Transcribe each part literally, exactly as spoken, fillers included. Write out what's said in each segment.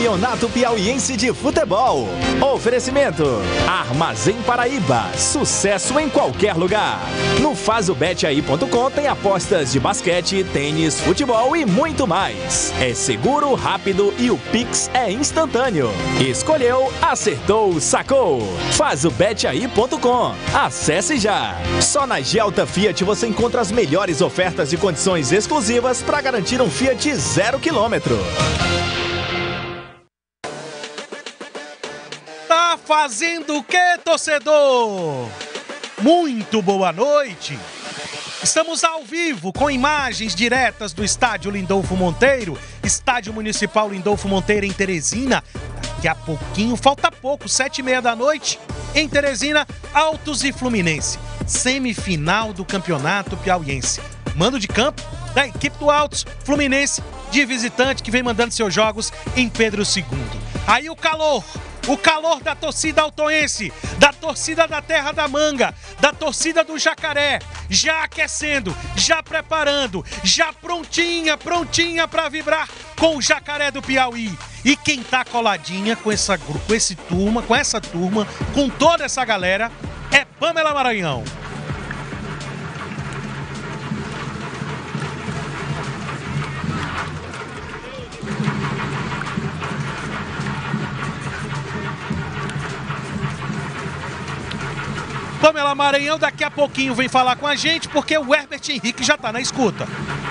Campeonato Piauiense de Futebol. Oferecimento: Armazém Paraíba, sucesso em qualquer lugar. No faz o bet aí ponto com tem apostas de basquete, tênis, futebol e muito mais. É seguro, rápido e o Pix é instantâneo. Escolheu, acertou, sacou. Faz o bet aí ponto com. Acesse já. Só na Gelta Fiat você encontra as melhores ofertas e condições exclusivas para garantir um Fiat zero quilômetro. Tá fazendo o que, torcedor? Muito boa noite. Estamos ao vivo com imagens diretas do estádio Lindolfo Monteiro, estádio municipal Lindolfo Monteiro em Teresina. Daqui a pouquinho, falta pouco, sete e meia da noite, em Teresina, Altos e Fluminense. Semifinal do Campeonato Piauiense. Mando de campo da equipe do Altos, Fluminense de visitante que vem mandando seus jogos em Pedro segundo. Aí o calor, o calor da torcida altoense, da torcida da Terra da Manga, da torcida do Jacaré, já aquecendo, já preparando, já prontinha, prontinha para vibrar com o Jacaré do Piauí. E quem tá coladinha com essa, com esse turma, com essa turma, com toda essa galera, é Pamela Maranhão. Pamela Maranhão daqui a pouquinho vem falar com a gente, porque o Herbert Henrique já tá na escuta.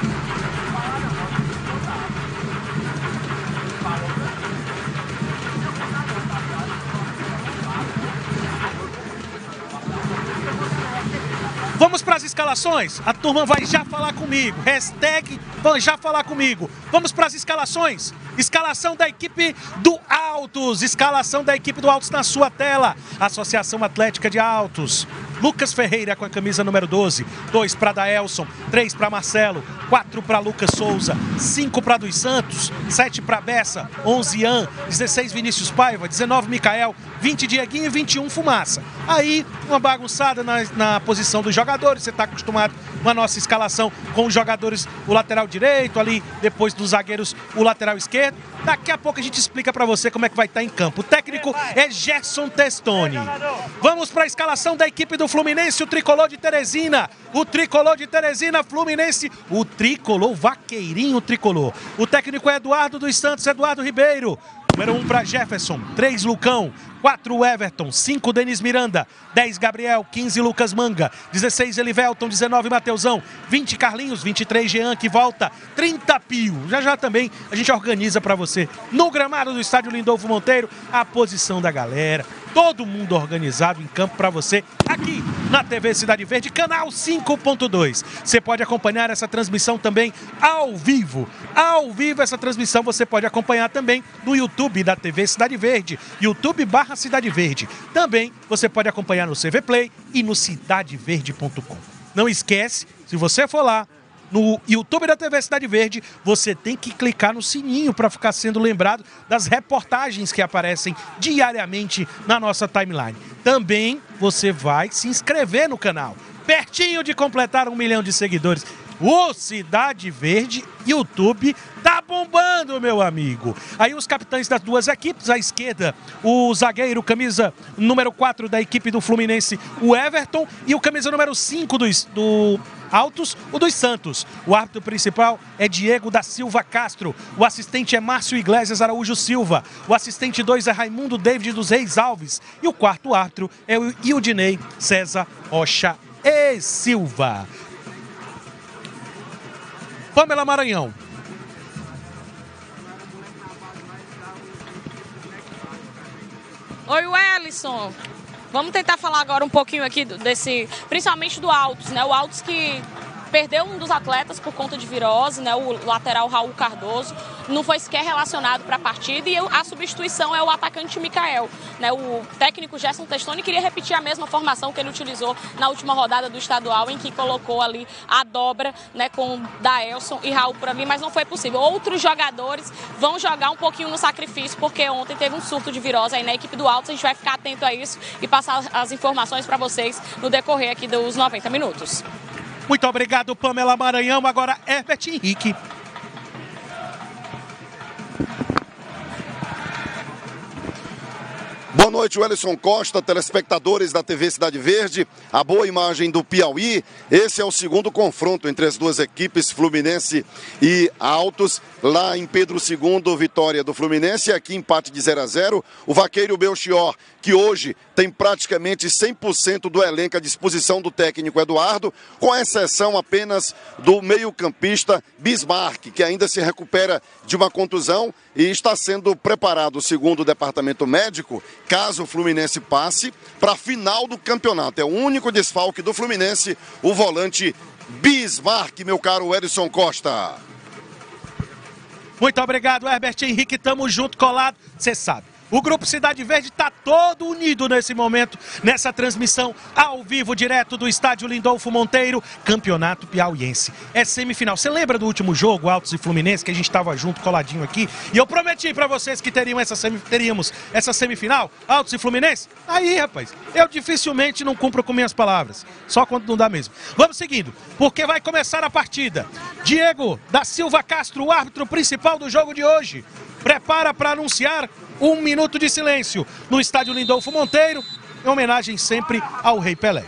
Vamos para as escalações? A turma vai já falar comigo. Hashtag vai já falar comigo. Vamos para as escalações? Escalação da equipe do Altos. Escalação da equipe do Altos na sua tela. Associação Atlética de Altos. Lucas Ferreira com a camisa número doze. dois para Daelson. três para Marcelo. quatro para Lucas Souza. cinco para Dos Santos. sete para Bessa. onze Ian. dezesseis Vinícius Paiva. dezenove Micael. vinte Dieguinho e vinte e um Fumaça. Aí uma bagunçada na, na posição dos jogadores. Você está acostumado com a nossa escalação com os jogadores, o lateral direito ali, depois dos zagueiros, o lateral esquerdo. Daqui a pouco a gente explica para você como é que vai estar em campo. O técnico é Gerson Testoni. Vamos para a escalação da equipe do Fluminense, o tricolor de Teresina. O tricolor de Teresina, Fluminense, o tricolor, vaqueirinho tricolor. O técnico é Eduardo dos Santos, Eduardo Ribeiro. Número um para Jefferson, três Lucão, quatro Everton, cinco Denis Miranda, dez Gabriel, quinze Lucas Manga, dezesseis Elivelton, dezenove Mateusão, vinte Carlinhos, vinte e três Jean que volta, trinta Pio. Já já também a gente organiza para você no gramado do estádio Lindolfo Monteiro a posição da galera. Todo mundo organizado em campo para você aqui na T V Cidade Verde, canal cinco ponto dois. Você pode acompanhar essa transmissão também ao vivo. Ao vivo essa transmissão você pode acompanhar também no YouTube da T V Cidade Verde, YouTube barra Cidade Verde. Também você pode acompanhar no C V Play e no cidade verde ponto com. Não esquece, se você for lá no YouTube da T V Cidade Verde, você tem que clicar no sininho para ficar sendo lembrado das reportagens que aparecem diariamente na nossa timeline. Também você vai se inscrever no canal, pertinho de completar um milhão de seguidores. O Cidade Verde YouTube tá bombando, meu amigo. Aí os capitães das duas equipes, à esquerda, o zagueiro, camisa número quatro da equipe do Fluminense, o Everton, e o camisa número cinco do, do Altos, o Dos Santos. O árbitro principal é Diego da Silva Castro. O assistente é Márcio Iglesias Araújo Silva. O assistente dois é Raimundo David dos Reis Alves. E o quarto árbitro é o Ildinei César Rocha e Silva. Pamela Maranhão. Oi, Wellison. Vamos tentar falar agora um pouquinho aqui desse, principalmente do Altos, né? O Altos que perdeu um dos atletas por conta de virose, né? O lateral Raul Cardoso não foi sequer relacionado para a partida e a substituição é o atacante Micael, né? O técnico Gerson Testoni queria repetir a mesma formação que ele utilizou na última rodada do estadual, em que colocou ali a dobra, né, com Daelson e Raul por ali, mas não foi possível. Outros jogadores vão jogar um pouquinho no sacrifício, porque ontem teve um surto de virose aí na equipe do Altos. A gente vai ficar atento a isso e passar as informações para vocês no decorrer aqui dos noventa minutos. Muito obrigado, Pamela Maranhão. Agora, Herbert Henrique. Boa noite, Welison Costa, telespectadores da T V Cidade Verde, a boa imagem do Piauí. Esse é o segundo confronto entre as duas equipes, Fluminense e Altos, lá em Pedro segundo, vitória do Fluminense, aqui empate de zero a zero. O Vaqueiro Belchior, que hoje tem praticamente cem por cento do elenco à disposição do técnico Eduardo, com exceção apenas do meio-campista Bismarck, que ainda se recupera de uma contusão e está sendo preparado, segundo o departamento médico, caso o Fluminense passe para a final do campeonato. É o único desfalque do Fluminense, o volante Bismarck, meu caro Edson Costa. Muito obrigado, Herbert Henrique, tamo junto, colado, você sabe. O Grupo Cidade Verde está todo unido nesse momento, nessa transmissão ao vivo, direto do estádio Lindolfo Monteiro, Campeonato Piauiense. É semifinal. Você lembra do último jogo, Altos e Fluminense, que a gente estava junto, coladinho aqui? E eu prometi para vocês que teriam essa semi, teríamos essa semifinal, Altos e Fluminense? Aí, rapaz, eu dificilmente não cumpro com minhas palavras, só quando não dá mesmo. Vamos seguindo, porque vai começar a partida. Diego da Silva Castro, o árbitro principal do jogo de hoje, prepara para anunciar um minuto de silêncio no estádio Lindolfo Monteiro, em homenagem sempre ao Rei Pelé.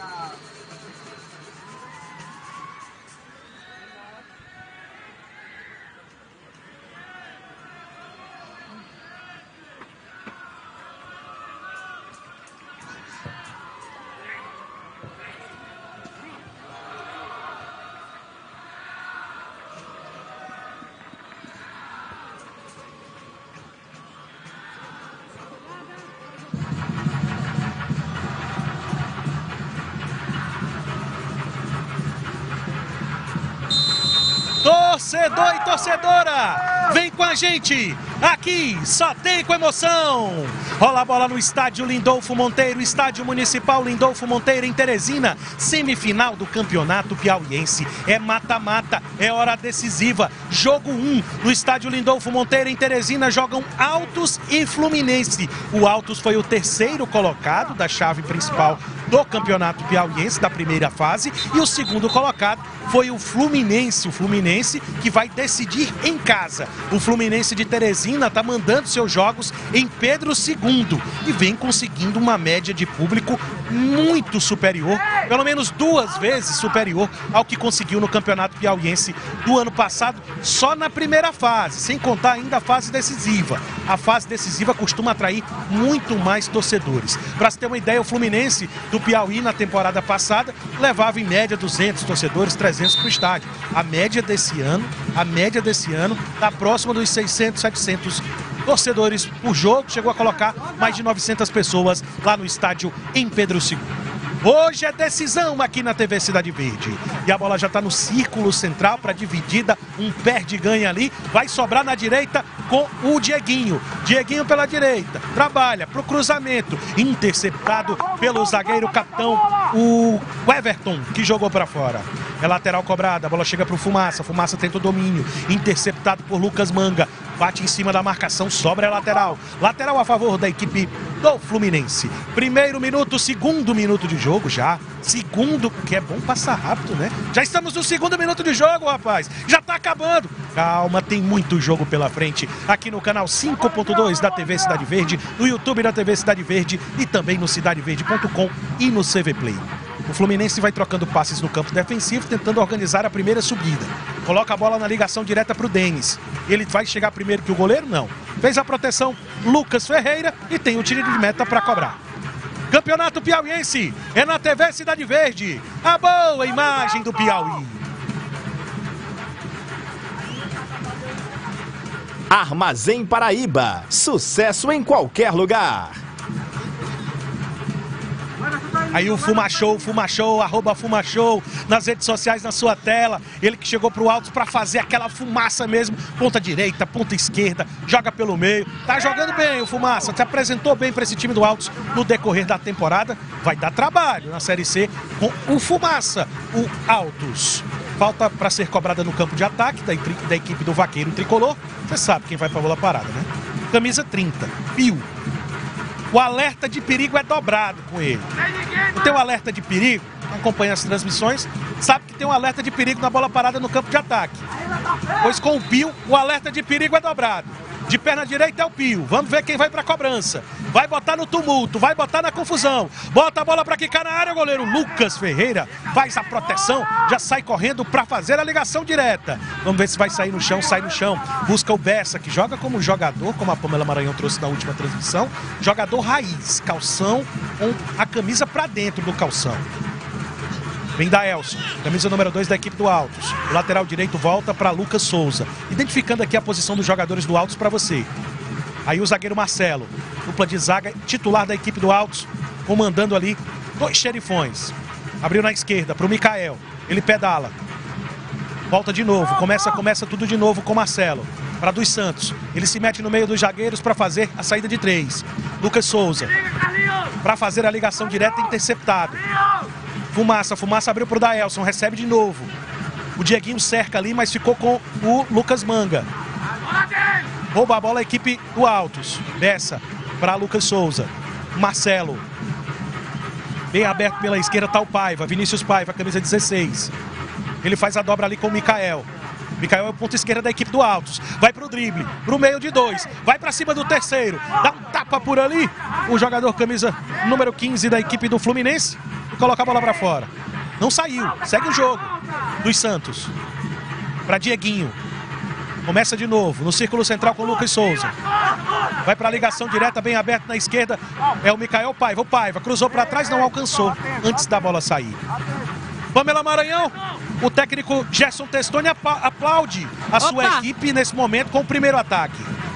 Torcedor e torcedora, vem com a gente, aqui só tem com emoção. Rola a bola no estádio Lindolfo Monteiro, estádio municipal Lindolfo Monteiro em Teresina, semifinal do Campeonato Piauiense. É mata-mata, é hora decisiva, jogo um no estádio Lindolfo Monteiro em Teresina, jogam Altos e Fluminense. O Altos foi o terceiro colocado da chave principal do Campeonato Piauiense, da primeira fase, e o segundo colocado foi o Fluminense, o Fluminense que vai decidir em casa. O Fluminense de Teresina está mandando seus jogos em Pedro segundo e vem conseguindo uma média de público muito superior, pelo menos duas vezes superior ao que conseguiu no Campeonato Piauiense do ano passado, só na primeira fase, sem contar ainda a fase decisiva. A fase decisiva costuma atrair muito mais torcedores. Para se ter uma ideia, o Fluminense do Piauí na temporada passada levava em média duzentos torcedores, trezentos para o estádio. A média desse ano, a média desse ano está próxima dos seiscentos, setecentos torcedores por jogo, chegou a colocar mais de novecentas pessoas lá no estádio em Pedro segundo. Hoje é decisão aqui na T V Cidade Verde. E a bola já está no círculo central para dividida, um perde-ganha ali. Vai sobrar na direita com o Dieguinho. Dieguinho pela direita, trabalha para o cruzamento. Interceptado pelo zagueiro capitão, o Everton, que jogou para fora. É lateral cobrada, a bola chega para o Fumaça. Fumaça tenta o domínio, interceptado por Lucas Manga. Bate em cima da marcação, sobra a lateral. Lateral a favor da equipe do Fluminense. Primeiro minuto, segundo minuto de jogo já. Segundo, que é bom passar rápido, né? Já estamos no segundo minuto de jogo, rapaz. Já tá acabando. Calma, tem muito jogo pela frente. Aqui no canal cinco ponto dois da T V Cidade Verde, no YouTube da T V Cidade Verde e também no cidade verde ponto com e no C V Play. O Fluminense vai trocando passes no campo defensivo, tentando organizar a primeira subida. Coloca a bola na ligação direta para o Denis. Ele vai chegar primeiro que o goleiro? Não. Fez a proteção Lucas Ferreira e tem o tiro de meta para cobrar. Campeonato Piauiense é na T V Cidade Verde. A boa imagem do Piauí. Armazém Paraíba. Sucesso em qualquer lugar. Aí o Fumachou, Fumachou, arroba Fumachou nas redes sociais, na sua tela. Ele que chegou pro Altos para fazer aquela fumaça mesmo. Ponta direita, ponta esquerda, joga pelo meio. Tá jogando bem o Fumaça, se apresentou bem para esse time do Altos no decorrer da temporada. Vai dar trabalho na Série C com o Fumaça, o Altos. Falta para ser cobrada no campo de ataque da, da equipe do Vaqueiro Tricolor. Você sabe quem vai pra bola parada, né? Camisa trinta, Pio. O alerta de perigo é dobrado com ele. Não tem um alerta de perigo? Acompanha as transmissões, sabe que tem um alerta de perigo na bola parada no campo de ataque. Pois com o Pio, o alerta de perigo é dobrado. De perna direita é o Pio. Vamos ver quem vai pra cobrança. Vai botar no tumulto, vai botar na confusão. Bota a bola pra quicar na área, o goleiro Lucas Ferreira faz a proteção, já sai correndo pra fazer a ligação direta. Vamos ver se vai sair no chão, sai no chão. Busca o Bessa, que joga como jogador, como a Pamela Maranhão trouxe na última transmissão. Jogador raiz, calção com a camisa pra dentro do calção. Vem da Elson, camisa número dois da equipe do Altos. O lateral direito volta para Lucas Souza. Identificando aqui a posição dos jogadores do Altos para você. Aí o zagueiro Marcelo, dupla de zaga titular da equipe do Altos, comandando ali dois xerifões. Abriu na esquerda para o Mikael. Ele pedala. Volta de novo. Começa, começa tudo de novo com Marcelo. Para dos Santos. Ele se mete no meio dos zagueiros para fazer a saída de três. Lucas Souza. Para fazer a ligação direta, interceptado. Fumaça, Fumaça abriu para o Daelson, recebe de novo. O Dieguinho cerca ali, mas ficou com o Lucas Manga. Rouba a bola a equipe do Altos. Bessa para Lucas Souza. Marcelo. Bem aberto pela esquerda está o Paiva, Vinícius Paiva, camisa dezesseis. Ele faz a dobra ali com o Mikael. Mikael é o ponto esquerda da equipe do Altos. Vai para o drible, para o meio de dois. Vai para cima do terceiro. Dá um tapa por ali. O jogador camisa número quinze da equipe do Fluminense. Coloca a bola para fora. Não saiu. Segue o jogo. Dos Santos. Para Dieguinho. Começa de novo. No círculo central com o Lucas Souza. Vai para a ligação direta, bem aberto na esquerda. É o Mikael Paiva. O Paiva cruzou para trás, não alcançou antes da bola sair. Pamela Maranhão. O técnico Gerson Testoni aplaude a Opa. sua equipe nesse momento com o primeiro ataque.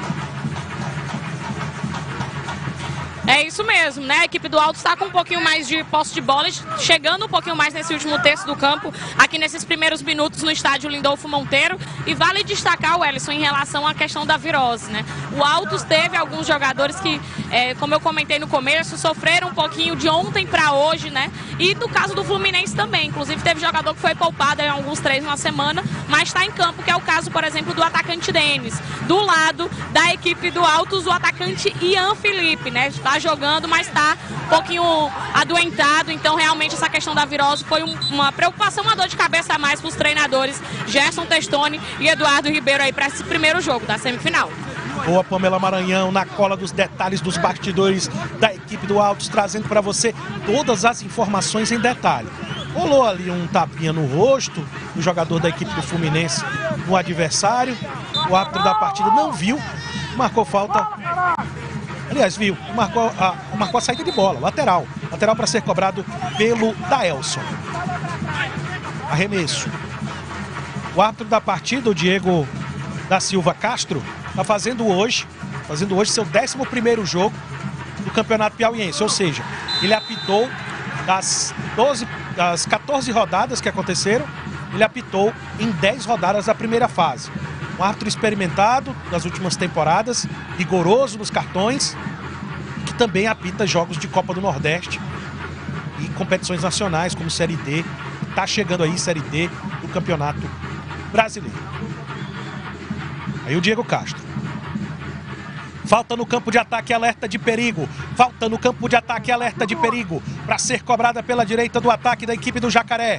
É isso mesmo, né? A equipe do Altos está com um pouquinho mais de posse de bola, chegando um pouquinho mais nesse último terço do campo, aqui nesses primeiros minutos no estádio Lindolfo Monteiro. E vale destacar, o Ellison, em relação à questão da virose, né? O Altos teve alguns jogadores que, é, como eu comentei no começo, sofreram um pouquinho de ontem para hoje, né? E no caso do Fluminense também. Inclusive teve jogador que foi poupado em alguns treinos na semana, mas está em campo, que é o caso, por exemplo, do atacante Denis. Do lado da equipe do Altos, o atacante Ian Felipe, né? Está jogando, mas está um pouquinho adoentado, então realmente essa questão da virose foi um, uma preocupação, uma dor de cabeça a mais para os treinadores Gerson Testoni e Eduardo Ribeiro aí para esse primeiro jogo da semifinal. Boa, Pamela Maranhão, na cola dos detalhes dos bastidores da equipe do Altos, trazendo para você todas as informações em detalhe. Rolou ali um tapinha no rosto do jogador da equipe do Fluminense no adversário, o árbitro da partida não viu, marcou falta. Aliás, viu, marcou a, marcou a saída de bola, lateral. Lateral para ser cobrado pelo Daelson. Arremesso. O árbitro da partida, o Diego da Silva Castro, está fazendo hoje, fazendo hoje seu décimo primeiro jogo do Campeonato Piauiense. Ou seja, ele apitou das, doze, das quatorze rodadas que aconteceram, ele apitou em dez rodadas da primeira fase. Um árbitro experimentado das últimas temporadas, rigoroso nos cartões, que também apita jogos de Copa do Nordeste e competições nacionais como Série D. Está chegando aí Série D do Campeonato Brasileiro. Aí o Diego Castro. Falta no campo de ataque, alerta de perigo. Falta no campo de ataque, alerta de perigo. Para ser cobrada pela direita do ataque da equipe do Jacaré.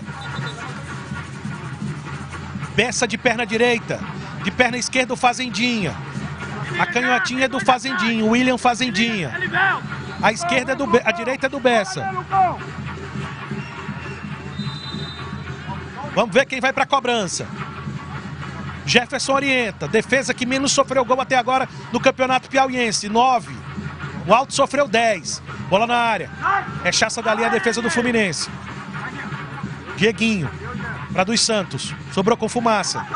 Bessa de perna direita. De perna esquerda o Fazendinha. A canhotinha é do Fazendinho, o William Fazendinha. A esquerda é do Be... a direita é do Bessa. Vamos ver quem vai para a cobrança. Jefferson orienta. Defesa que menos sofreu gol até agora no Campeonato Piauiense. nove. O Alto sofreu dez. Bola na área. Rechaça dali a defesa do Fluminense. Dieguinho. Para dos Santos. Sobrou com Fumaça.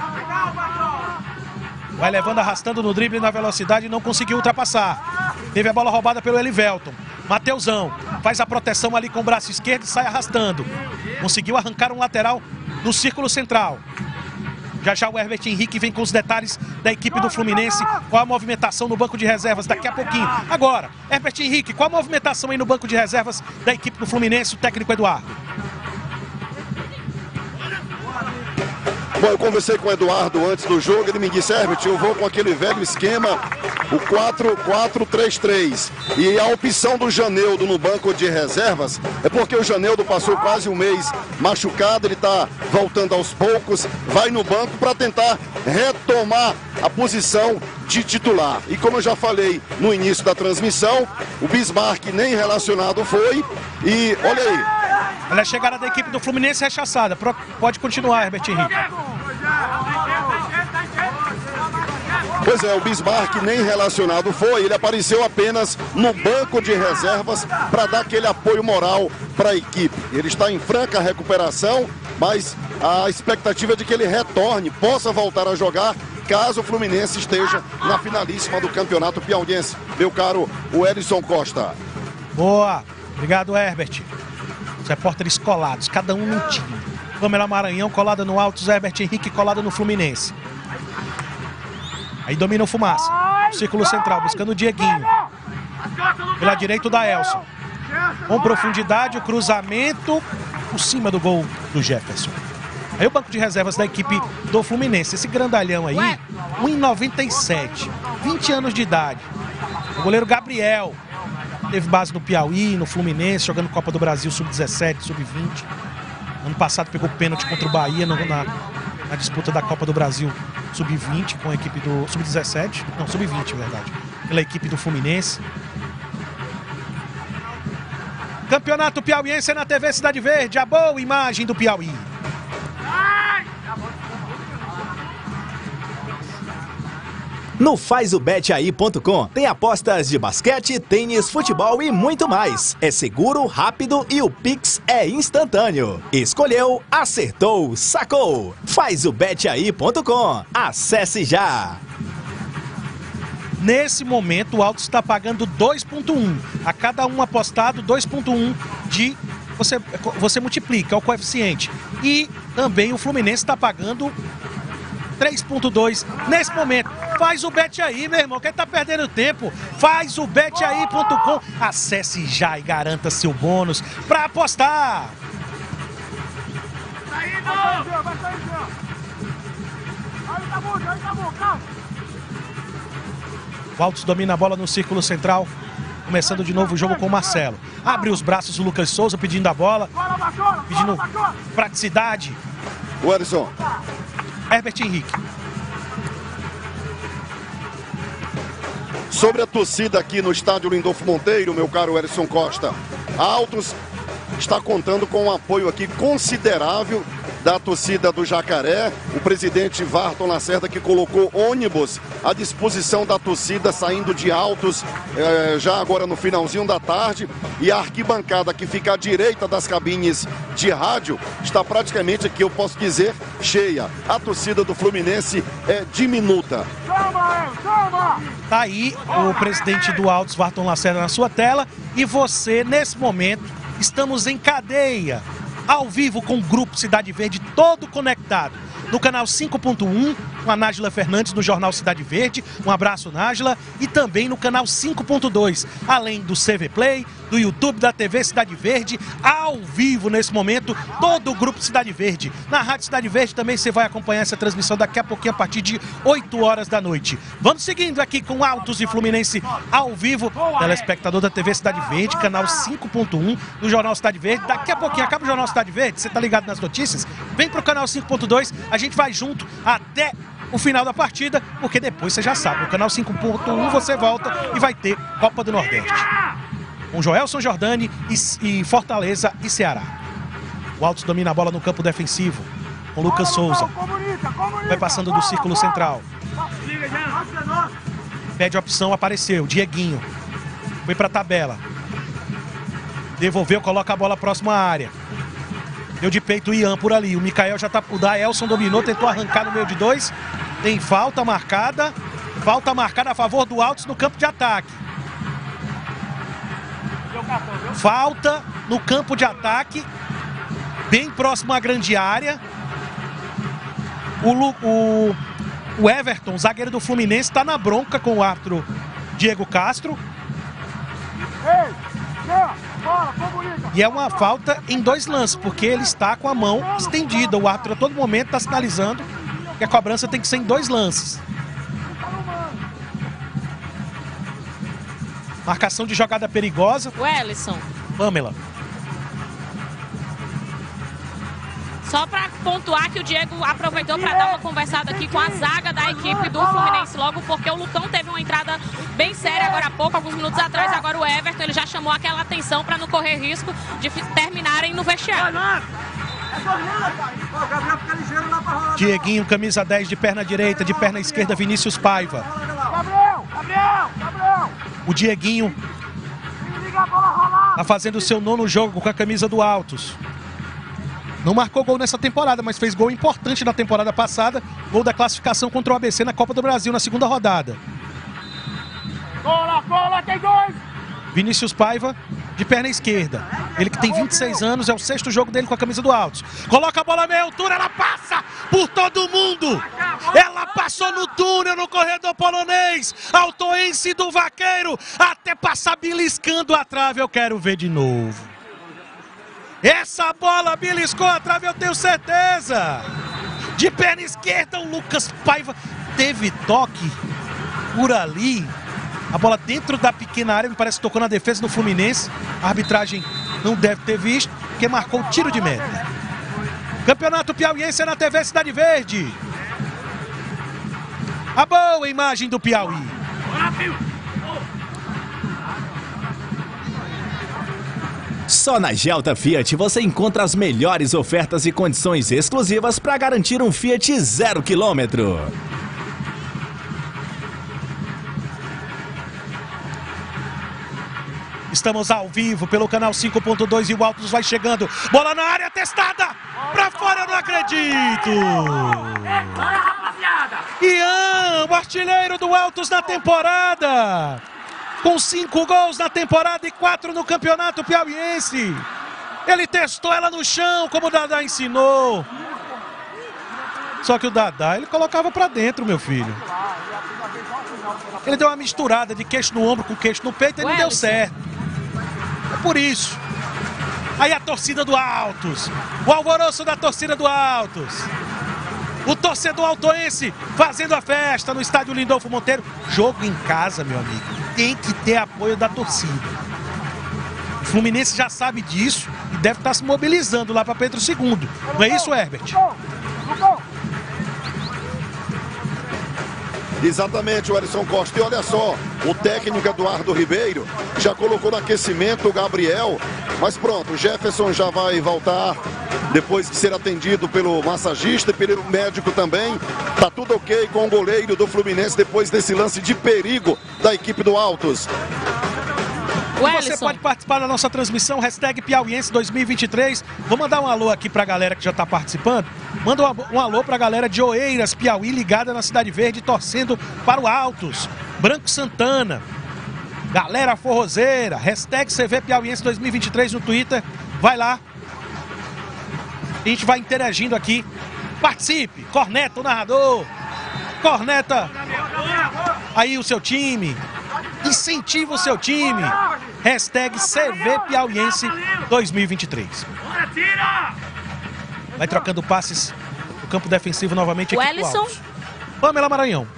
Vai levando, arrastando no drible, na velocidade e não conseguiu ultrapassar. Teve a bola roubada pelo Elivelton. Mateusão faz a proteção ali com o braço esquerdo e sai arrastando. Conseguiu arrancar um lateral no círculo central. Já já o Herbert Henrique vem com os detalhes da equipe do Fluminense. Qual a movimentação no banco de reservas daqui a pouquinho. Agora, Herbert Henrique, qual a movimentação aí no banco de reservas da equipe do Fluminense, o técnico Eduardo? Bom, eu conversei com o Eduardo antes do jogo, ele me disse, Herbert, eu vou com aquele velho esquema, o quatro quatro três três. E a opção do Janeudo no banco de reservas é porque o Janeudo passou quase um mês machucado, ele está voltando aos poucos, vai no banco para tentar retomar a posição de titular. E como eu já falei no início da transmissão, o Bismarck nem relacionado foi. E olha aí. Olha a chegada da equipe do Fluminense rechaçada. Pode continuar, Herbert Henrique. Pois é, o Bismarck nem relacionado foi, ele apareceu apenas no banco de reservas para dar aquele apoio moral para a equipe. Ele está em franca recuperação, mas a expectativa é de que ele retorne, possa voltar a jogar, caso o Fluminense esteja na finalíssima do Campeonato Piauiense. Meu caro, o Elison Costa. Boa, obrigado, Herbert. Os repórteres colados, cada um num time. Pamela Maranhão colada no Altos, Herbert Henrique colada no Fluminense. Aí domina o Fumaça. Círculo central, buscando o Dieguinho. Pela direita, o Daelson. Com profundidade, o cruzamento por cima do gol do Jefferson. Aí o banco de reservas da equipe do Fluminense. Esse grandalhão aí, um e noventa e sete. vinte anos de idade. O goleiro Gabriel. Teve base no Piauí, no Fluminense, jogando Copa do Brasil sub dezessete, sub vinte. Ano passado pegou pênalti contra o Bahia no, na, na disputa da Copa do Brasil sub vinte com a equipe do sub dezessete. Não, sub vinte, na verdade. Pela equipe do Fluminense. Campeonato Piauiense é na T V Cidade Verde. A boa imagem do Piauí. No faz o bet aí ponto com tem apostas de basquete, tênis, futebol e muito mais. É seguro, rápido e o Pix é instantâneo. Escolheu, acertou, sacou. faz o bet aí ponto com. Acesse já. Nesse momento o Altos está pagando dois ponto um. A cada um apostado, dois ponto um de... Você, você multiplica o coeficiente. E também o Fluminense está pagando três ponto dois nesse momento. Faz o bet aí, meu irmão. Quem tá perdendo tempo, faz o bet aí ponto com. Acesse já e garanta seu bônus para apostar. O Altos domina a bola no círculo central. Começando de novo o jogo com o Marcelo. Abre os braços o Lucas Souza pedindo a bola. Pedindo praticidade. O Elison. Herbert Henrique. Sobre a torcida aqui no estádio Lindolfo Monteiro, meu caro Elison Costa, a Altos está contando com um apoio aqui considerável da torcida do Jacaré, o presidente Varton Lacerda, que colocou ônibus à disposição da torcida saindo de Altos, eh, já agora no finalzinho da tarde, e a arquibancada que fica à direita das cabines de rádio está praticamente aqui, eu posso dizer, cheia. A torcida do Fluminense é diminuta. Tá aí o presidente do Altos, Varton Lacerda, na sua tela, e você, nesse momento, estamos em cadeia, ao vivo com o Grupo Cidade Verde, todo conectado. No canal cinco ponto um, com a Nájila Fernandes no Jornal Cidade Verde. Um abraço, Nájila. E também no canal cinco ponto dois, além do C V Play, do YouTube da T V Cidade Verde, ao vivo nesse momento, todo o Grupo Cidade Verde. Na Rádio Cidade Verde também você vai acompanhar essa transmissão daqui a pouquinho, a partir de oito horas da noite. Vamos seguindo aqui com Altos e Fluminense ao vivo. Telespectador da T V Cidade Verde, canal cinco ponto um do Jornal Cidade Verde. Daqui a pouquinho acaba o Jornal Cidade Verde, você tá ligado nas notícias? Vem pro canal cinco ponto dois, a gente vai junto até o final da partida, porque depois você já sabe, no canal cinco ponto um você volta e vai ter Copa do Nordeste. Com Joelson Jordani e, e Fortaleza e Ceará. O Altos domina a bola no campo defensivo, com Lucas Souza. Vai passando do círculo central. Pede a opção, apareceu, Dieguinho. Foi pra tabela. Devolveu, coloca a bola próxima à área. Deu de peito o Ian por ali. O Mikael já tá... O Daelson dominou, tentou arrancar no meio de dois. Tem falta marcada. Falta marcada a favor do Altos no campo de ataque. Falta no campo de ataque. Bem próximo à grande área. O, Lu, o, o Everton, zagueiro do Fluminense, está na bronca com o árbitro Diego Castro. E é uma falta em dois lances, porque ele está com a mão estendida. O árbitro a todo momento está sinalizando que a cobrança tem que ser em dois lances. Marcação de jogada perigosa. O Ellison. Pamela. Só para pontuar que o Diego aproveitou para dar uma conversada aqui com a zaga da equipe do Fluminense, logo porque o Lucão teve uma entrada bem séria agora há pouco, alguns minutos atrás. Agora o Everton, ele já chamou aquela atenção para não correr risco de terminarem no vestiário. Dieguinho, camisa dez, de perna direita, de perna esquerda, Vinícius Paiva. O Dieguinho tá fazendo o seu nono jogo com a camisa do Altos. Não marcou gol nessa temporada, mas fez gol importante na temporada passada. Gol da classificação contra o A B C na Copa do Brasil, na segunda rodada. Bola, bola, tem dois! Vinícius Paiva, de perna esquerda. Ele que tem vinte e seis anos, é o sexto jogo dele com a camisa do Altos. Coloca a bola à meia altura, ela passa por todo mundo. Ela passou no túnel, no corredor polonês. Altoense do Vaqueiro, até passar beliscando a trave. Eu quero ver de novo. Essa bola beliscou a trave, eu tenho certeza. De perna esquerda, o Lucas Paiva teve toque por ali. A bola dentro da pequena área, me parece que tocou na defesa do Fluminense. A arbitragem não deve ter visto, porque marcou o tiro de meta. Campeonato Piauiense é na T V Cidade Verde. A boa imagem do Piauí. Só na Gelta Fiat você encontra as melhores ofertas e condições exclusivas para garantir um Fiat zero quilômetro. Estamos ao vivo pelo canal cinco ponto dois e o Altos vai chegando. Bola na área, testada! Pra fora, eu não acredito! Ian, o artilheiro do Altos na temporada! Com cinco gols na temporada e quatro no campeonato piauiense. Ele testou ela no chão, como o Dadá ensinou. Só que o Dadá, ele colocava pra dentro, meu filho. Ele deu uma misturada de queixo no ombro com queixo no peito e não deu certo. É por isso. Aí a torcida do Altos. O alvoroço da torcida do Altos. O torcedor altoense fazendo a festa no estádio Lindolfo Monteiro. Jogo em casa, meu amigo. Tem que ter apoio da torcida. O Fluminense já sabe disso e deve estar se mobilizando lá para Pedro segundo. Não é isso, Herbert? Exatamente, o Alisson Costa. E olha só, o técnico Eduardo Ribeiro já colocou no aquecimento o Gabriel. Mas pronto, o Jefferson já vai voltar depois de ser atendido pelo massagista e pelo médico também. Tá tudo ok com o goleiro do Fluminense depois desse lance de perigo da equipe do Altos. Você pode participar da nossa transmissão, hashtag Piauiense dois mil e vinte e três. Vou mandar um alô aqui pra galera que já tá participando. Manda um alô pra galera de Oeiras, Piauí, ligada na Cidade Verde, torcendo para o Altos. Branco Santana, galera forrozeira, hashtag C V Piauiense dois mil e vinte e três no Twitter. Vai lá. A gente vai interagindo aqui. Participe, corneta o narrador. Corneta aí o seu time. Incentiva o seu time. Hashtag C V Piauiense dois mil e vinte e três. Vai trocando passes no campo defensivo novamente. O Ellison. Pamela Maranhão.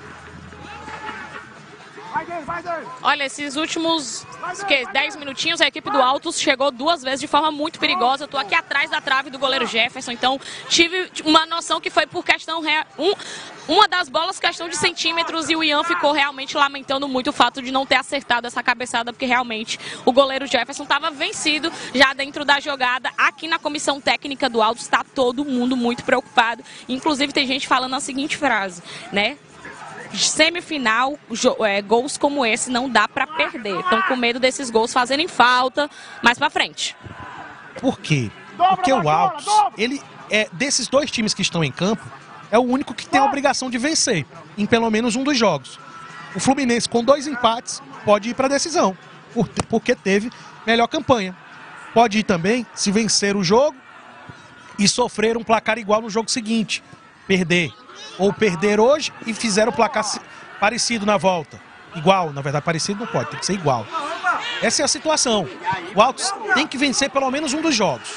Olha, esses últimos que, dez minutinhos, a equipe do Altos chegou duas vezes de forma muito perigosa. Eu tô aqui atrás da trave do goleiro Jefferson, então tive uma noção que foi por questão... Um, uma das bolas, questão de centímetros, e o Ian ficou realmente lamentando muito o fato de não ter acertado essa cabeçada, porque realmente o goleiro Jefferson estava vencido já dentro da jogada. Aqui na comissão técnica do Altos está todo mundo muito preocupado. Inclusive tem gente falando a seguinte frase, né? Semifinal, é, gols como esse não dá pra perder. Estão com medo desses gols fazerem falta mais pra frente. Por quê? Porque o Altos, ele é desses dois times que estão em campo, é o único que tem a obrigação de vencer em pelo menos um dos jogos. O Fluminense, com dois empates, pode ir para a decisão, porque teve melhor campanha. Pode ir também se vencer o jogo e sofrer um placar igual no jogo seguinte, perder. Ou perder hoje e fizer o placar parecido na volta. Igual, na verdade, parecido não pode, tem que ser igual. Essa é a situação. O Altos tem que vencer pelo menos um dos jogos.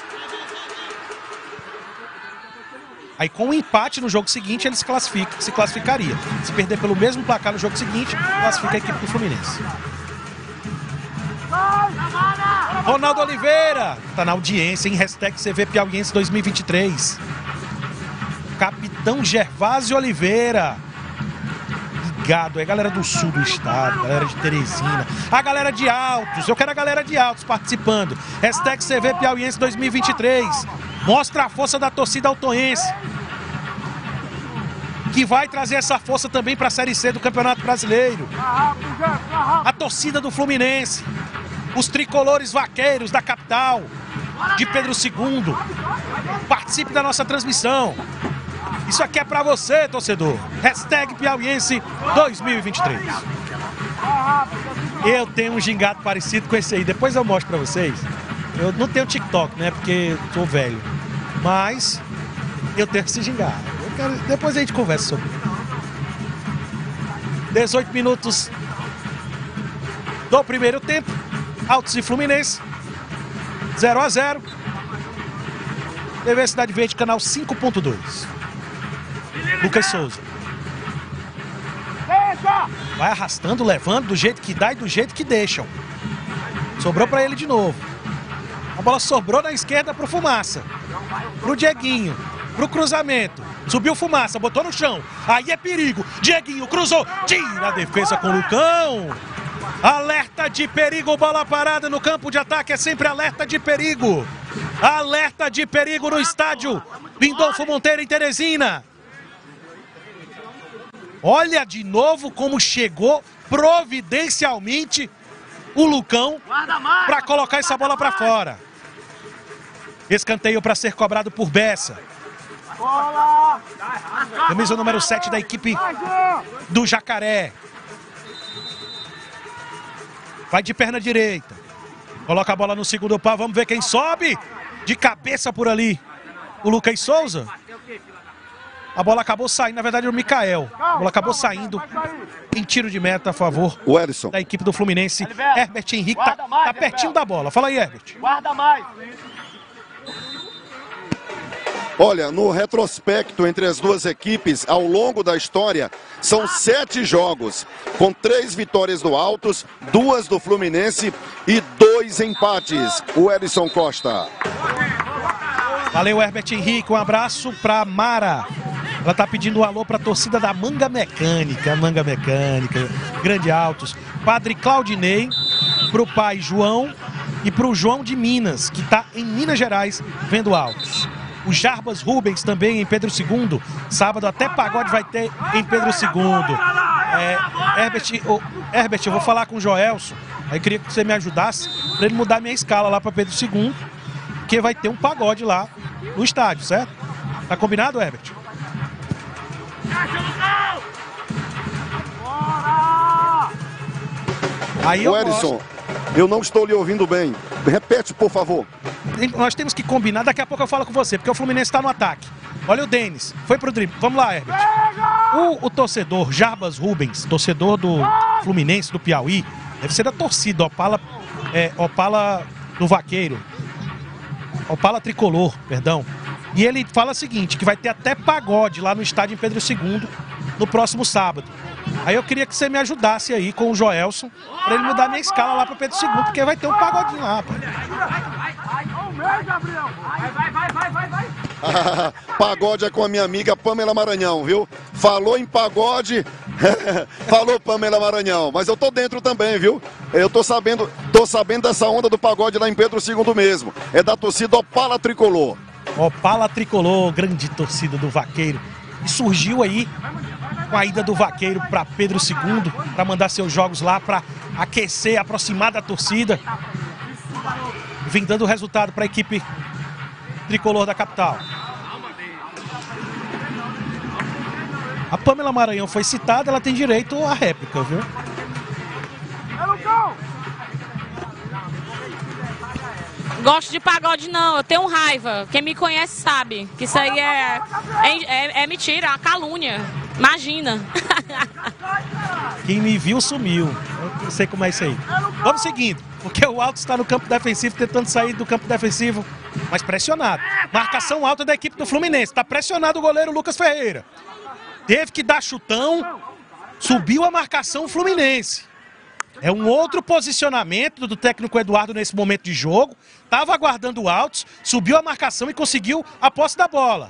Aí com o um empate no jogo seguinte, ele se classifica, se classificaria. Se perder pelo mesmo placar no jogo seguinte, classifica a equipe do Fluminense. Ronaldo Oliveira tá na audiência em hashtag C V Piauiense dois mil e vinte e três. Capitão Gervásio Oliveira. Ligado, é galera do sul do estado, galera de Teresina, a galera de Altos, eu quero a galera de Altos participando. Hashtag C V Piauiense dois mil e vinte e três. Mostra a força da torcida altoense, que vai trazer essa força também para a Série C do Campeonato Brasileiro. A torcida do Fluminense, os tricolores vaqueiros da capital, de Pedro segundo. Participe da nossa transmissão. Isso aqui é pra você, torcedor. Hashtag Piauiense dois mil e vinte e três. Eu tenho um gingado parecido com esse aí. Depois eu mostro pra vocês. Eu não tenho TikTok, né? Porque eu sou velho. Mas eu tenho esse gingado. Eu quero... Depois a gente conversa sobre isso. dezoito minutos do primeiro tempo. Altos e Fluminense. zero a zero. T V Cidade Verde, canal cinco ponto dois. Lucas Souza. Vai arrastando, levando do jeito que dá e do jeito que deixam. Sobrou pra ele de novo. A bola sobrou na esquerda pro Fumaça. Pro Dieguinho. Pro cruzamento. Subiu Fumaça, botou no chão. Aí é perigo. Dieguinho cruzou. Tira a defesa com o Lucão. Alerta de perigo. Bola parada no campo de ataque. É sempre alerta de perigo. Alerta de perigo no estádio Lindolfo Monteiro em Teresina. Olha de novo como chegou providencialmente o Lucão para colocar essa bola para fora. Escanteio para ser cobrado por Bessa. Camisa número sete da equipe do Jacaré. Vai de perna direita. Coloca a bola no segundo pau. Vamos ver quem sobe. De cabeça por ali. O Lucas Souza. A bola acabou saindo, na verdade, o Mikael. A bola acabou saindo em tiro de meta a favor o Erisson. Da equipe do Fluminense. Herbert Henrique tá, tá pertinho da bola. Fala aí, Herbert. Guarda mais. Olha, no retrospecto entre as duas equipes, ao longo da história, são sete jogos, com três vitórias do Altos, duas do Fluminense e dois empates. O Erisson Costa. Valeu, Herbert Henrique. Um abraço pra Mara. Ela tá pedindo um alô pra torcida da Manga Mecânica. Manga Mecânica, Grande Altos. Padre Claudinei, pro pai João e pro João de Minas, que tá em Minas Gerais, vendo Altos. O Jarbas Rubens também em Pedro segundo. Sábado até pagode vai ter em Pedro segundo. É, Herbert, oh, Herbert, eu vou falar com o Joelson. Aí queria que você me ajudasse para ele mudar minha escala lá para Pedro segundo. Porque vai ter um pagode lá no estádio, certo? Tá combinado, Herbert? Aí eu o Erisson, eu não estou lhe ouvindo bem. Repete, por favor. Nós temos que combinar, daqui a pouco eu falo com você, porque o Fluminense está no ataque. Olha o Denis, foi pro drible. Vamos lá, Herbert. O, o torcedor Jarbas Rubens, torcedor do Fluminense, do Piauí, deve ser da torcida, Opala, é, Opala do Vaqueiro. Opala Tricolor, perdão. E ele fala o seguinte, que vai ter até pagode lá no estádio em Pedro segundo, no próximo sábado. Aí eu queria que você me ajudasse aí com o Joelson, para ele mudar minha escala lá para Pedro segundo, porque vai ter um pagodinho lá, pô. Vai, vai, vai, vai, vai. Pagode é com a minha amiga Pamela Maranhão, viu? Falou em pagode, falou Pamela Maranhão. Mas eu tô dentro também, viu? Eu tô sabendo, tô sabendo dessa onda do pagode lá em Pedro segundo mesmo. É da torcida Opala Tricolor. Opala Tricolor, grande torcida do Vaqueiro. E surgiu aí com a ida do Vaqueiro para Pedro segundo, para mandar seus jogos lá, para aquecer, aproximar da torcida. Vem dando resultado para a equipe tricolor da capital. A Pamela Maranhão foi citada, ela tem direito à réplica, viu? Gosto de pagode não, eu tenho raiva. Quem me conhece sabe que isso aí é, é, é, é mentira, é uma calúnia. Imagina. Quem me viu sumiu. Eu não sei como é isso aí. Vamos seguindo, porque o Altos está no campo defensivo, tentando sair do campo defensivo, mas pressionado. Marcação alta da equipe do Fluminense. Está pressionado o goleiro Lucas Ferreira. Teve que dar chutão. Subiu a marcação Fluminense. É um outro posicionamento do técnico Eduardo nesse momento de jogo. Estava aguardando o Altos, subiu a marcação e conseguiu a posse da bola.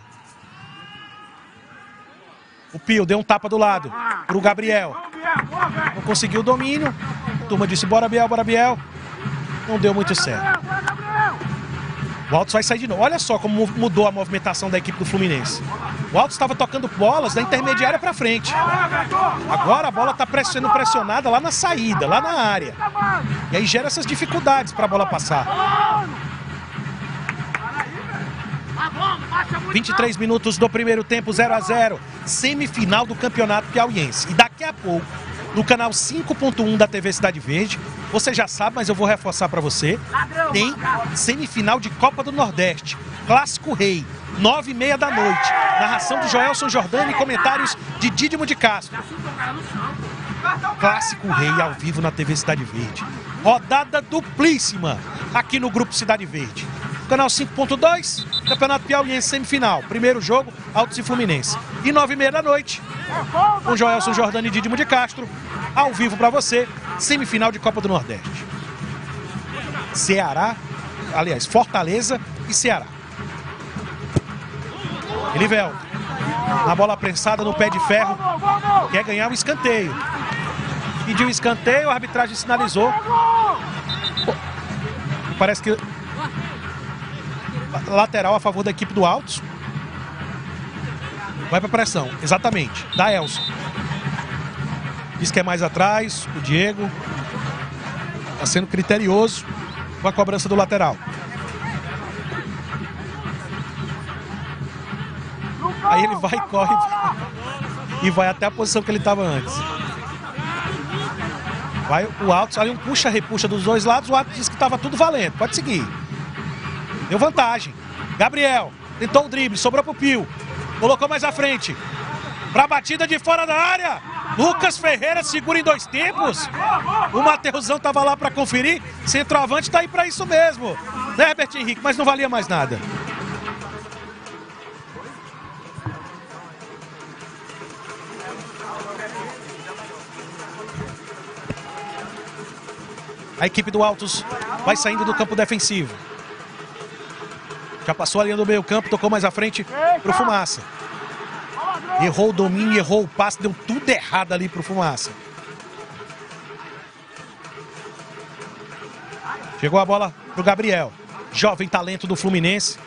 O Pio deu um tapa do lado para o Gabriel. Não conseguiu o domínio. A turma disse, bora Biel, bora Biel. Não deu muito certo. O Altos vai sair de novo. Olha só como mudou a movimentação da equipe do Fluminense. O Altos estava tocando bolas da intermediária para frente. Agora a bola está sendo pressionada lá na saída, lá na área. E aí gera essas dificuldades para a bola passar. vinte e três minutos do primeiro tempo, zero a zero. Semifinal do Campeonato Piauiense. E daqui a pouco, no canal cinco ponto um da T V Cidade Verde, você já sabe, mas eu vou reforçar para você, tem semifinal de Copa do Nordeste. Clássico Rei, nove e meia da noite. Narração de Joelson Jordani e comentários de Dídimo de Castro. Clássico Rei ao vivo na T V Cidade Verde. Rodada duplíssima aqui no Grupo Cidade Verde. Canal cinco ponto dois, Campeonato Piauiense semifinal. Primeiro jogo, Altos e Fluminense. E nove e meia da noite, com Joelson Jordani e Dídimo de Castro, ao vivo para você, semifinal de Copa do Nordeste. Ceará, aliás, Fortaleza e Ceará. Elivelto, na bola prensada no pé de ferro, quer ganhar o escanteio. Pediu o escanteio, a arbitragem sinalizou. Parece que lateral a favor da equipe do Altos. Vai para pressão, exatamente, da Elson. Diz que é mais atrás, o Diego está sendo criterioso com a cobrança do lateral. Aí ele vai e corre e vai até a posição que ele estava antes. Vai o Altos, ali um puxa-repuxa dos dois lados, o Altos disse que estava tudo valendo, pode seguir. Deu vantagem. Gabriel tentou o drible, sobrou pro Pio. Colocou mais à frente. Pra batida de fora da área. Lucas Ferreira segura em dois tempos. O Mateusão tava lá pra conferir. Centroavante tá aí pra isso mesmo. Né, Herbert Henrique? Mas não valia mais nada. A equipe do Altos vai saindo do campo defensivo. Já passou a linha do meio campo, tocou mais à frente pro Fumaça. Errou o domínio, errou o passe, deu tudo errado ali pro Fumaça. Chegou a bola pro Gabriel, jovem talento do Fluminense.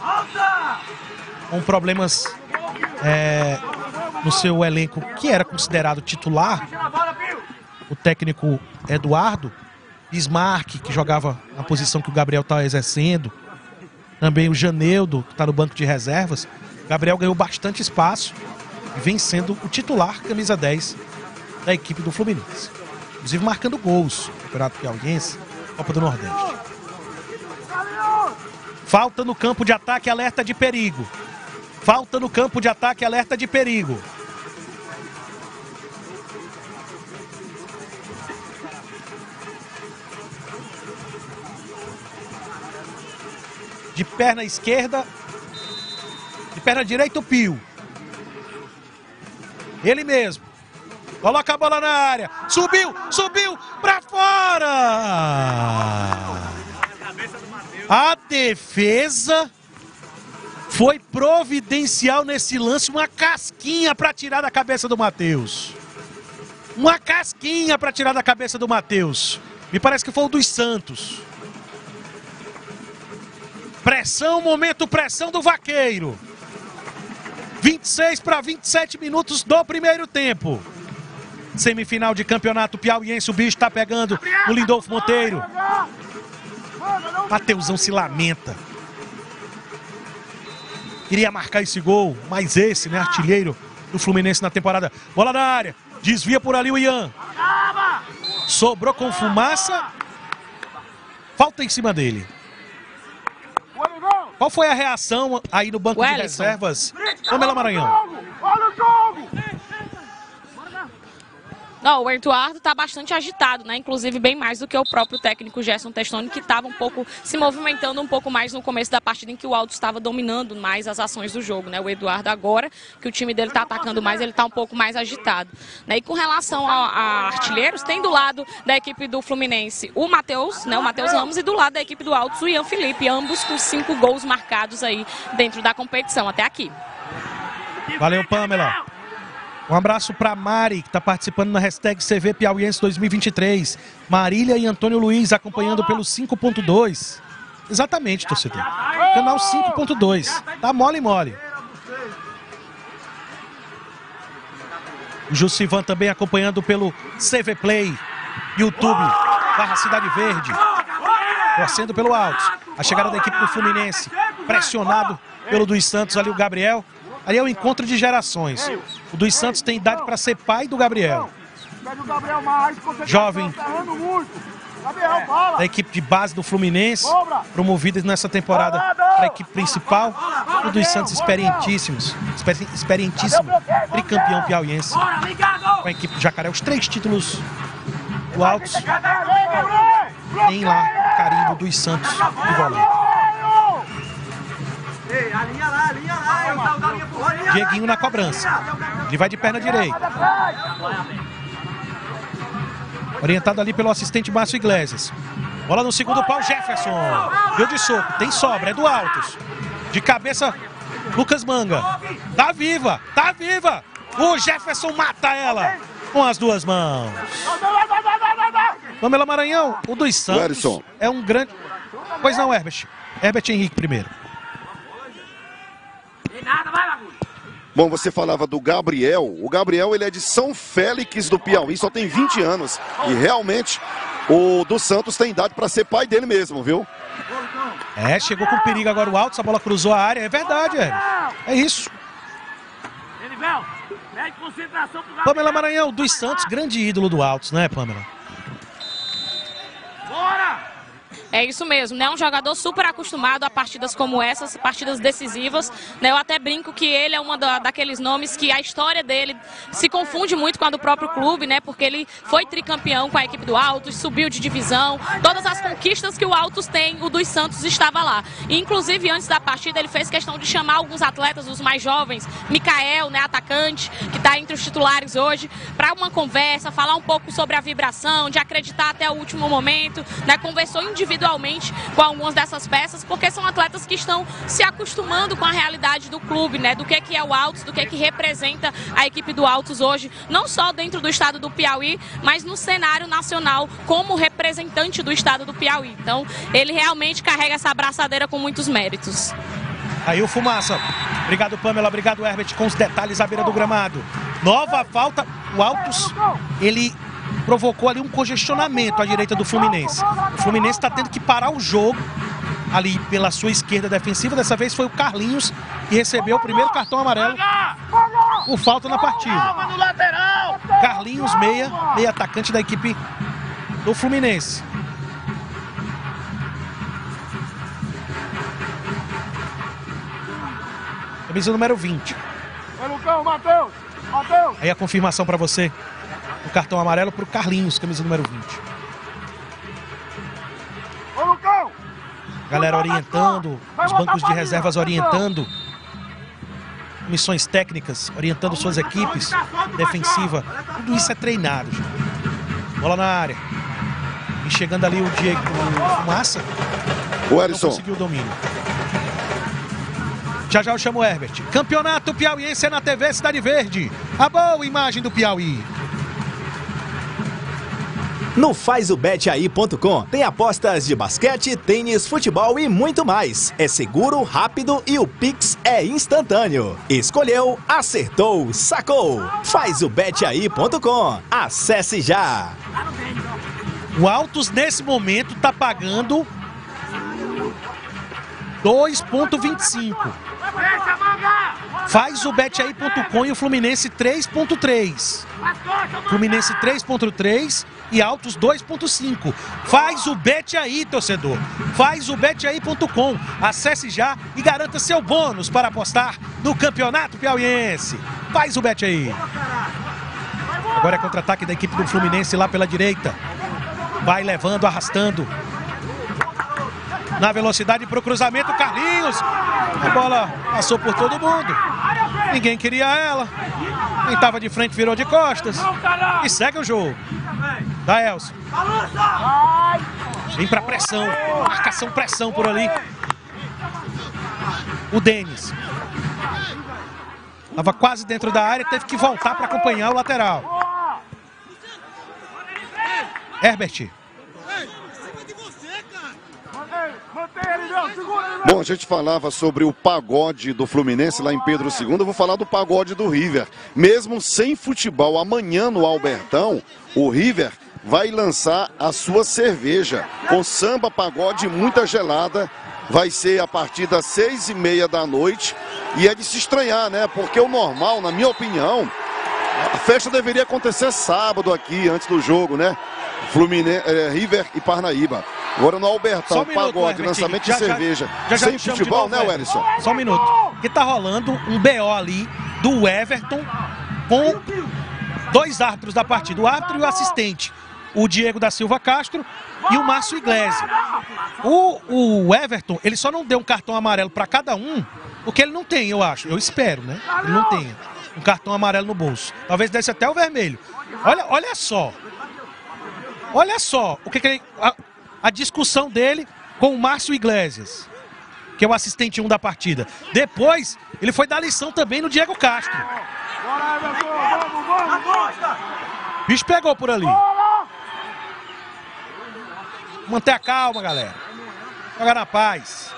Com problemas é, no seu elenco, que era considerado titular. O técnico Eduardo Bismarck, que jogava na posição que o Gabriel está exercendo. Também o Janeudo, que está no banco de reservas. Gabriel ganhou bastante espaço e vem sendo o titular, camisa dez, da equipe do Fluminense. Inclusive marcando gols no Campeonato Piauiense, Copa do Nordeste. Falta no campo de ataque, alerta de perigo. Falta no campo de ataque, alerta de perigo. De perna esquerda, de perna direita o Pio. Ele mesmo. Coloca a bola na área. Subiu, subiu, pra fora! A defesa foi providencial nesse lance. Uma casquinha para tirar da cabeça do Matheus. Uma casquinha para tirar da cabeça do Matheus. Me parece que foi o dos Santos. Pressão, momento pressão do Vaqueiro. vinte e seis para vinte e sete minutos do primeiro tempo. Semifinal de Campeonato Piauiense, o bicho está pegando o Lindolfo Monteiro. Mateusão se lamenta. Queria marcar esse gol, mas esse, né, artilheiro do Fluminense na temporada. Bola na área, desvia por ali o Ian. Sobrou com Fumaça. Falta em cima dele. Qual foi a reação aí no banco de reservas? Pamela Maranhão. Não, o Eduardo está bastante agitado, né? Inclusive bem mais do que o próprio técnico Gerson Testoni, que estava um pouco se movimentando um pouco mais no começo da partida, em que o Altos estava dominando mais as ações do jogo, né? O Eduardo agora, que o time dele está atacando mais, ele está um pouco mais agitado, né? E com relação a, a artilheiros, tem do lado da equipe do Fluminense o Matheus, né? O Matheus Ramos, e do lado da equipe do Altos o Ian Felipe, ambos com cinco gols marcados aí dentro da competição até aqui. Valeu, Pamela. Um abraço para Mari, que está participando na hashtag C V Piauiense dois mil e vinte e três. Marília e Antônio Luiz acompanhando pelo cinco ponto dois. Exatamente, torcedor. Canal cinco ponto dois. Tá mole, mole. O Jussivan também acompanhando pelo C V Play, YouTube, barra Cidade Verde. Torcendo pelo Altos. A chegada da equipe do Fluminense, pressionado pelo dos Santos ali, o Gabriel. Ali é o encontro de gerações. O dos Santos tem idade para ser pai do Gabriel. Jovem da equipe de base do Fluminense, promovida nessa temporada para a equipe principal. O dos Santos experientíssimos, experientíssimo, tricampeão piauiense. Com a equipe do Jacaré, os três títulos do Altos. Tem lá o carimbo dos Santos de volante. Dieguinho na cobrança. Ele vai de perna direita. Orientado ali pelo assistente Márcio Iglesias. Bola no segundo pau, Jefferson. Deu de soco, tem sobra, é do Altos. De cabeça, Lucas Manga. Tá viva, tá viva. O Jefferson mata ela com as duas mãos. Pamela Maranhão, o dos Santos é um grande... Pois não, Herbert. Herbert Henrique primeiro. Bom, você falava do Gabriel. O Gabriel, ele é de São Félix do Piauí, só tem vinte anos. E realmente, o dos Santos tem idade para ser pai dele mesmo, viu? É, chegou com perigo agora o Altos, a bola cruzou a área. É verdade, é. É isso. Pamela Maranhão, dos Santos, grande ídolo do Altos, né, Pamela? Bora! É isso mesmo, né? Um jogador super acostumado a partidas como essas, partidas decisivas, né? Eu até brinco que ele é um da, daqueles nomes que a história dele se confunde muito com a do próprio clube, né? Porque ele foi tricampeão com a equipe do Altos, subiu de divisão, todas as conquistas que o Altos tem, o dos Santos estava lá. E, inclusive, antes da partida, ele fez questão de chamar alguns atletas, os mais jovens, Micael, né, atacante, que está entre os titulares hoje, para uma conversa, falar um pouco sobre a vibração, de acreditar até o último momento, né? Conversou individualmente com algumas dessas peças, porque são atletas que estão se acostumando com a realidade do clube, né? Do que é, que é o Altos, do que é que representa a equipe do Altos hoje, não só dentro do estado do Piauí, mas no cenário nacional como representante do estado do Piauí. Então, ele realmente carrega essa abraçadeira com muitos méritos. Aí o Fumaça. Obrigado, Pamela. Obrigado, Herbert, com os detalhes à beira do gramado. Nova falta. O Altos, ele provocou ali um congestionamento à direita do Fluminense. O Fluminense está tendo que parar o jogo ali pela sua esquerda defensiva. Dessa vez foi o Carlinhos que recebeu o primeiro cartão amarelo por falta na partida. Carlinhos, meia, meia atacante da equipe do Fluminense. Camisa número vinte. Aí a confirmação para você. O cartão amarelo para o Carlinhos, camisa número vinte. Galera orientando, os bancos de reservas orientando, missões técnicas, orientando suas equipes, defensiva. Tudo isso é treinado, gente. Bola na área. E chegando ali o Diego, o Fumaça. O Erisson. Não conseguiu o domínio. Já já eu chamo o Herbert. Campeonato Piauiense é na T V Cidade Verde. A boa imagem do Piauí. No faz o bet aí ponto com tem apostas de basquete, tênis, futebol e muito mais. É seguro, rápido e o Pix é instantâneo. Escolheu, acertou, sacou. faz o bet aí ponto com. Acesse já. O Altos nesse momento está pagando dois ponto vinte e cinco. Faz o bet aí ponto com e o Fluminense três ponto três. Fluminense três ponto três e Altos dois ponto cinco. Faz o bet aí, torcedor. Faz o bet aí ponto com. Acesse já e garanta seu bônus para apostar no Campeonato Piauiense. Faz o bet aí. Agora é contra-ataque da equipe do Fluminense lá pela direita. Vai levando, arrastando. Na velocidade para o cruzamento, Carlinhos. A bola passou por todo mundo. Ninguém queria ela. Quem estava de frente virou de costas. E segue o jogo. Da Elcio. Vem para pressão. Marcação, pressão por ali. O Denis. Estava quase dentro da área, teve que voltar para acompanhar o lateral. Herbert. Bom, a gente falava sobre o pagode do Fluminense lá em Pedro segundo, eu vou falar do pagode do River. Mesmo sem futebol, amanhã no Albertão, o River vai lançar a sua cerveja com samba, pagode e muita gelada. Vai ser a partir das seis e meia da noite e é de se estranhar, né? Porque o normal, na minha opinião, a festa deveria acontecer sábado aqui, antes do jogo, né? Fluminense, é, River e Parnaíba. Agora no Albertão, um minuto, pagode, lançamento de cerveja, já, já, sem já futebol, né, Wellington? Só um minuto. Que tá rolando um B O ali do Everton com dois árbitros da partida, o árbitro e o assistente. O Diego da Silva Castro e o Márcio Iglesias. O, o Everton, ele só não deu um cartão amarelo para cada um, porque ele não tem, eu acho. Eu espero, né? Ele não tenha um cartão amarelo no bolso. Talvez desse até o vermelho. Olha, olha só. Olha só o que, que ele, a, a discussão dele com o Márcio Iglesias, que é o assistente um da partida. Depois, ele foi dar lição também no Diego Castro. O bicho pegou por ali. Manter a calma, galera. Jogar na paz.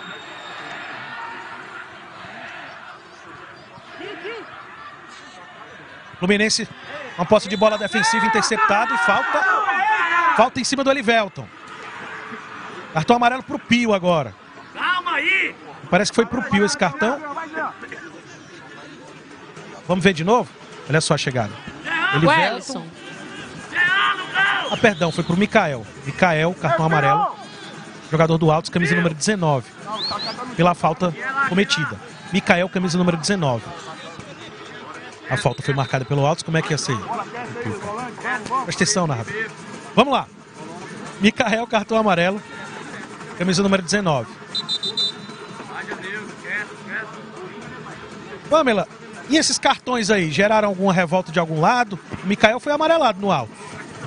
Fluminense, uma posse de bola defensiva interceptada e falta. Falta em cima do Elivelton. Cartão amarelo pro Pio agora. Calma aí. Parece que foi pro Pio esse cartão. Vamos ver de novo? Olha só a chegada. Elivelton. Ah, perdão, foi pro Mikael. Mikael, cartão amarelo. Jogador do Altos, camisa número dezenove. Pela falta cometida. Mikael, camisa número dezenove. A falta foi marcada pelo Altos. Como é que ia ser? Presta atenção, narrador. Vamos lá. Mikael, cartão amarelo. Camisa número dezenove. Pamela, e esses cartões aí? Geraram alguma revolta de algum lado? O Mikael foi amarelado no alto.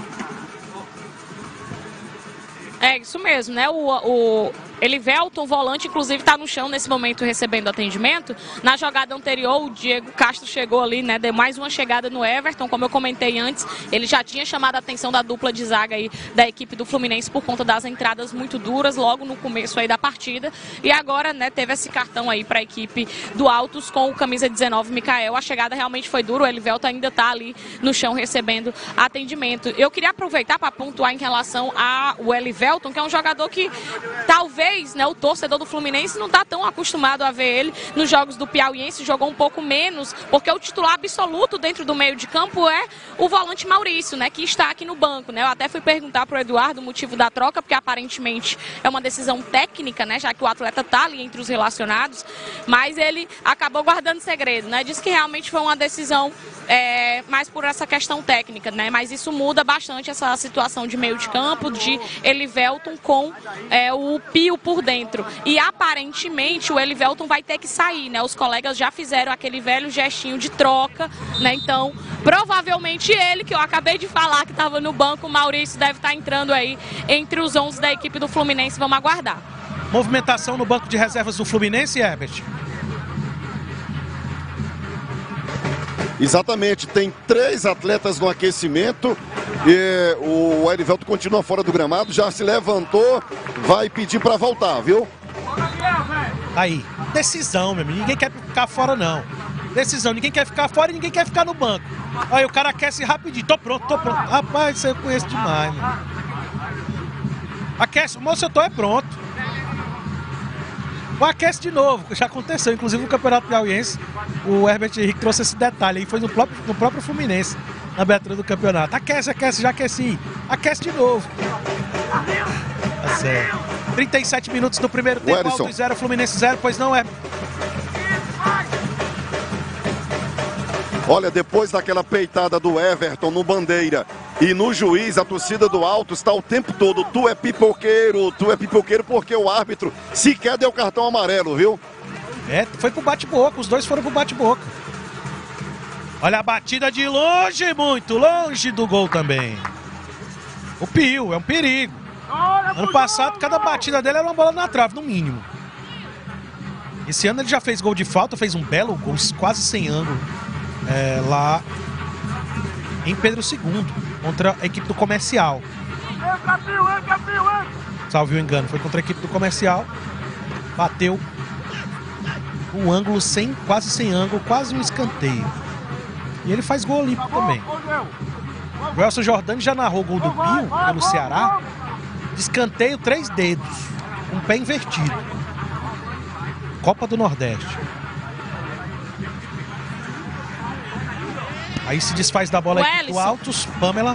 É isso mesmo, né? O, o Elivelton, volante, inclusive está no chão nesse momento recebendo atendimento. Na jogada anterior, o Diego Castro chegou ali, né? Deu mais uma chegada no Everton, como eu comentei antes. Ele já tinha chamado a atenção da dupla de zaga aí da equipe do Fluminense por conta das entradas muito duras logo no começo aí da partida. E agora, né, teve esse cartão aí para a equipe do Altos com o camisa dezenove, Mikael. A chegada realmente foi dura, o Elivelton ainda está ali no chão recebendo atendimento. Eu queria aproveitar para pontuar em relação ao Elivelton, que é um jogador que talvez, né, o torcedor do Fluminense não está tão acostumado a ver ele nos jogos do Piauiense, jogou um pouco menos, porque o titular absoluto dentro do meio de campo é o volante Maurício, né, que está aqui no banco, né? Eu até fui perguntar para o Eduardo o motivo da troca, porque aparentemente é uma decisão técnica, né, já que o atleta está ali entre os relacionados, mas ele acabou guardando segredo, né? Disse que realmente foi uma decisão é, mais por essa questão técnica, né? Mas isso muda bastante essa situação de meio de campo, de Elivelton com é, o Pio por dentro. E aparentemente o Elivelton vai ter que sair, né? Os colegas já fizeram aquele velho gestinho de troca, né? Então, provavelmente ele, que eu acabei de falar que estava no banco, o Maurício deve estar entrando aí entre os onze da equipe do Fluminense. Vamos aguardar. Movimentação no banco de reservas do Fluminense, Herbert? Exatamente, tem três atletas no aquecimento e o Elivelton continua fora do gramado, já se levantou, vai pedir para voltar, viu? Aí, decisão, meu amigo, ninguém quer ficar fora não. Decisão, ninguém quer ficar fora e ninguém quer ficar no banco. Aí o cara aquece rapidinho, tô pronto, tô pronto. Rapaz, isso eu conheço demais, mano. Aquece, moço, eu tô é pronto. O aquece de novo, que já aconteceu, inclusive no Campeonato Piauiense, o Herbert Henrique trouxe esse detalhe aí, foi no próprio, no próprio Fluminense, na abertura do campeonato. Aquece, aquece, já aqueci, aquece de novo. Tá certo. trinta e sete minutos do primeiro tempo, Altos zero, Fluminense zero, pois não é. Olha, depois daquela peitada do Everton no Bandeira e no juiz, a torcida do Altos está o tempo todo, tu é pipoqueiro, tu é pipoqueiro, porque o árbitro sequer deu cartão amarelo, viu? É, foi pro bate-boca, os dois foram pro bate-boca. Olha a batida de longe, muito longe do gol também. O Pio, é um perigo. Ano passado, cada batida dele era uma bola na trave, no mínimo. Esse ano ele já fez gol de falta, fez um belo gol, quase sem ângulo, é, lá em Pedro segundo, contra a equipe do Comercial. Salve o engano, foi contra a equipe do Comercial, bateu um ângulo sem, quase sem ângulo, quase um escanteio. E ele faz gol olímpico também. O Elson Jordani já narrou gol do Pio pelo Ceará, de escanteio três dedos, um pé invertido. Copa do Nordeste. Aí se desfaz da bola aqui do Altos, Pamela.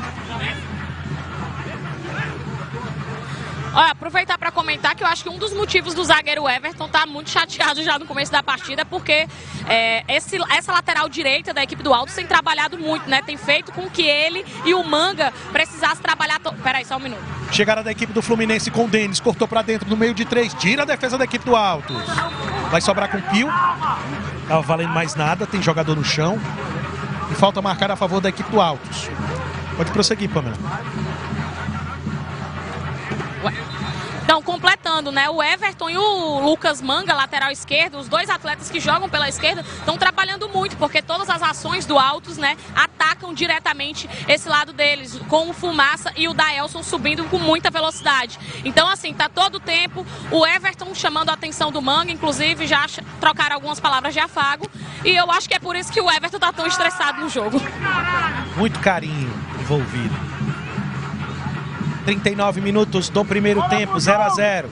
Olha, aproveitar para comentar que eu acho que um dos motivos do zagueiro Everton tá muito chateado já no começo da partida, porque é, esse, essa lateral direita da equipe do Altos tem trabalhado muito, né? Tem feito com que ele e o Manga precisassem trabalhar... To... Peraí, só um minuto. Chegada da equipe do Fluminense com o Denis, cortou para dentro no meio de três, tira a defesa da equipe do Altos. Vai sobrar com o Pio. Tava valendo mais nada, tem jogador no chão. E falta marcar a favor da equipe do Altos. Pode prosseguir, Pamela. Então, completando, né? O Everton e o Lucas Manga, lateral esquerdo, os dois atletas que jogam pela esquerda, estão trabalhando muito, porque todas as ações do Altos, né, atacam diretamente esse lado deles, com o Fumaça e o Daelson subindo com muita velocidade. Então, assim, tá todo o tempo o Everton chamando a atenção do Manga, inclusive já trocaram algumas palavras de afago, e eu acho que é por isso que o Everton tá tão estressado no jogo. Muito carinho envolvido. trinta e nove minutos do primeiro tempo, zero a zero.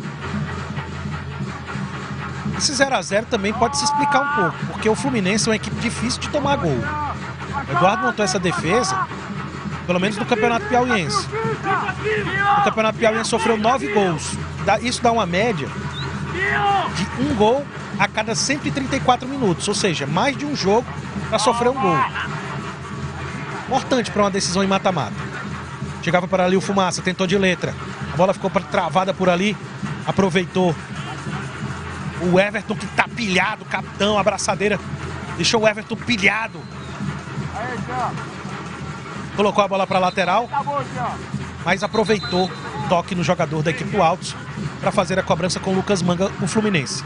Esse zero a zero também pode se explicar um pouco, porque o Fluminense é uma equipe difícil de tomar gol. O Eduardo montou essa defesa, pelo menos no Campeonato Piauiense. No Campeonato Piauiense sofreu nove gols. Isso dá uma média de um gol a cada cento e trinta e quatro minutos, ou seja, mais de um jogo para sofrer um gol. Importante para uma decisão em mata-mata. Chegava para ali o Fumaça, tentou de letra. A bola ficou travada por ali. Aproveitou o Everton, que tá pilhado, capitão, abraçadeira. Deixou o Everton pilhado. Colocou a bola para lateral. Mas aproveitou o toque no jogador da equipe do Altos para fazer a cobrança com o Lucas Manga, o Fluminense.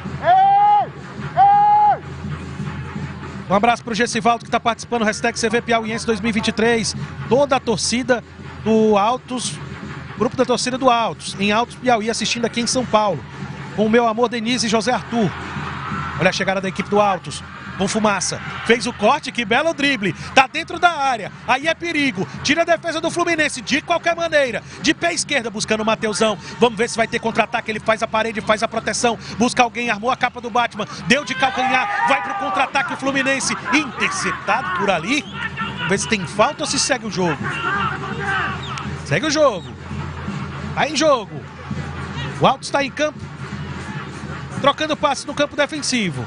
Um abraço para o Gessivaldo, que está participando, hashtag C V Piauiense dois mil e vinte e três. Toda a torcida do Altos, grupo da torcida do Altos, em Altos Piauí, assistindo aqui em São Paulo. Com o meu amor Denise e José Arthur. Olha a chegada da equipe do Altos. Com Fumaça. Fez o corte, que belo drible. Tá dentro da área. Aí é perigo. Tira a defesa do Fluminense de qualquer maneira. De pé esquerda, buscando o Mateusão. Vamos ver se vai ter contra-ataque. Ele faz a parede, faz a proteção. Busca alguém, armou a capa do Batman. Deu de calcanhar. Vai pro contra-ataque o Fluminense. Interceptado por ali. Vamos ver se tem falta ou se segue o jogo. Segue o jogo. Tá em jogo. O Altos está em campo. Trocando passe no campo defensivo.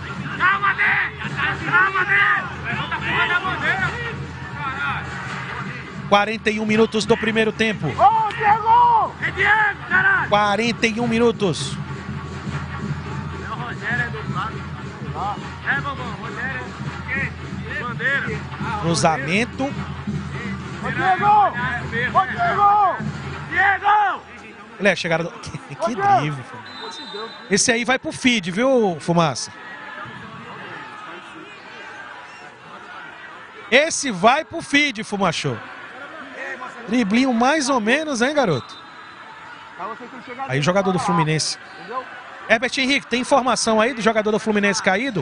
quarenta e um minutos do primeiro tempo. quarenta e um minutos. Cruzamento. Olha a chegada do... Que, que drible. Esse aí vai pro feed, viu, Fumaça? Esse vai pro feed, Fumachou. Driblinho mais ou menos, hein, garoto? Aí o jogador do Fluminense. Herbert Henrique, tem informação aí do jogador do Fluminense caído?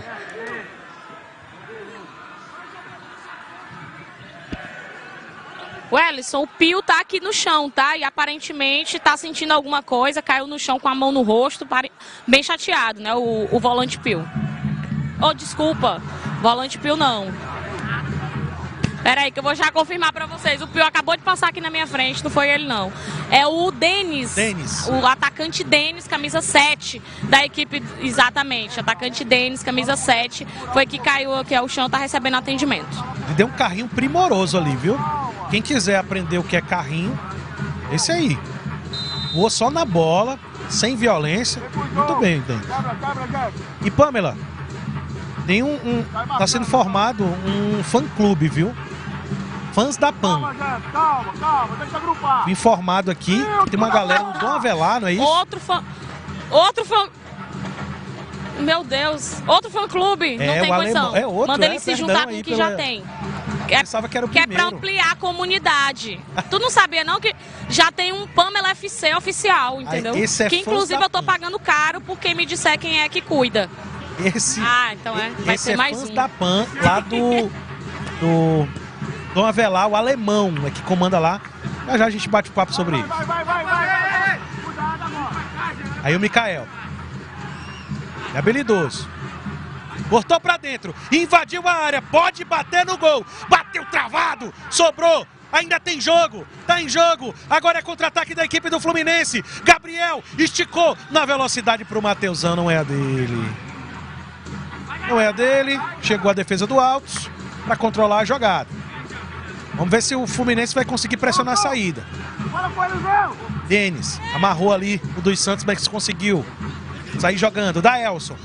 Wellison, o Pio tá aqui no chão, tá? E aparentemente tá sentindo alguma coisa, caiu no chão com a mão no rosto, bem chateado, né? O, o volante Pio. Oh, desculpa, volante Pio não. Pera aí que eu vou já confirmar pra vocês. O Pio acabou de passar aqui na minha frente, não foi ele não. É o Denis, Denis. O atacante Denis, camisa sete da equipe, exatamente. Atacante Denis, camisa sete, foi que caiu aqui ao chão, tá recebendo atendimento. Ele deu um carrinho primoroso ali, viu? Quem quiser aprender o que é carrinho, esse aí. Voou só na bola, sem violência. Muito bem, Denis. E Pamela, tem um, um... tá sendo formado um fã-clube, viu? Fãs da P A N. Calma, calma, tem que agrupar. Fui informado aqui que tem uma galera do Dom Avelar, não é isso? Outro fã... Outro fã... Meu Deus. Outro fã-clube. É, não tem o condição. alemão. É outro, Manda é, ele se perdão juntar com aí o que pela- já tem. Eu pensava que era o Que é pra primeiro. ampliar a comunidade. Tu não sabia não que já tem um Pamela F C oficial, entendeu? Ah, esse é que fãs inclusive da eu tô P A N. pagando caro por quem me disser quem é que cuida. Esse, Ah, então é. Vai esse ser é mais fãs um. da P A N, lá do, do Dom Avelar, o alemão, é que comanda lá. Já já a gente bate papo sobre isso. Vai, vai, vai, vai, vai. Cuidado agora. Aí o Mikael. É habilidoso. Cortou pra dentro, invadiu a área, pode bater no gol. Bateu travado, sobrou. Ainda tem jogo, tá em jogo. Agora é contra-ataque da equipe do Fluminense. Gabriel esticou na velocidade pro Mateusão, não é a dele. Não é a dele. Chegou a defesa do Altos para controlar a jogada. Vamos ver se o Fluminense vai conseguir pressionar a saída. Bora com ele, Zé. Denis amarrou ali o dos Santos, mas conseguiu sair jogando. Da Elson.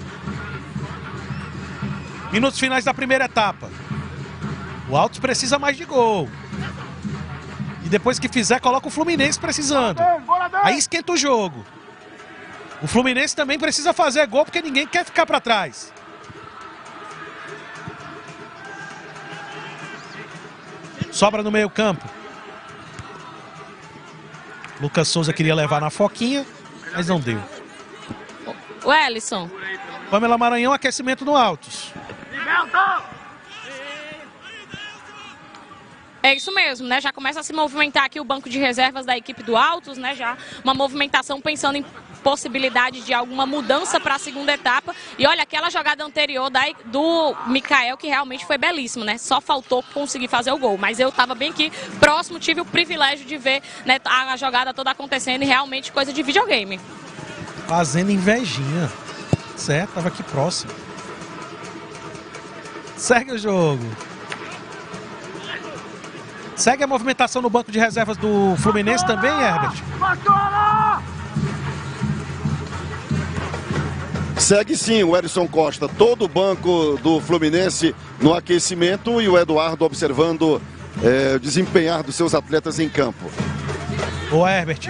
Minutos finais da primeira etapa. O Altos precisa mais de gol. E depois que fizer, coloca o Fluminense precisando. Bora, Zé. Aí esquenta o jogo. O Fluminense também precisa fazer gol porque ninguém quer ficar para trás. Sobra no meio campo. Lucas Souza queria levar na foquinha, mas não deu. O Ellison. Pamela Maranhão, aquecimento no Altos. É isso mesmo, né? Já começa a se movimentar aqui o banco de reservas da equipe do Altos, né? Já uma movimentação pensando em possibilidade de alguma mudança para a segunda etapa. E olha, aquela jogada anterior da, do Mikael, que realmente foi belíssimo, né? Só faltou conseguir fazer o gol. Mas eu estava bem aqui próximo, tive o privilégio de ver, né, a jogada toda acontecendo e realmente coisa de videogame. Fazendo invejinha. Certo, tava aqui próximo. Segue o jogo. Segue a movimentação no banco de reservas do Fluminense também, Herbert? Segue sim o Edson Costa, todo o banco do Fluminense no aquecimento e o Eduardo observando é, o desempenhar dos seus atletas em campo. O Herbert.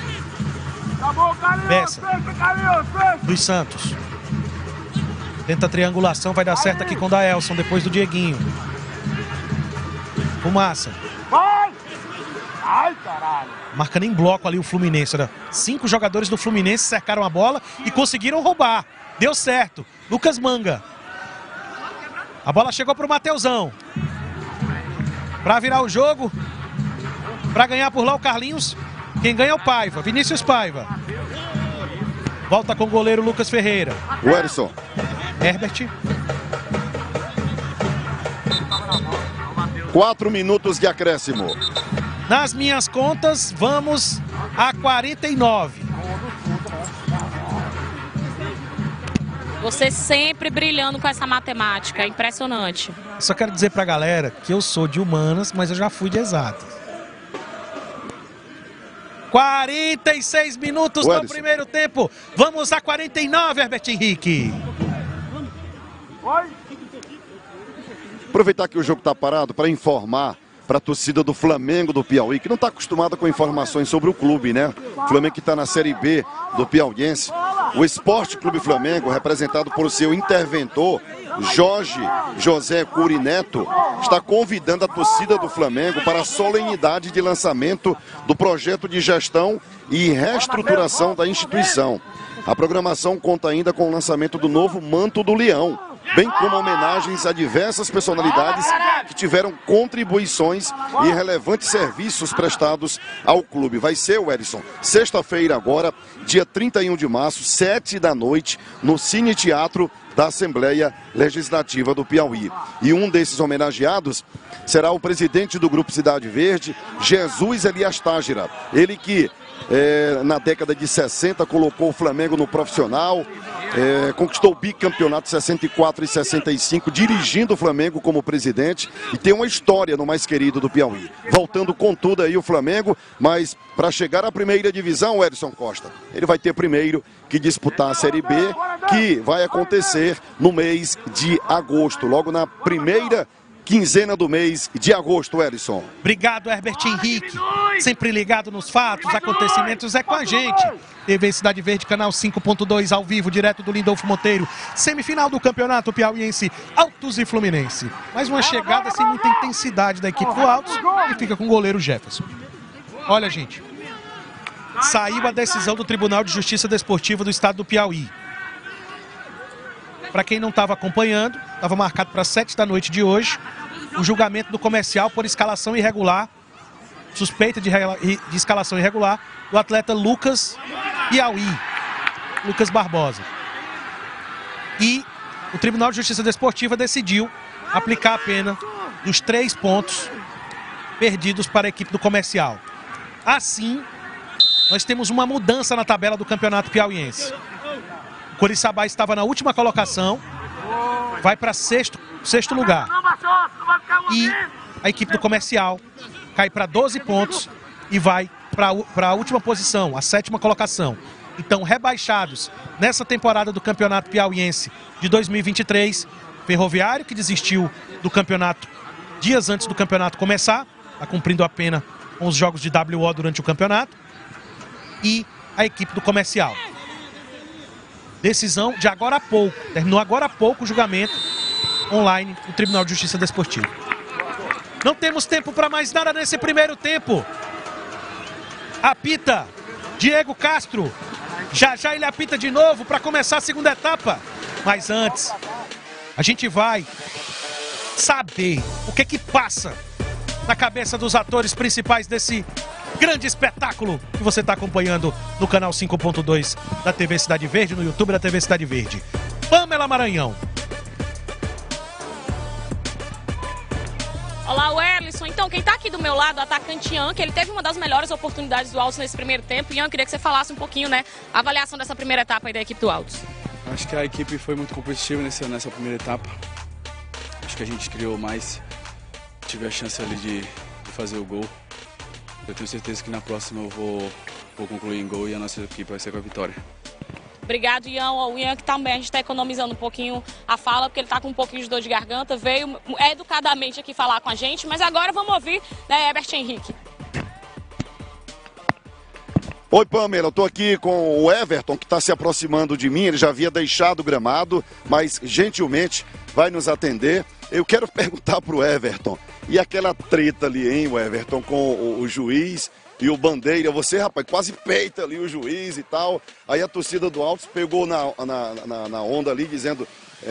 Peça. Dos Santos. Tenta a triangulação, vai dar certo aqui com o Daelson, depois do Dieguinho. Fumaça. Vai! Ai, caralho! Marcando em bloco ali o Fluminense. Né? Cinco jogadores do Fluminense cercaram a bola e conseguiram roubar. Deu certo. Lucas Manga. A bola chegou para o Mateusão. Para virar o jogo. Para ganhar por lá o Carlinhos. Quem ganha é o Paiva. Vinícius Paiva. Volta com o goleiro Lucas Ferreira. O Edson. Herbert. Quatro minutos de acréscimo. Nas minhas contas, vamos a quarenta e nove. Você sempre brilhando com essa matemática, é impressionante. Só quero dizer pra galera que eu sou de humanas, mas eu já fui de exatas. quarenta e seis minutos O no Edson. primeiro tempo. Vamos a quarenta e nove, Herbert Henrique. Aproveitar que o jogo está parado para informar para a torcida do Flamengo do Piauí, que não está acostumada com informações sobre o clube, né? O Flamengo que está na Série B do Piauiense. O Esporte Clube Flamengo, representado por seu interventor, Jorge José Curi Neto, está convidando a torcida do Flamengo para a solenidade de lançamento do projeto de gestão e reestruturação da instituição. A programação conta ainda com o lançamento do novo Manto do Leão, bem como homenagens a diversas personalidades que tiveram contribuições e relevantes serviços prestados ao clube. Vai ser, Edson, sexta-feira agora, dia trinta e um de março, sete da noite, no Cine Teatro da Assembleia Legislativa do Piauí. E um desses homenageados será o presidente do Grupo Cidade Verde, Jesus Elias Tágira. Ele que, é, na década de sessenta, colocou o Flamengo no profissional, é, conquistou o bicampeonato sessenta e quatro e sessenta e cinco, dirigindo o Flamengo como presidente e tem uma história no mais querido do Piauí. Voltando com tudo aí o Flamengo, mas para chegar à primeira divisão, o Edson Costa, ele vai ter primeiro que disputar a Série B, que vai acontecer no mês de agosto, logo na primeira quinzena do mês de agosto, Edson. Obrigado, Herbert Henrique. Sempre ligado nos fatos, acontecimentos, é com a gente. T V Cidade Verde, canal cinco ponto dois, ao vivo, direto do Lindolfo Monteiro. Semifinal do Campeonato Piauiense, Altos e Fluminense. Mais uma chegada sem muita intensidade da equipe do Altos e fica com o goleiro Jefferson. Olha, gente, saiu a decisão do Tribunal de Justiça Desportiva do Estado do Piauí. Para quem não estava acompanhando, estava marcado para sete da noite de hoje o julgamento do Comercial por escalação irregular, suspeita de, de escalação irregular, do atleta Lucas Piauí, Lucas Barbosa. E o Tribunal de Justiça Desportiva decidiu aplicar a pena dos três pontos perdidos para a equipe do Comercial. Assim, nós temos uma mudança na tabela do Campeonato Piauiense. O Coriçaba estava na última colocação, vai para sexto, sexto lugar. E a equipe do Comercial cai para doze pontos e vai para a última posição, a sétima colocação. Então, rebaixados nessa temporada do Campeonato Piauiense de dois mil e vinte e três, Ferroviário, que desistiu do campeonato dias antes do campeonato começar, está cumprindo a pena com os jogos de W O durante o campeonato, e a equipe do Comercial. Decisão de agora a pouco, terminou agora há pouco o julgamento online do Tribunal de Justiça Desportiva. Não temos tempo para mais nada nesse primeiro tempo. Apita Diego Castro. Já já ele apita de novo para começar a segunda etapa. Mas antes, a gente vai saber o que que passa na cabeça dos atores principais desse grande espetáculo que você está acompanhando no canal cinco ponto dois da T V Cidade Verde, no YouTube da T V Cidade Verde. Pamela Maranhão. Olá, Werlison. Então, quem está aqui do meu lado, o atacante Ian, que ele teve uma das melhores oportunidades do Altos nesse primeiro tempo. Ian, queria que você falasse um pouquinho, né, a avaliação dessa primeira etapa aí da equipe do Altos. Acho que a equipe foi muito competitiva nessa, nessa primeira etapa. Acho que a gente criou mais, tive a chance ali de, de fazer o gol. Eu tenho certeza que na próxima eu vou, vou concluir em gol e a nossa equipe vai ser com a vitória. Obrigado, Ian. O Ian que também a gente está economizando um pouquinho a fala, porque ele está com um pouquinho de dor de garganta, veio educadamente aqui falar com a gente, mas agora vamos ouvir, né, Herbert Henrique. Oi, Pamela, eu estou aqui com o Everton, que está se aproximando de mim, ele já havia deixado o gramado, mas gentilmente vai nos atender. Eu quero perguntar para o Everton, e aquela treta ali, hein, o Everton, com o, o juiz e o Bandeira, você, rapaz, quase peita ali o juiz e tal. Aí a torcida do Altos pegou na, na, na, na onda ali, dizendo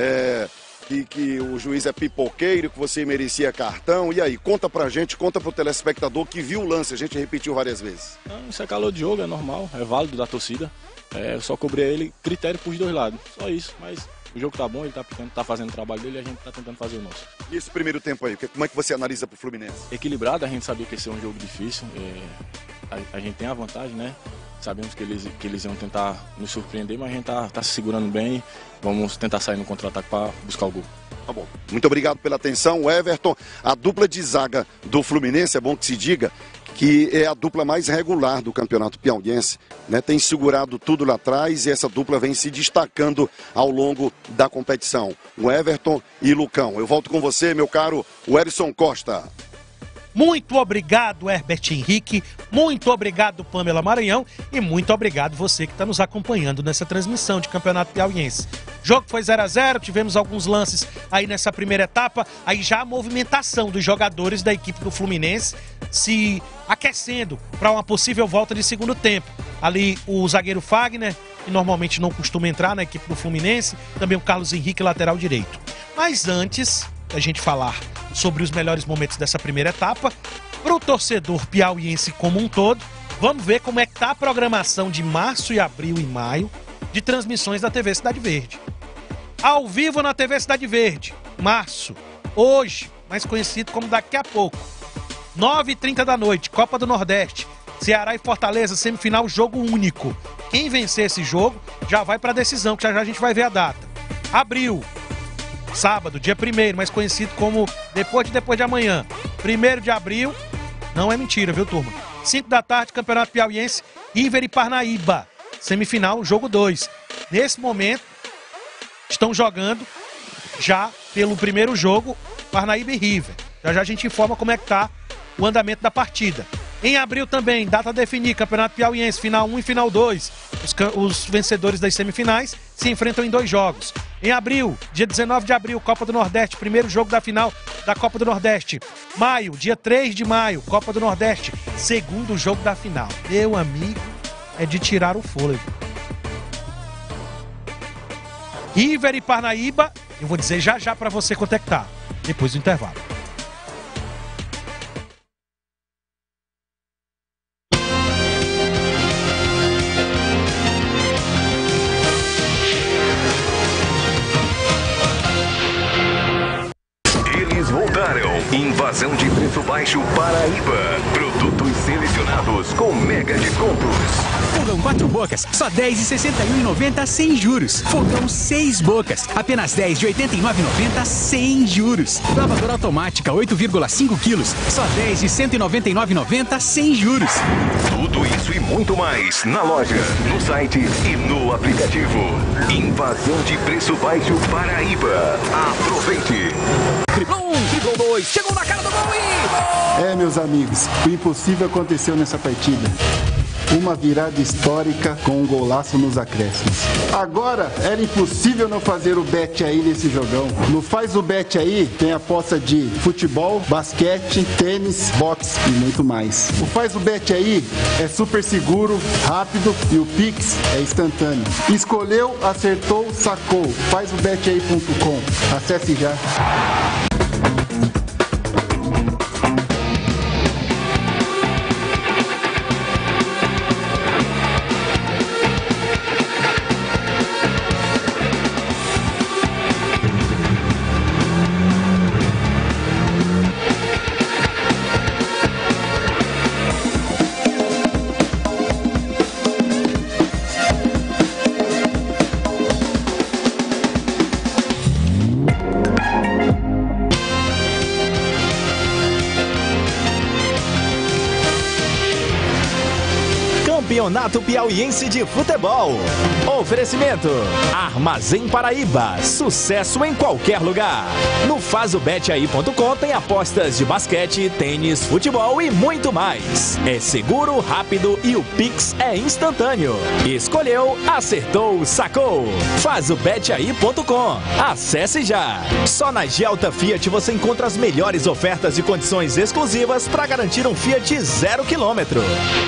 é, que, que o juiz é pipoqueiro, que você merecia cartão. E aí, conta pra gente, conta pro telespectador que viu o lance, a gente repetiu várias vezes. Não, isso é calor de jogo, é normal, é válido da torcida. É, eu só cobri ele critério pros dois lados, só isso, mas o jogo tá bom, ele tá, tá fazendo o trabalho dele e a gente tá tentando fazer o nosso. E esse primeiro tempo aí, como é que você analisa pro Fluminense? Equilibrado, a gente sabia que esse é um jogo difícil, é, a, a gente tem a vantagem, né? Sabemos que eles, que eles iam tentar nos surpreender, mas a gente tá, tá se segurando bem, vamos tentar sair no contra-ataque para buscar o gol. Tá bom. Muito obrigado pela atenção, Everton. A dupla de zaga do Fluminense, é bom que se diga, que é a dupla mais regular do Campeonato Piauiense, né? Tem segurado tudo lá atrás e essa dupla vem se destacando ao longo da competição. O Everton e Lucão. Eu volto com você, meu caro Werlison Costa. Muito obrigado, Herbert Henrique, muito obrigado, Pamela Maranhão, e muito obrigado você que está nos acompanhando nessa transmissão de Campeonato Piauiense. O jogo foi zero a zero, tivemos alguns lances aí nessa primeira etapa, aí já a movimentação dos jogadores da equipe do Fluminense se aquecendo para uma possível volta de segundo tempo. Ali o zagueiro Fagner, que normalmente não costuma entrar na equipe do Fluminense, também o Carlos Henrique, lateral direito. Mas antes da gente falar sobre os melhores momentos dessa primeira etapa, para o torcedor piauiense como um todo, vamos ver como é que está a programação de março e abril e maio de transmissões da T V Cidade Verde. Ao vivo na T V Cidade Verde, março, hoje, mais conhecido como daqui a pouco, nove e trinta da noite, Copa do Nordeste, Ceará e Fortaleza, semifinal, jogo único. Quem vencer esse jogo já vai para a decisão, que já já a gente vai ver a data. Abril, sábado, dia primeiro, mais conhecido como depois de depois de amanhã. primeiro de abril, não é mentira, viu, turma? cinco da tarde, Campeonato Piauiense, River e Parnaíba. Semifinal, jogo dois. Nesse momento, estão jogando já pelo primeiro jogo, Parnaíba e River. Já já a gente informa como é que tá o andamento da partida. Em abril também, data a definir, Campeonato Piauiense, final um e final dois. Os, os vencedores das semifinais se enfrentam em dois jogos. Em abril, dia dezenove de abril, Copa do Nordeste, primeiro jogo da final da Copa do Nordeste. Maio, dia três de maio, Copa do Nordeste, segundo jogo da final. Meu amigo, é de tirar o fôlego. River e Parnaíba, eu vou dizer já já pra você quanto é que tá, depois do intervalo. Invasão de preço baixo Paraíba. Produtos selecionados com mega descontos. Fogão quatro bocas, só dez reais e sessenta e um centavos e noventa sem juros. Fogão seis bocas, apenas dez reais e oitenta e nove centavos e noventa sem juros. Lavadora automática oito vírgula cinco quilos, só dez reais e cento e noventa e nove centavos e noventa sem juros. Tudo isso e muito mais na loja, no site e no aplicativo. Invasão de preço baixo Paraíba. Aproveite. Triplou um, triplou dois, chegou na cara do gol e... É, meus amigos, o impossível aconteceu nessa partida. Uma virada histórica com um golaço nos acréscimos. Agora, era impossível não fazer o bet aí nesse jogão. No Faz o Bet aí, tem aposta de futebol, basquete, tênis, boxe e muito mais. O Faz o Bet aí é super seguro, rápido e o Pix é instantâneo. Escolheu, acertou, sacou. faz o bet aí ponto com. Acesse já. Campeonato Piauiense de Futebol. Oferecimento: Armazém Paraíba. Sucesso em qualquer lugar. No faz o bet aí ponto com tem apostas de basquete, tênis, futebol e muito mais. É seguro, rápido e o Pix é instantâneo. Escolheu, acertou, sacou. faz o bet aí ponto com. Acesse já. Só na Gelta Fiat você encontra as melhores ofertas e condições exclusivas para garantir um Fiat zero quilômetro.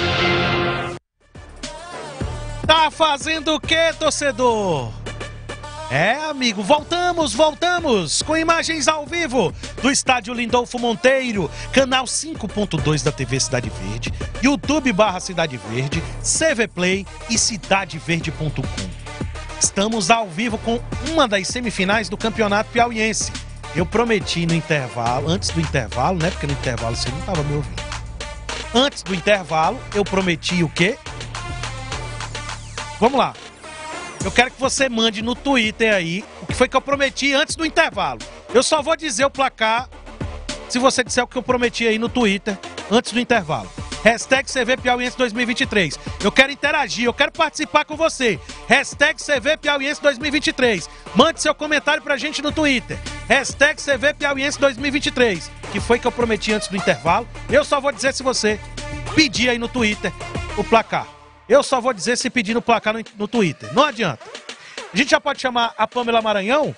Tá fazendo o quê, torcedor? É, amigo, voltamos, voltamos com imagens ao vivo do estádio Lindolfo Monteiro, canal cinco ponto dois da T V Cidade Verde, YouTube barra Cidade Verde, C V Play e cidade verde ponto com. Estamos ao vivo com uma das semifinais do Campeonato Piauiense. Eu prometi no intervalo, antes do intervalo, né, porque no intervalo você não estava me ouvindo. Antes do intervalo, eu prometi o quê? Vamos lá. Eu quero que você mande no Twitter aí o que foi que eu prometi antes do intervalo. Eu só vou dizer o placar se você disser o que eu prometi aí no Twitter antes do intervalo. Hashtag C V Piauiense dois mil e vinte e três. Eu quero interagir, eu quero participar com você. Hashtag C V Piauiense dois mil e vinte e três. Mande seu comentário pra gente no Twitter. Hashtag C V Piauiense dois mil e vinte e três. Que foi que eu prometi antes do intervalo. Eu só vou dizer se você pedir aí no Twitter o placar. Eu só vou dizer se pedir no placar no, no Twitter. Não adianta. A gente já pode chamar a Pamela Maranhão?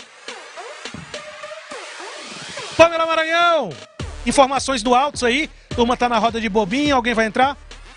Pamela Maranhão! Informações do Altos aí. Turma tá na roda de bobinho. Alguém vai entrar?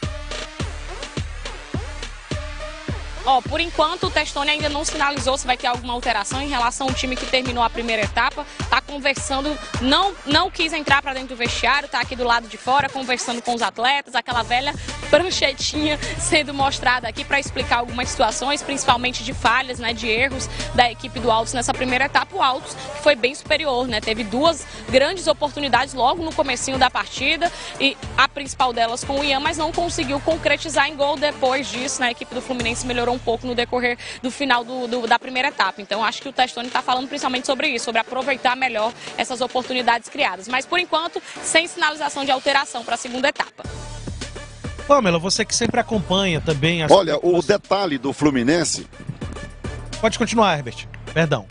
Ó, por enquanto o Testoni ainda não sinalizou se vai ter alguma alteração em relação ao time que terminou a primeira etapa. Tá com conversando, não, não quis entrar para dentro do vestiário, tá aqui do lado de fora, conversando com os atletas, aquela velha pranchetinha sendo mostrada aqui para explicar algumas situações, principalmente de falhas, né, de erros da equipe do Altos nessa primeira etapa. O Altos foi bem superior, né, teve duas grandes oportunidades logo no comecinho da partida, e a principal delas com o Ian, mas não conseguiu concretizar em gol. Depois disso, né, a equipe do Fluminense melhorou um pouco no decorrer do final do, do, da primeira etapa. Então acho que o Testoni está falando principalmente sobre isso, sobre aproveitar melhor essas oportunidades criadas. Mas por enquanto, sem sinalização de alteração para a segunda etapa. Pamela, você que sempre acompanha também... As... Olha, o detalhe do Fluminense... Pode continuar, Herbert. Perdão.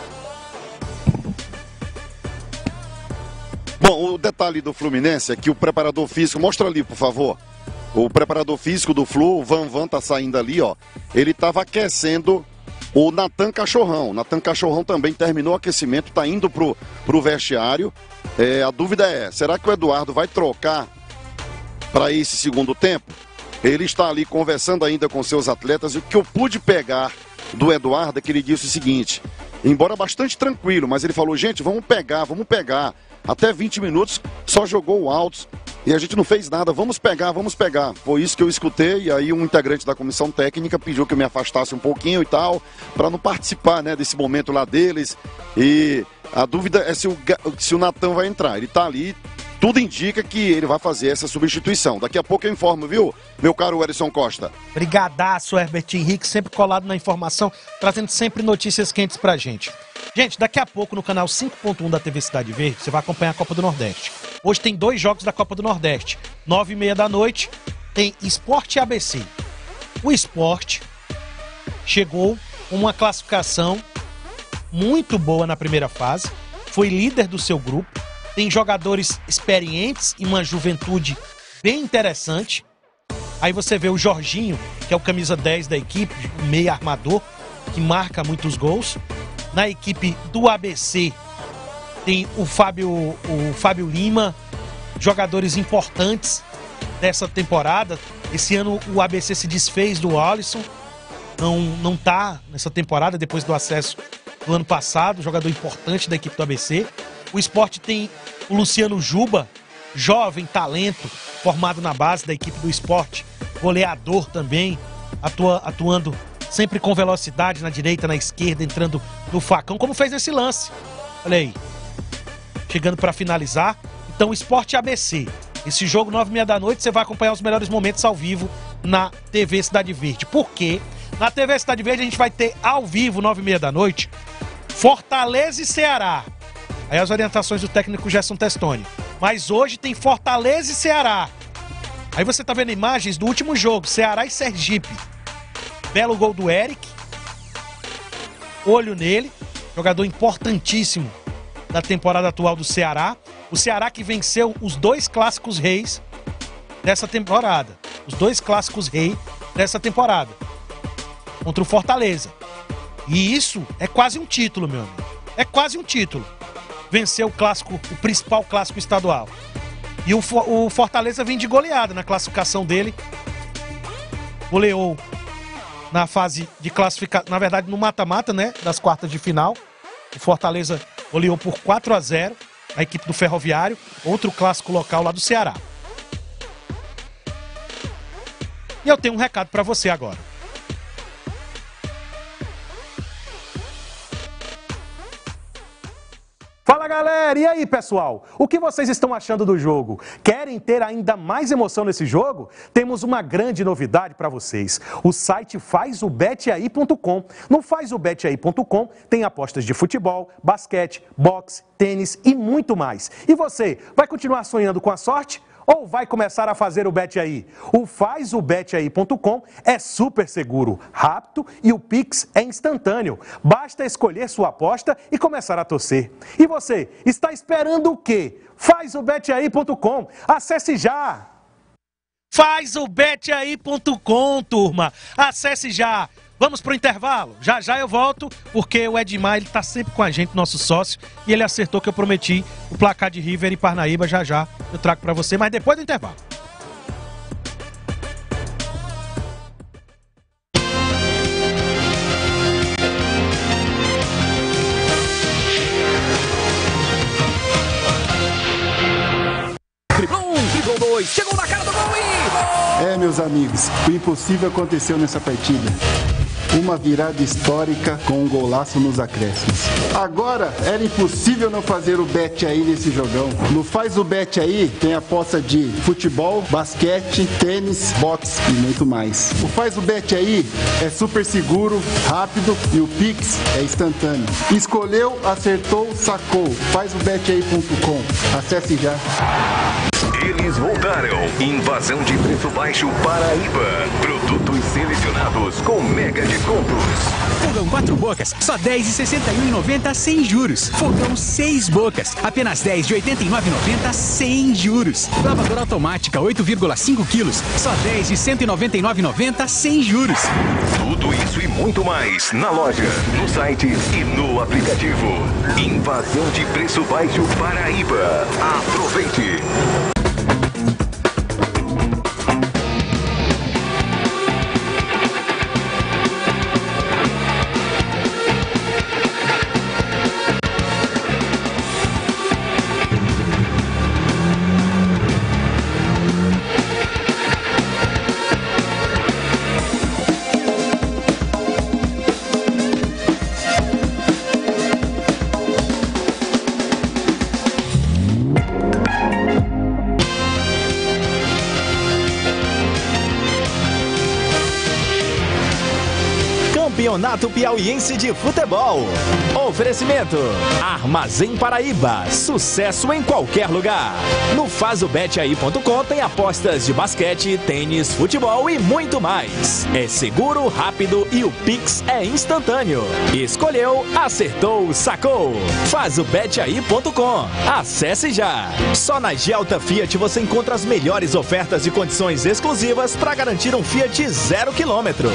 Bom, o detalhe do Fluminense é que o preparador físico... Mostra ali, por favor. O preparador físico do Flu, o Van Van tá saindo ali, ó. Ele estava aquecendo o Natan Cachorrão. Natan Cachorrão também terminou o aquecimento, tá indo pro, pro vestiário. É, a dúvida é, será que o Eduardo vai trocar para esse segundo tempo? Ele está ali conversando ainda com seus atletas, e o que eu pude pegar do Eduardo é que ele disse o seguinte, embora bastante tranquilo, mas ele falou, gente, vamos pegar, vamos pegar. Até vinte minutos só jogou o Altos e a gente não fez nada, vamos pegar, vamos pegar. Foi isso que eu escutei, e aí um integrante da comissão técnica pediu que eu me afastasse um pouquinho e tal, para não participar, né, desse momento lá deles. E a dúvida é se o, se o Natan vai entrar, ele tá ali. Tudo indica que ele vai fazer essa substituição. Daqui a pouco eu informo, viu, meu caro Erison Costa? Brigadaço, Herbert Henrique, sempre colado na informação, trazendo sempre notícias quentes pra gente. Gente, daqui a pouco no canal cinco ponto um da T V Cidade Verde, você vai acompanhar a Copa do Nordeste. Hoje tem dois jogos da Copa do Nordeste. Nove e meia da noite, tem Sport e A B C. O Sport chegou com uma classificação muito boa na primeira fase, foi líder do seu grupo, tem jogadores experientes e uma juventude bem interessante. Aí você vê o Jorginho, que é o camisa dez da equipe, o meia armador, que marca muitos gols. Na equipe do A B C tem o Fábio, o Fábio Lima, jogadores importantes dessa temporada. Esse ano o A B C se desfez do Alisson, não, não tá nessa temporada depois do acesso do ano passado, jogador importante da equipe do A B C. O Sport tem o Luciano Juba, jovem talento, formado na base da equipe do Sport, goleador também, atua, atuando sempre com velocidade na direita, na esquerda, entrando no facão, como fez nesse lance. Olha aí, chegando para finalizar. Então, Sport A B C. Esse jogo, nove e meia da noite, você vai acompanhar os melhores momentos ao vivo na T V Cidade Verde. Por quê? Na T V Cidade Verde a gente vai ter ao vivo, nove e meia da noite, Fortaleza e Ceará. Aí as orientações do técnico Gerson Testoni. Mas hoje tem Fortaleza e Ceará. Aí você tá vendo imagens do último jogo, Ceará e Sergipe. Belo gol do Eric. Olho nele. Jogador importantíssimo da temporada atual do Ceará. O Ceará que venceu os dois clássicos reis dessa temporada. Os dois clássicos reis dessa temporada. Contra o Fortaleza. E isso é quase um título, meu amigo. É quase um título. Venceu o clássico, o principal clássico estadual. E o, o Fortaleza vem de goleada na classificação dele. Goleou na fase de classificação, na verdade no mata-mata, né, das quartas de final. O Fortaleza goleou por quatro a zero a equipe do Ferroviário, outro clássico local lá do Ceará. E eu tenho um recado para você agora. Fala galera, e aí pessoal? O que vocês estão achando do jogo? Querem ter ainda mais emoção nesse jogo? Temos uma grande novidade para vocês. O site faz o bet aí ponto com. No faz o bet aí ponto com tem apostas de futebol, basquete, boxe, tênis e muito mais. E você, vai continuar sonhando com a sorte? Ou vai começar a fazer o Bet Aí? O faz o bet aí ponto com é super seguro, rápido e o Pix é instantâneo. Basta escolher sua aposta e começar a torcer. E você, está esperando o quê? faz o bet aí ponto com. Acesse já! faz o bet aí ponto com, turma. Acesse já! Vamos pro intervalo? Já já eu volto, porque o Edmar, ele tá sempre com a gente, nosso sócio, e ele acertou que eu prometi o placar de River e Parnaíba. Já já eu trago pra você, mas depois do intervalo. meus amigos, o impossível aconteceu nessa partida. Uma virada histórica com um golaço nos acréscimos. Agora era impossível não fazer o bet aí nesse jogão. No Faz o Bet Aí tem aposta de futebol, basquete, tênis, boxe e muito mais. O Faz o Bet Aí é super seguro, rápido e o Pix é instantâneo. Escolheu, acertou, sacou. faz o bet aí ponto com. Acesse já. Eles voltaram. Invasão de preço baixo Paraíba. Produtos selecionados com mega descontos. Fogão quatro bocas, só dez reais e sessenta e um centavos e noventa sem juros. Fogão seis bocas, apenas dez reais e oitenta e nove centavos e noventa sem juros. Lavadora automática oito vírgula cinco quilos, só dez reais e cento e noventa e nove centavos e noventa sem juros. Tudo isso e muito mais na loja, no site e no aplicativo. Invasão de preço baixo Paraíba. Aproveite! Campeonato Piauiense de Futebol. Oferecimento: Armazém Paraíba. Sucesso em qualquer lugar. No faz o bet aí ponto com tem apostas de basquete, tênis, futebol e muito mais. É seguro, rápido e o Pix é instantâneo. Escolheu, acertou, sacou. faz o bet aí ponto com. Acesse já. Só na Gelta Fiat você encontra as melhores ofertas e condições exclusivas para garantir um Fiat zero quilômetro.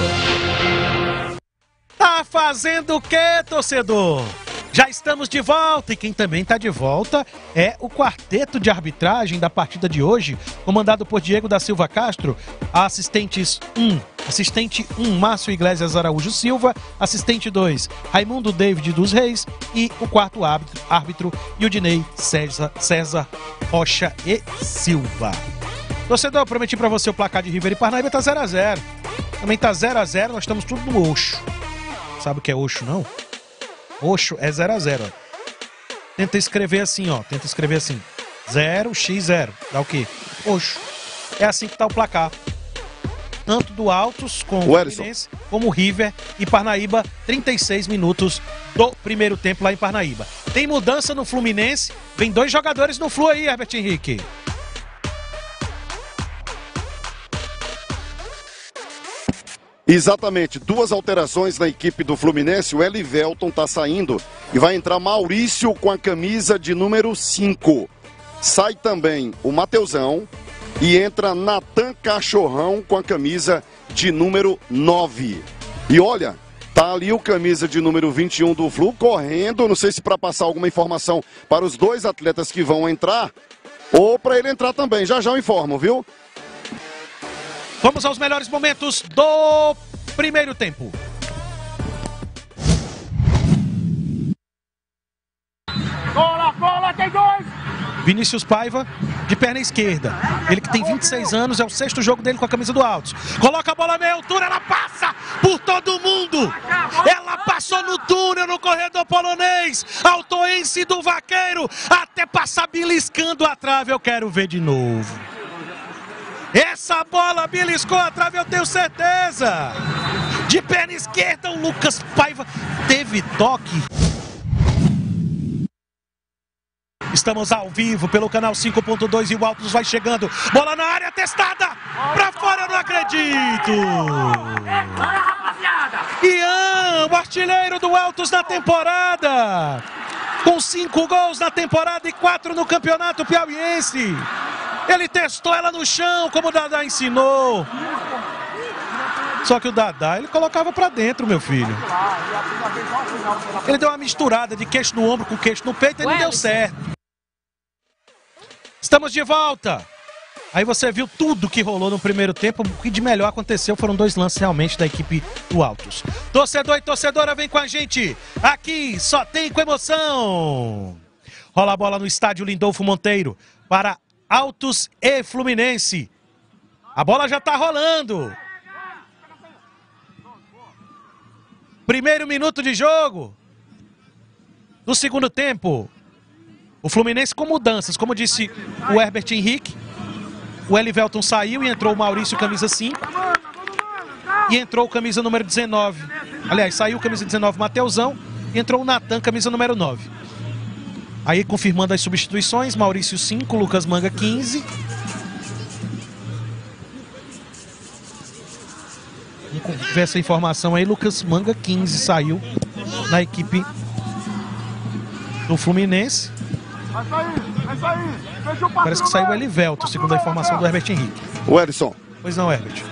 Tá fazendo o quê, torcedor? Já estamos de volta e quem também está de volta é o quarteto de arbitragem da partida de hoje, comandado por Diego da Silva Castro, assistentes um, assistente um, Márcio Iglesias Araújo Silva, assistente dois, Raimundo David dos Reis e o quarto árbitro, árbitro Ildinei César, César Rocha e Silva. Torcedor, prometi para você o placar de River e Parnaíba, tá zero a zero. Também tá zero a zero, nós estamos tudo no Oxo. Sabe o que é Oxo, não? Oxo é zero a zero. Tenta escrever assim, ó. Tenta escrever assim. zero x zero. Dá o quê? Oxo. É assim que tá o placar. Tanto do Altos com o Fluminense, como o River e Parnaíba, trinta e seis minutos do primeiro tempo lá em Parnaíba. Tem mudança no Fluminense. Vem dois jogadores no Flu aí, Herbert Henrique. Exatamente, duas alterações na equipe do Fluminense. O Elivelton está saindo e vai entrar Maurício com a camisa de número cinco. Sai também o Mateusão e entra Natan Cachorrão com a camisa de número nove. E olha, tá ali o camisa de número vinte e um do Flu correndo, não sei se para passar alguma informação para os dois atletas que vão entrar ou para ele entrar também. Já já eu informo, viu? Vamos aos melhores momentos do primeiro tempo. Cola, cola, tem dois! Vinícius Paiva, de perna esquerda. Ele que tem vinte e seis anos, é o sexto jogo dele com a camisa do Altos. Coloca a bola meia altura, ela passa por todo mundo. Ela passou no túnel, no corredor polonês. Altoense do Vaqueiro, até passar beliscando a trave. Eu quero ver de novo. Essa bola beliscou a trave, eu tenho certeza. De perna esquerda, o Lucas Paiva teve toque. Estamos ao vivo pelo canal cinco ponto dois e o Altos vai chegando. Bola na área, testada. Pra fora, eu não acredito. Ian, o artilheiro do Altos na temporada. Com cinco gols na temporada e quatro no campeonato piauiense. Ele testou ela no chão, como o Dadá ensinou. Só que o Dadá, ele colocava pra dentro, meu filho. Ele deu uma misturada de queixo no ombro com queixo no peito e não deu certo. Estamos de volta. Aí você viu tudo que rolou no primeiro tempo. O que de melhor aconteceu foram dois lances realmente da equipe do Altos. Torcedor e torcedora, vem com a gente. Aqui só tem com emoção. Rola a bola no estádio Lindolfo Monteiro para Altos e Fluminense. A bola já tá rolando. Primeiro minuto de jogo do segundo tempo. O Fluminense com mudanças, como disse o Herbert Henrique. O Elivelton saiu e entrou o Maurício, camisa cinco. E entrou o camisa número dezenove. Aliás, saiu o camisa dezenove, Mateusão. E entrou o Natan, camisa número nove. Aí, confirmando as substituições, Maurício cinco, Lucas Manga quinze. Vamos ver essa informação aí, Lucas Manga quinze saiu na equipe do Fluminense. Vai sair, vai sair. Fecha o patrão. Parece que saiu o Elivelton, segundo a informação do Herbert Henrique. O Erisson. Pois não, Herbert.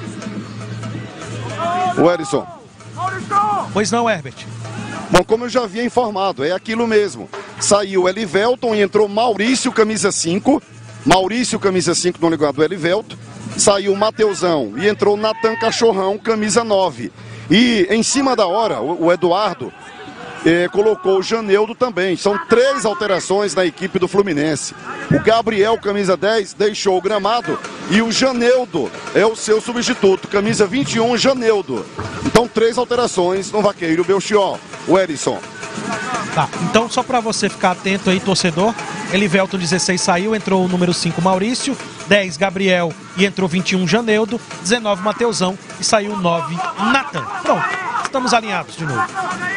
O Erisson. Pois não, Herbert. Bom, como eu já havia informado, é aquilo mesmo. Saiu Elivelton e entrou Maurício, camisa cinco. Maurício, camisa cinco, no lugar do Elivelton. Saiu Mateusão e entrou Natan Cachorrão, camisa nove. E em cima da hora, o Eduardo eh, colocou o Janeudo também. São três alterações na equipe do Fluminense. O Gabriel, camisa dez, deixou o gramado e o Janeudo é o seu substituto, camisa vinte e um, Janeudo. Então, três alterações no Vaqueiro Belchior. O Erisson. Tá, então só para você ficar atento aí, torcedor. Elivelton dezesseis saiu, entrou o número cinco, Maurício. dez, Gabriel, e entrou vinte e um, Janeudo. dezenove, Mateusão, e saiu nove, Natan. Pronto, estamos alinhados de novo.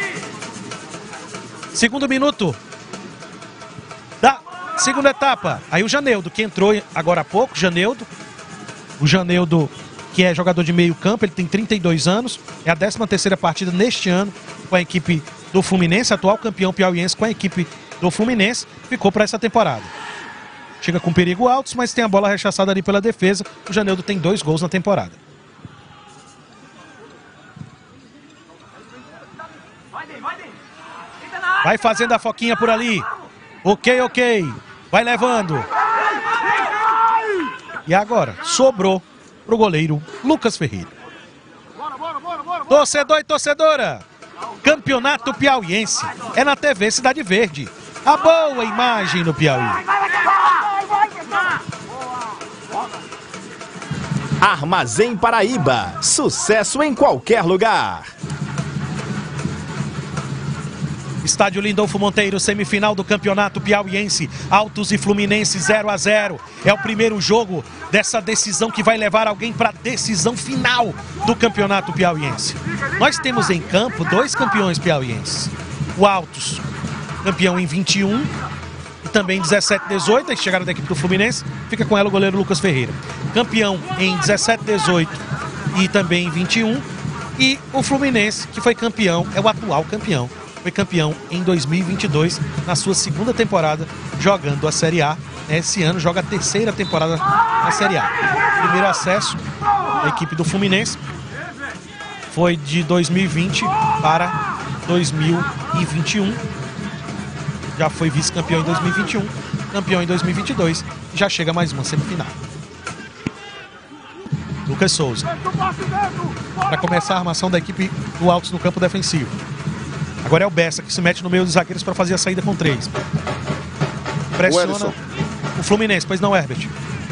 Segundo minuto da segunda etapa. Aí o Janeudo, que entrou agora há pouco, Janeudo. O Janeudo, que é jogador de meio campo, ele tem trinta e dois anos. É a décima terceira partida neste ano com a equipe do Fluminense, atual campeão piauiense com a equipe do Fluminense. Ficou para essa temporada. Chega com perigo altos, mas tem a bola rechaçada ali pela defesa. O Janeudo tem dois gols na temporada. Vai fazendo a foquinha por ali. Ok, ok. Vai levando. E agora, sobrou pro goleiro Lucas Ferreira. Torcedor e torcedora, Campeonato Piauiense é na T V Cidade Verde. A boa imagem no Piauí. Armazém Paraíba. Sucesso em qualquer lugar. Estádio Lindolfo Monteiro, semifinal do Campeonato Piauiense. Altos e Fluminense zero a zero. É o primeiro jogo dessa decisão que vai levar alguém para a decisão final do Campeonato Piauiense. Nós temos em campo dois campeões piauienses. O Altos, campeão em vinte e um, e também dezessete dezoito, a chegada da equipe do Fluminense, fica com ela o goleiro Lucas Ferreira. Campeão em dezessete dezoito e também em vinte e um. E o Fluminense, que foi campeão, é o atual campeão. Foi campeão em dois mil e vinte e dois, na sua segunda temporada, jogando a Série A. Esse ano joga a terceira temporada na Série A. Primeiro acesso da equipe do Fluminense foi de dois mil e vinte para dois mil e vinte e um. Já foi vice-campeão em dois mil e vinte e um, campeão em dois mil e vinte e dois e já chega mais uma semifinal. Lucas Souza. Para começar a armação da equipe do Altos no campo defensivo. Agora é o Bessa que se mete no meio dos zagueiros para fazer a saída com três. Pressiona o, o Fluminense, pois não, Herbert?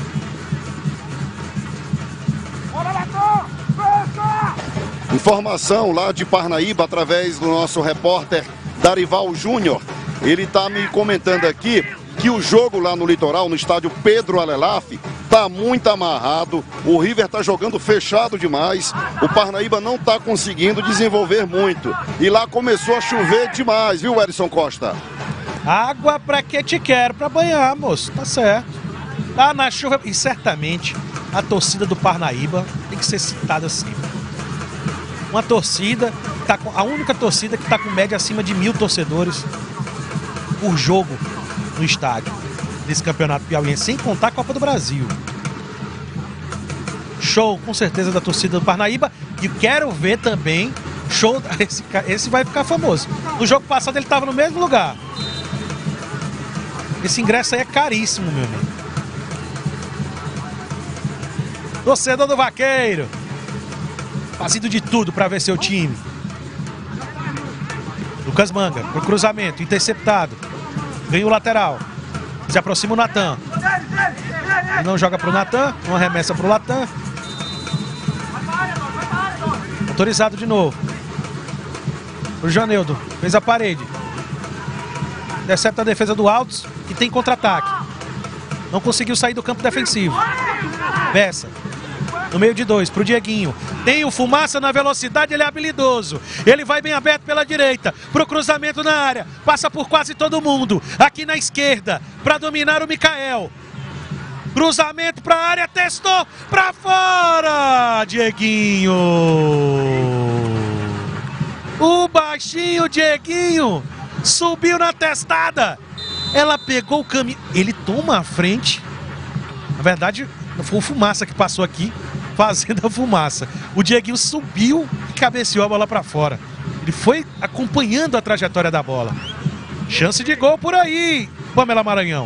Informação lá de Parnaíba através do nosso repórter Darival Júnior. Ele está me comentando aqui que o jogo lá no litoral, no estádio Pedro Alelaf, tá muito amarrado. O River tá jogando fechado demais. O Parnaíba não tá conseguindo desenvolver muito. E lá começou a chover demais, viu, Erisson Costa? Água pra que te quero? Pra banhar, moço. Tá certo. Tá na chuva. E certamente a torcida do Parnaíba tem que ser citada sempre. Uma torcida, tá com, a única torcida que tá com média acima de mil torcedores por jogo no estádio desse campeonato piauiense, sem contar a Copa do Brasil. Show, com certeza, da torcida do Parnaíba. E quero ver também show. Esse, esse vai ficar famoso. No jogo passado ele estava no mesmo lugar. Esse ingresso aí é caríssimo, meu amigo. Torcedor do Vaqueiro, fazendo de tudo para ver seu time. Lucas Manga, pro cruzamento, interceptado. Ganhou o lateral. Se aproxima o Natan. Ele não joga pro Natan, uma remessa pro Natan. Autorizado de novo. O Janildo fez a parede. Intercepta a defesa do Altos, que tem contra-ataque. Não conseguiu sair do campo defensivo. Bessa. No meio de dois, pro Dieguinho. Tem o Fumaça na velocidade, ele é habilidoso. Ele vai bem aberto pela direita, pro cruzamento na área. Passa por quase todo mundo. Aqui na esquerda, para dominar o Mikael. Cruzamento pra área, testou, pra fora! Dieguinho. O baixinho Dieguinho subiu na testada. Ela pegou o caminho. Ele toma a frente. Na verdade, foi o Fumaça que passou aqui, fazendo a fumaça. O Dieguinho subiu e cabeceou a bola para fora. Ele foi acompanhando a trajetória da bola. Chance de gol por aí, Pamela Maranhão.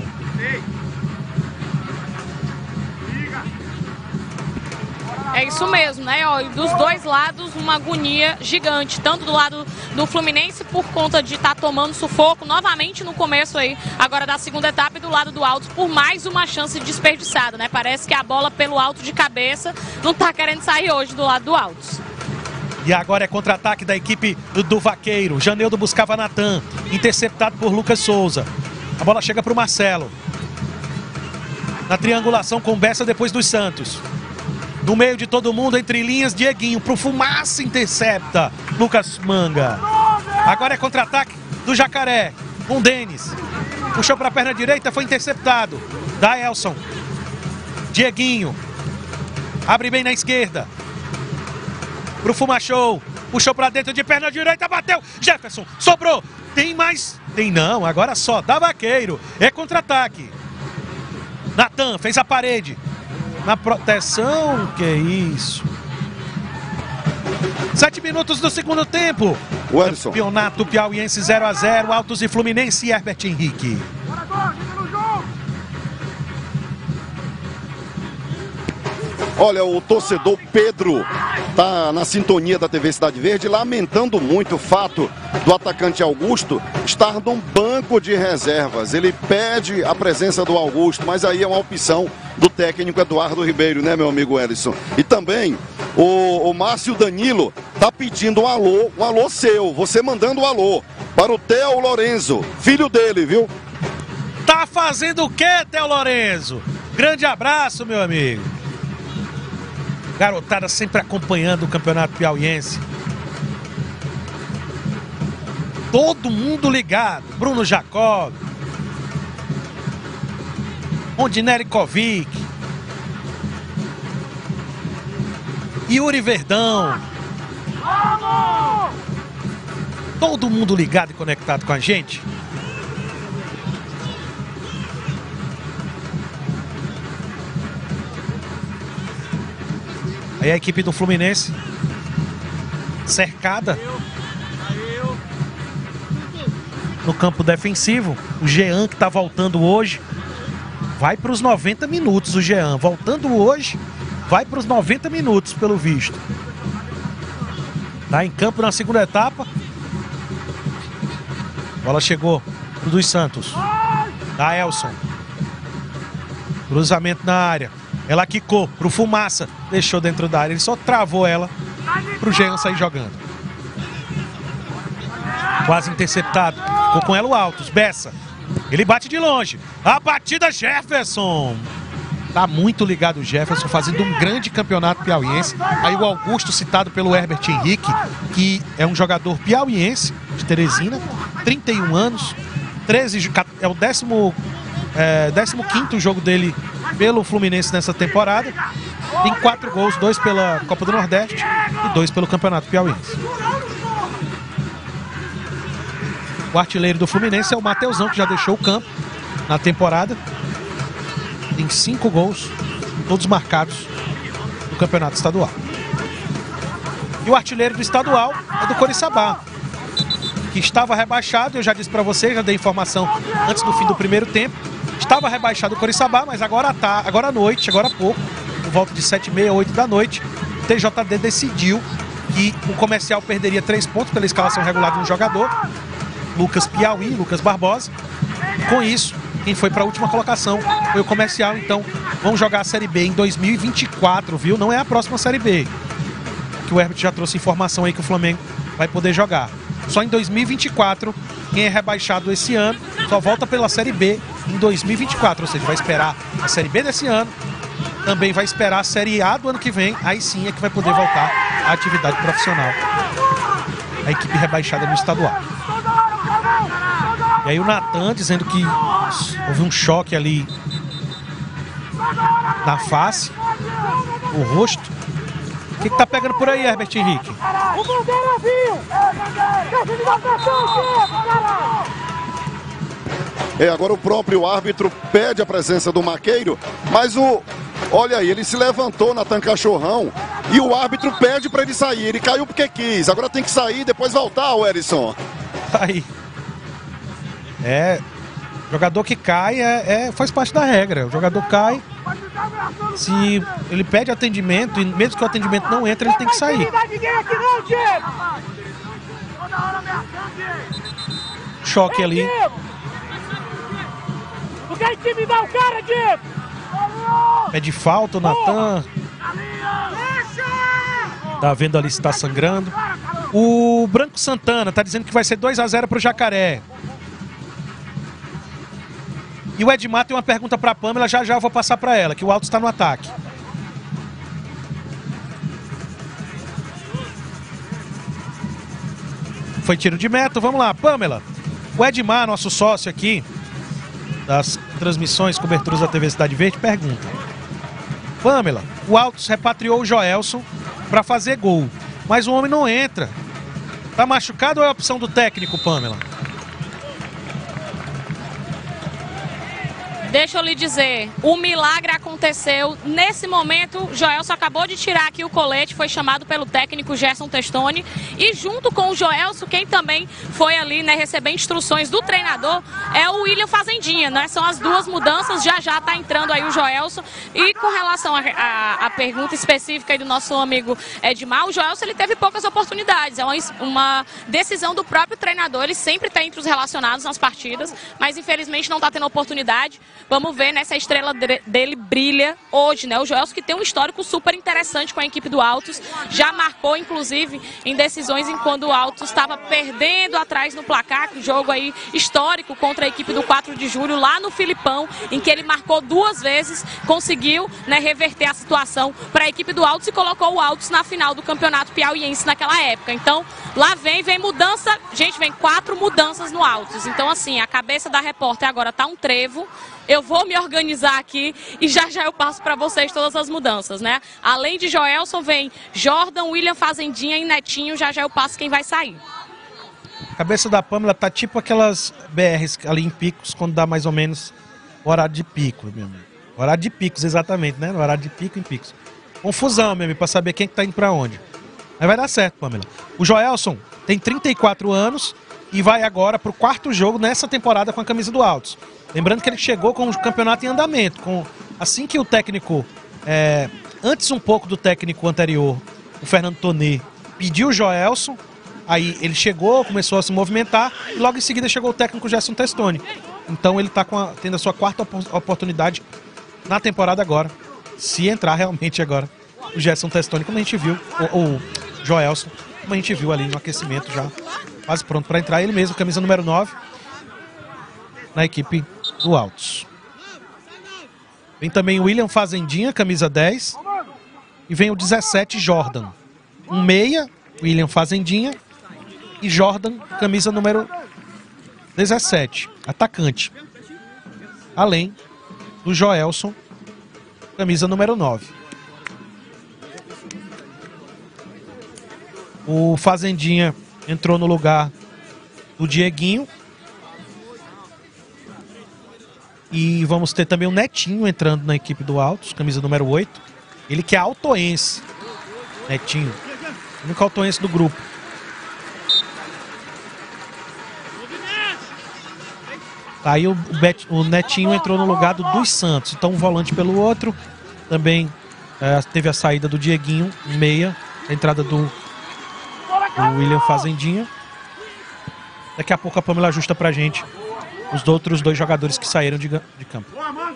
É isso mesmo, né? Ó, e dos dois lados, uma agonia gigante. Tanto do lado do Fluminense, por conta de estar tá tomando sufoco novamente no começo aí, agora da segunda etapa, e do lado do Altos, por mais uma chance desperdiçada, né? Parece que a bola pelo alto de cabeça não tá querendo sair hoje do lado do Altos. E agora é contra-ataque da equipe do, do Vaqueiro. Janildo buscava Natan, interceptado por Lucas Souza. A bola chega para o Marcelo. Na triangulação com Bessa depois dos Santos. No meio de todo mundo, entre linhas, Dieguinho. Pro Fumaça, intercepta Lucas Manga. Agora é contra-ataque do Jacaré. Com Denis. Puxou para a perna direita, foi interceptado. Da Elson. Dieguinho. Abre bem na esquerda. Pro Fumachou. Puxou para dentro de perna direita, bateu. Jefferson, sobrou. Tem mais? Tem não, agora só da Vaqueiro. É contra-ataque. Natan fez a parede. Na proteção, que isso. Sete minutos do segundo tempo. O Ellison. Campeonato Piauiense zero a zero, Altos e Fluminense e Herbert Henrique. Olha, o torcedor Pedro tá na sintonia da T V Cidade Verde, lamentando muito o fato do atacante Augusto estar num banco de reservas. Ele pede a presença do Augusto, mas aí é uma opção do técnico Eduardo Ribeiro, né, meu amigo Ellison? E também o, o Márcio Danilo tá pedindo um alô, um alô seu, você mandando um alô para o Theo Lorenzo, filho dele, viu? Tá fazendo o quê, Theo Lorenzo? Grande abraço, meu amigo. Garotada sempre acompanhando o Campeonato Piauiense. Todo mundo ligado. Bruno Jacob. Rondinelli Kovic. Yuri Verdão. Todo mundo ligado e conectado com a gente. Aí a equipe do Fluminense cercada no campo defensivo. O Jean, que está voltando hoje, vai para os noventa minutos. O Jean voltando hoje, vai para os noventa minutos, pelo visto. Tá em campo na segunda etapa. A bola chegou pro dos Santos. Da Elson. Cruzamento na área. Ela quicou pro Fumaça, deixou dentro da área, ele só travou ela pro Jean sair jogando. Quase interceptado, ficou com ela o Altos, Bessa. Ele bate de longe, a batida Jefferson. Tá muito ligado o Jefferson, fazendo um grande campeonato piauiense. Aí o Augusto, citado pelo Herbert Henrique, que é um jogador piauiense de Teresina, trinta e um anos, treze, é o décimo, é, décimo quinto jogo dele pelo Fluminense nessa temporada. Tem quatro gols, dois pela Copa do Nordeste e dois pelo Campeonato Piauiense. O artilheiro do Fluminense é o Mateusão, que já deixou o campo na temporada. Tem cinco gols, todos marcados no Campeonato Estadual. E o artilheiro do estadual é do Coriçaba, que estava rebaixado. Eu já disse para vocês, já dei informação antes do fim do primeiro tempo. Estava rebaixado o Coriçaba, mas agora tá, agora à noite, agora há pouco, por volta de sete e meia, oito da noite, o T J D decidiu que o Comercial perderia três pontos pela escalação regular de um jogador, Lucas Piauí, Lucas Barbosa. Com isso, Quem foi para a última colocação foi o Comercial. Então, vamos jogar a Série B em dois mil e vinte e quatro, viu? Não é a próxima Série B. Que o Herbert já trouxe informação aí que o Flamengo vai poder jogar. Só em dois mil e vinte e quatro, quem é rebaixado esse ano só volta pela Série B em dois mil e vinte e quatro. Ou seja, vai esperar a Série B desse ano, também vai esperar a Série A do ano que vem. Aí sim é que vai poder voltar à atividade profissional. A equipe rebaixada no estadual. E aí o Natan dizendo que houve um choque ali na face, o rosto. O que, que tá pegando por aí, Herbert Henrique? O Bandeira viu! Deixa de dar pressão, caralho! É, agora o próprio árbitro pede a presença do Maqueiro, mas o... Olha aí, ele se levantou, Natan Cachorrão, e o árbitro pede para ele sair. Ele caiu porque quis, agora tem que sair e depois voltar, o Erisson. Aí. É... Jogador que cai é, é, faz parte da regra. O jogador cai, se ele pede atendimento, e mesmo que o atendimento não entre, ele tem que sair. Choque ali. Não quer intimidar o cara, Diego! Pede falta o Natan. Tá vendo ali se tá sangrando. O Branco Santana tá dizendo que vai ser dois a zero pro Jacaré. E o Edmar tem uma pergunta para a Pâmela, já já eu vou passar para ela, que o Altos está no ataque. Foi tiro de meta, vamos lá, Pâmela. O Edmar, nosso sócio aqui, das transmissões, coberturas da T V Cidade Verde, pergunta. Pâmela, o Altos repatriou o Joelson para fazer gol, mas o homem não entra. Tá machucado ou é a opção do técnico, Pâmela? Deixa eu lhe dizer, o milagre aconteceu nesse momento. Joelson acabou de tirar aqui o colete, foi chamado pelo técnico Gerson Testoni, e junto com o Joelson, quem também foi ali, né, receber instruções do treinador é o William Fazendinha, né? São as duas mudanças, já já tá entrando aí o Joelson. E com relação à pergunta específica aí do nosso amigo Edmar, o Joelson ele teve poucas oportunidades, é uma, uma decisão do próprio treinador, ele sempre tá entre os relacionados nas partidas, mas infelizmente não tá tendo oportunidade. Vamos ver, né, se a estrela dele brilha hoje, né? O Joelson que tem um histórico super interessante com a equipe do Altos, já marcou, inclusive, em decisões em quando o Altos estava perdendo atrás no placar, um jogo aí histórico contra a equipe do quatro de julho, lá no Filipão, em que ele marcou duas vezes, conseguiu, né, reverter a situação para a equipe do Altos e colocou o Altos na final do Campeonato Piauiense naquela época. Então, lá vem, vem mudança, gente, vem quatro mudanças no Altos. Então, assim, a cabeça da repórter agora tá um trevo. Eu vou me organizar aqui e já já eu passo para vocês todas as mudanças, né? Além de Joelson, vem Jordan, William Fazendinha e Netinho. Já já eu passo quem vai sair. A cabeça da Pâmela tá tipo aquelas B Rs ali em Picos, quando dá mais ou menos o horário de pico, meu amigo. Horário de Picos, exatamente, né? No horário de pico em Picos. Confusão, meu amigo, para saber quem que tá indo para onde. Mas vai dar certo, Pâmela. O Joelson tem trinta e quatro anos e vai agora pro quarto jogo nessa temporada com a camisa do Altos. Lembrando que ele chegou com o campeonato em andamento. Com, assim que o técnico, é, antes um pouco do técnico anterior, o Fernando Tonê, pediu o Joelson, aí ele chegou, começou a se movimentar, e logo em seguida chegou o técnico Gerson Testoni. Então ele está tendo a sua quarta op oportunidade na temporada agora, se entrar realmente agora o Gerson Testoni, como a gente viu, o, o Joelson, como a gente viu ali no aquecimento já, quase pronto para entrar, ele mesmo, camisa número nove, na equipe do Altos. Vem também o William Fazendinha, camisa dez. E vem o dezessete, Jordan. Um meia, William Fazendinha. E Jordan, camisa número dezessete, atacante. Além do Joelson, camisa número nove. O Fazendinha entrou no lugar do Dieguinho. E vamos ter também o Netinho entrando na equipe do Altos, camisa número oito. Ele que é altoense. Netinho. O único altoense do grupo. Aí o, Bet, o Netinho entrou no lugar do Dos Santos. Então um volante pelo outro. Também é, teve a saída do Dieguinho, meia. A entrada do, do William Fazendinha. Daqui a pouco a Pâmela ajusta pra gente os outros dois jogadores que saíram de, de campo.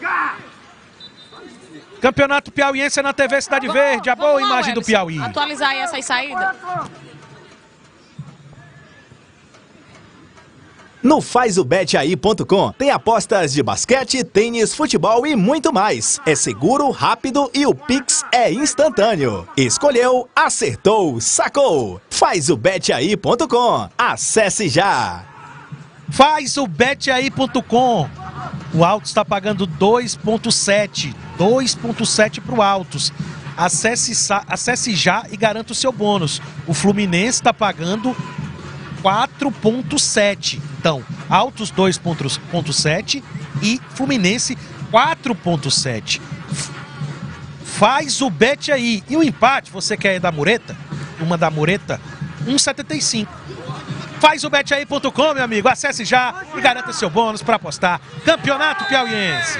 Campeonato Piauiense é na T V Cidade Verde, a boa Vamos lá, imagem do Wellington, Piauí. Atualizar aí essas saídas. No faz o bet aí ponto com tem apostas de basquete, tênis, futebol e muito mais. É seguro, rápido e o Pix é instantâneo. Escolheu, acertou, sacou. faz o bet aí ponto com. Acesse já. faz o bet aí ponto com. O Altos está pagando dois ponto sete. dois ponto sete para o Altos. Acesse, acesse já e garanta o seu bônus. O Fluminense está pagando quatro ponto sete. Então, Altos dois ponto sete e Fluminense quatro ponto sete. Faz o bet aí. E o empate, você quer da mureta? Uma da mureta? um vírgula setenta e cinco. faz o bet aí ponto com, meu amigo. Acesse já e garanta seu bônus para apostar. Campeonato Piauiense.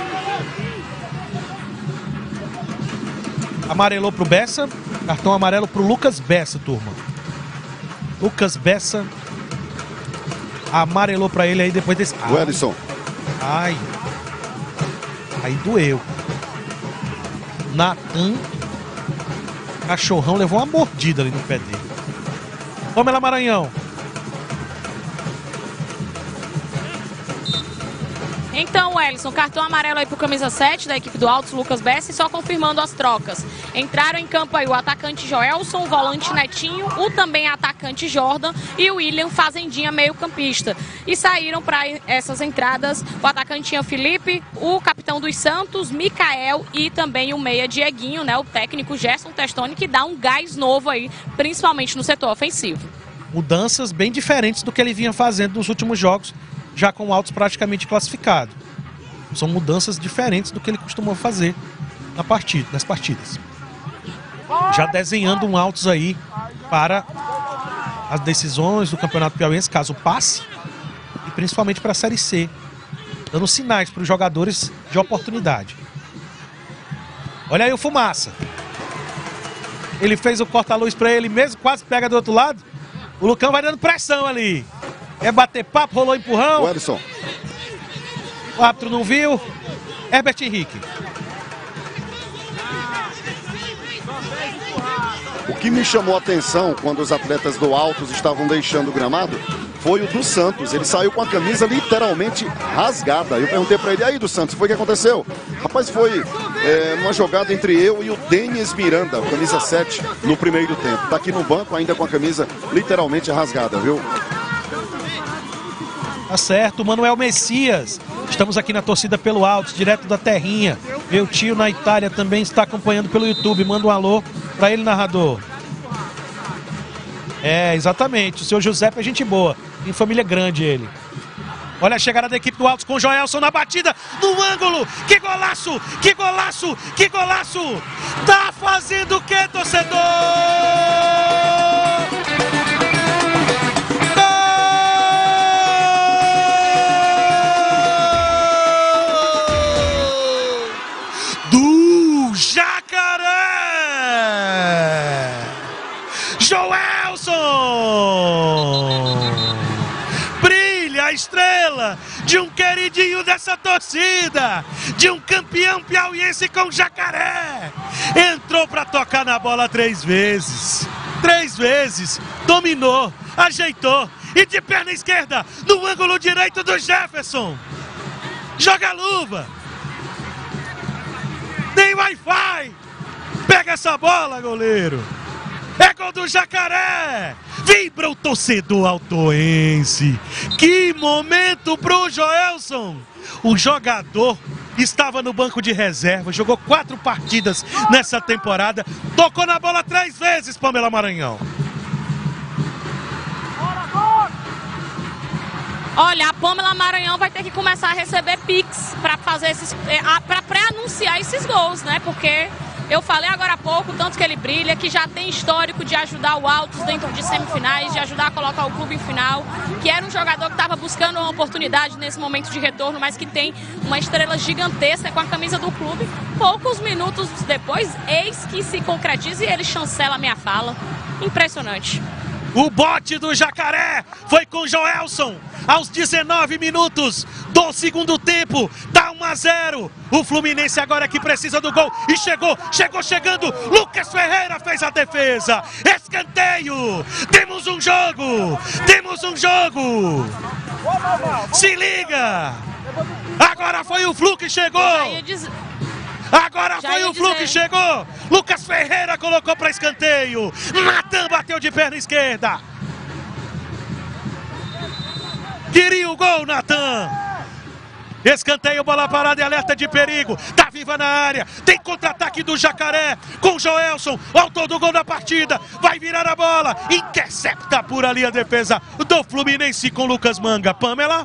Amarelou pro Bessa. Cartão amarelo pro Lucas Bessa, turma. Lucas Bessa amarelou pra ele aí depois desse... O Ellison. Ai. Aí doeu. Natan. Cachorrão levou uma mordida ali no pé dele. Vamos lá, Maranhão. Então, Wellington, cartão amarelo aí pro camisa sete da equipe do Altos, Lucas Bessa, e só confirmando as trocas. Entraram em campo aí o atacante Joelson, o volante Netinho, o também atacante Jordan e o William Fazendinha, meio campista. E saíram para essas entradas o atacantinho Felipe, o capitão dos Santos, Micael e também o meia Dieguinho, né, o técnico Gerson Testoni, que dá um gás novo aí, principalmente no setor ofensivo. Mudanças bem diferentes do que ele vinha fazendo nos últimos jogos, já com o Altos praticamente classificado. São mudanças diferentes do que ele costumou fazer na partida, nas partidas. Já desenhando um Altos aí para as decisões do Campeonato Piauiense, caso passe, e principalmente para a Série C, dando sinais para os jogadores de oportunidade. Olha aí o Fumaça. Ele fez o corta-luz para ele mesmo, quase pega do outro lado. O Lucão vai dando pressão ali. É bater papo, rolou empurrão. O Ellison. O árbitro não viu. Herbert Henrique. O que me chamou a atenção quando os atletas do Altos estavam deixando o gramado foi o do Santos. Ele saiu com a camisa literalmente rasgada. Eu perguntei para ele, aí do Santos, foi o que aconteceu? Rapaz, foi é, uma jogada entre eu e o Denis Miranda, camisa sete, no primeiro tempo. Tá aqui no banco ainda com a camisa literalmente rasgada, viu? Tá certo, Manuel Messias. Estamos aqui na torcida pelo Altos, direto da terrinha. Meu tio na Itália também está acompanhando pelo YouTube. Manda um alô para ele, narrador. É, exatamente. O seu Giuseppe é gente boa. Tem família grande ele. Olha a chegada da equipe do Altos com o Joelson na batida, no ângulo. Que golaço, que golaço, que golaço. Tá fazendo o que, torcedor? Joelson! Brilha a estrela de um queridinho dessa torcida, de um campeão piauiense com Jacaré. Entrou para tocar na bola três vezes. Três vezes. Dominou, ajeitou. E de perna esquerda, no ângulo direito do Jefferson. Joga a luva. Nem Wi-Fi. Pega essa bola, goleiro. É gol do Jacaré! Vibra o torcedor altoense! Que momento pro Joelson! O jogador estava no banco de reserva, jogou quatro partidas nessa temporada, tocou na bola três vezes, Pamela Maranhão. Olha, a Pamela Maranhão vai ter que começar a receber Pix para fazer esses, para pré-anunciar esses gols, né? Porque eu falei agora há pouco, tanto que ele brilha, que já tem histórico de ajudar o Altos dentro de semifinais, de ajudar a colocar o clube em final, que era um jogador que estava buscando uma oportunidade nesse momento de retorno, mas que tem uma estrela gigantesca com a camisa do clube. Poucos minutos depois, eis que se concretiza e ele chancela a minha fala. Impressionante. O bote do Jacaré foi com Joelson aos dezenove minutos do segundo tempo. Tá um a zero. O Fluminense agora que precisa do gol. E chegou, chegou chegando. Lucas Ferreira fez a defesa. Escanteio. Temos um jogo. Temos um jogo. Se liga. Agora foi o Flu que chegou. Agora Já foi o Flu que chegou. Lucas Ferreira colocou para escanteio. Natan bateu de perna esquerda. Queria o gol, Natan. Escanteio, bola parada e alerta de perigo. Tá viva na área. Tem contra-ataque do Jacaré com Joelson, autor do gol da partida. Vai virar a bola. Intercepta por ali a defesa do Fluminense com Lucas Manga. Pamela?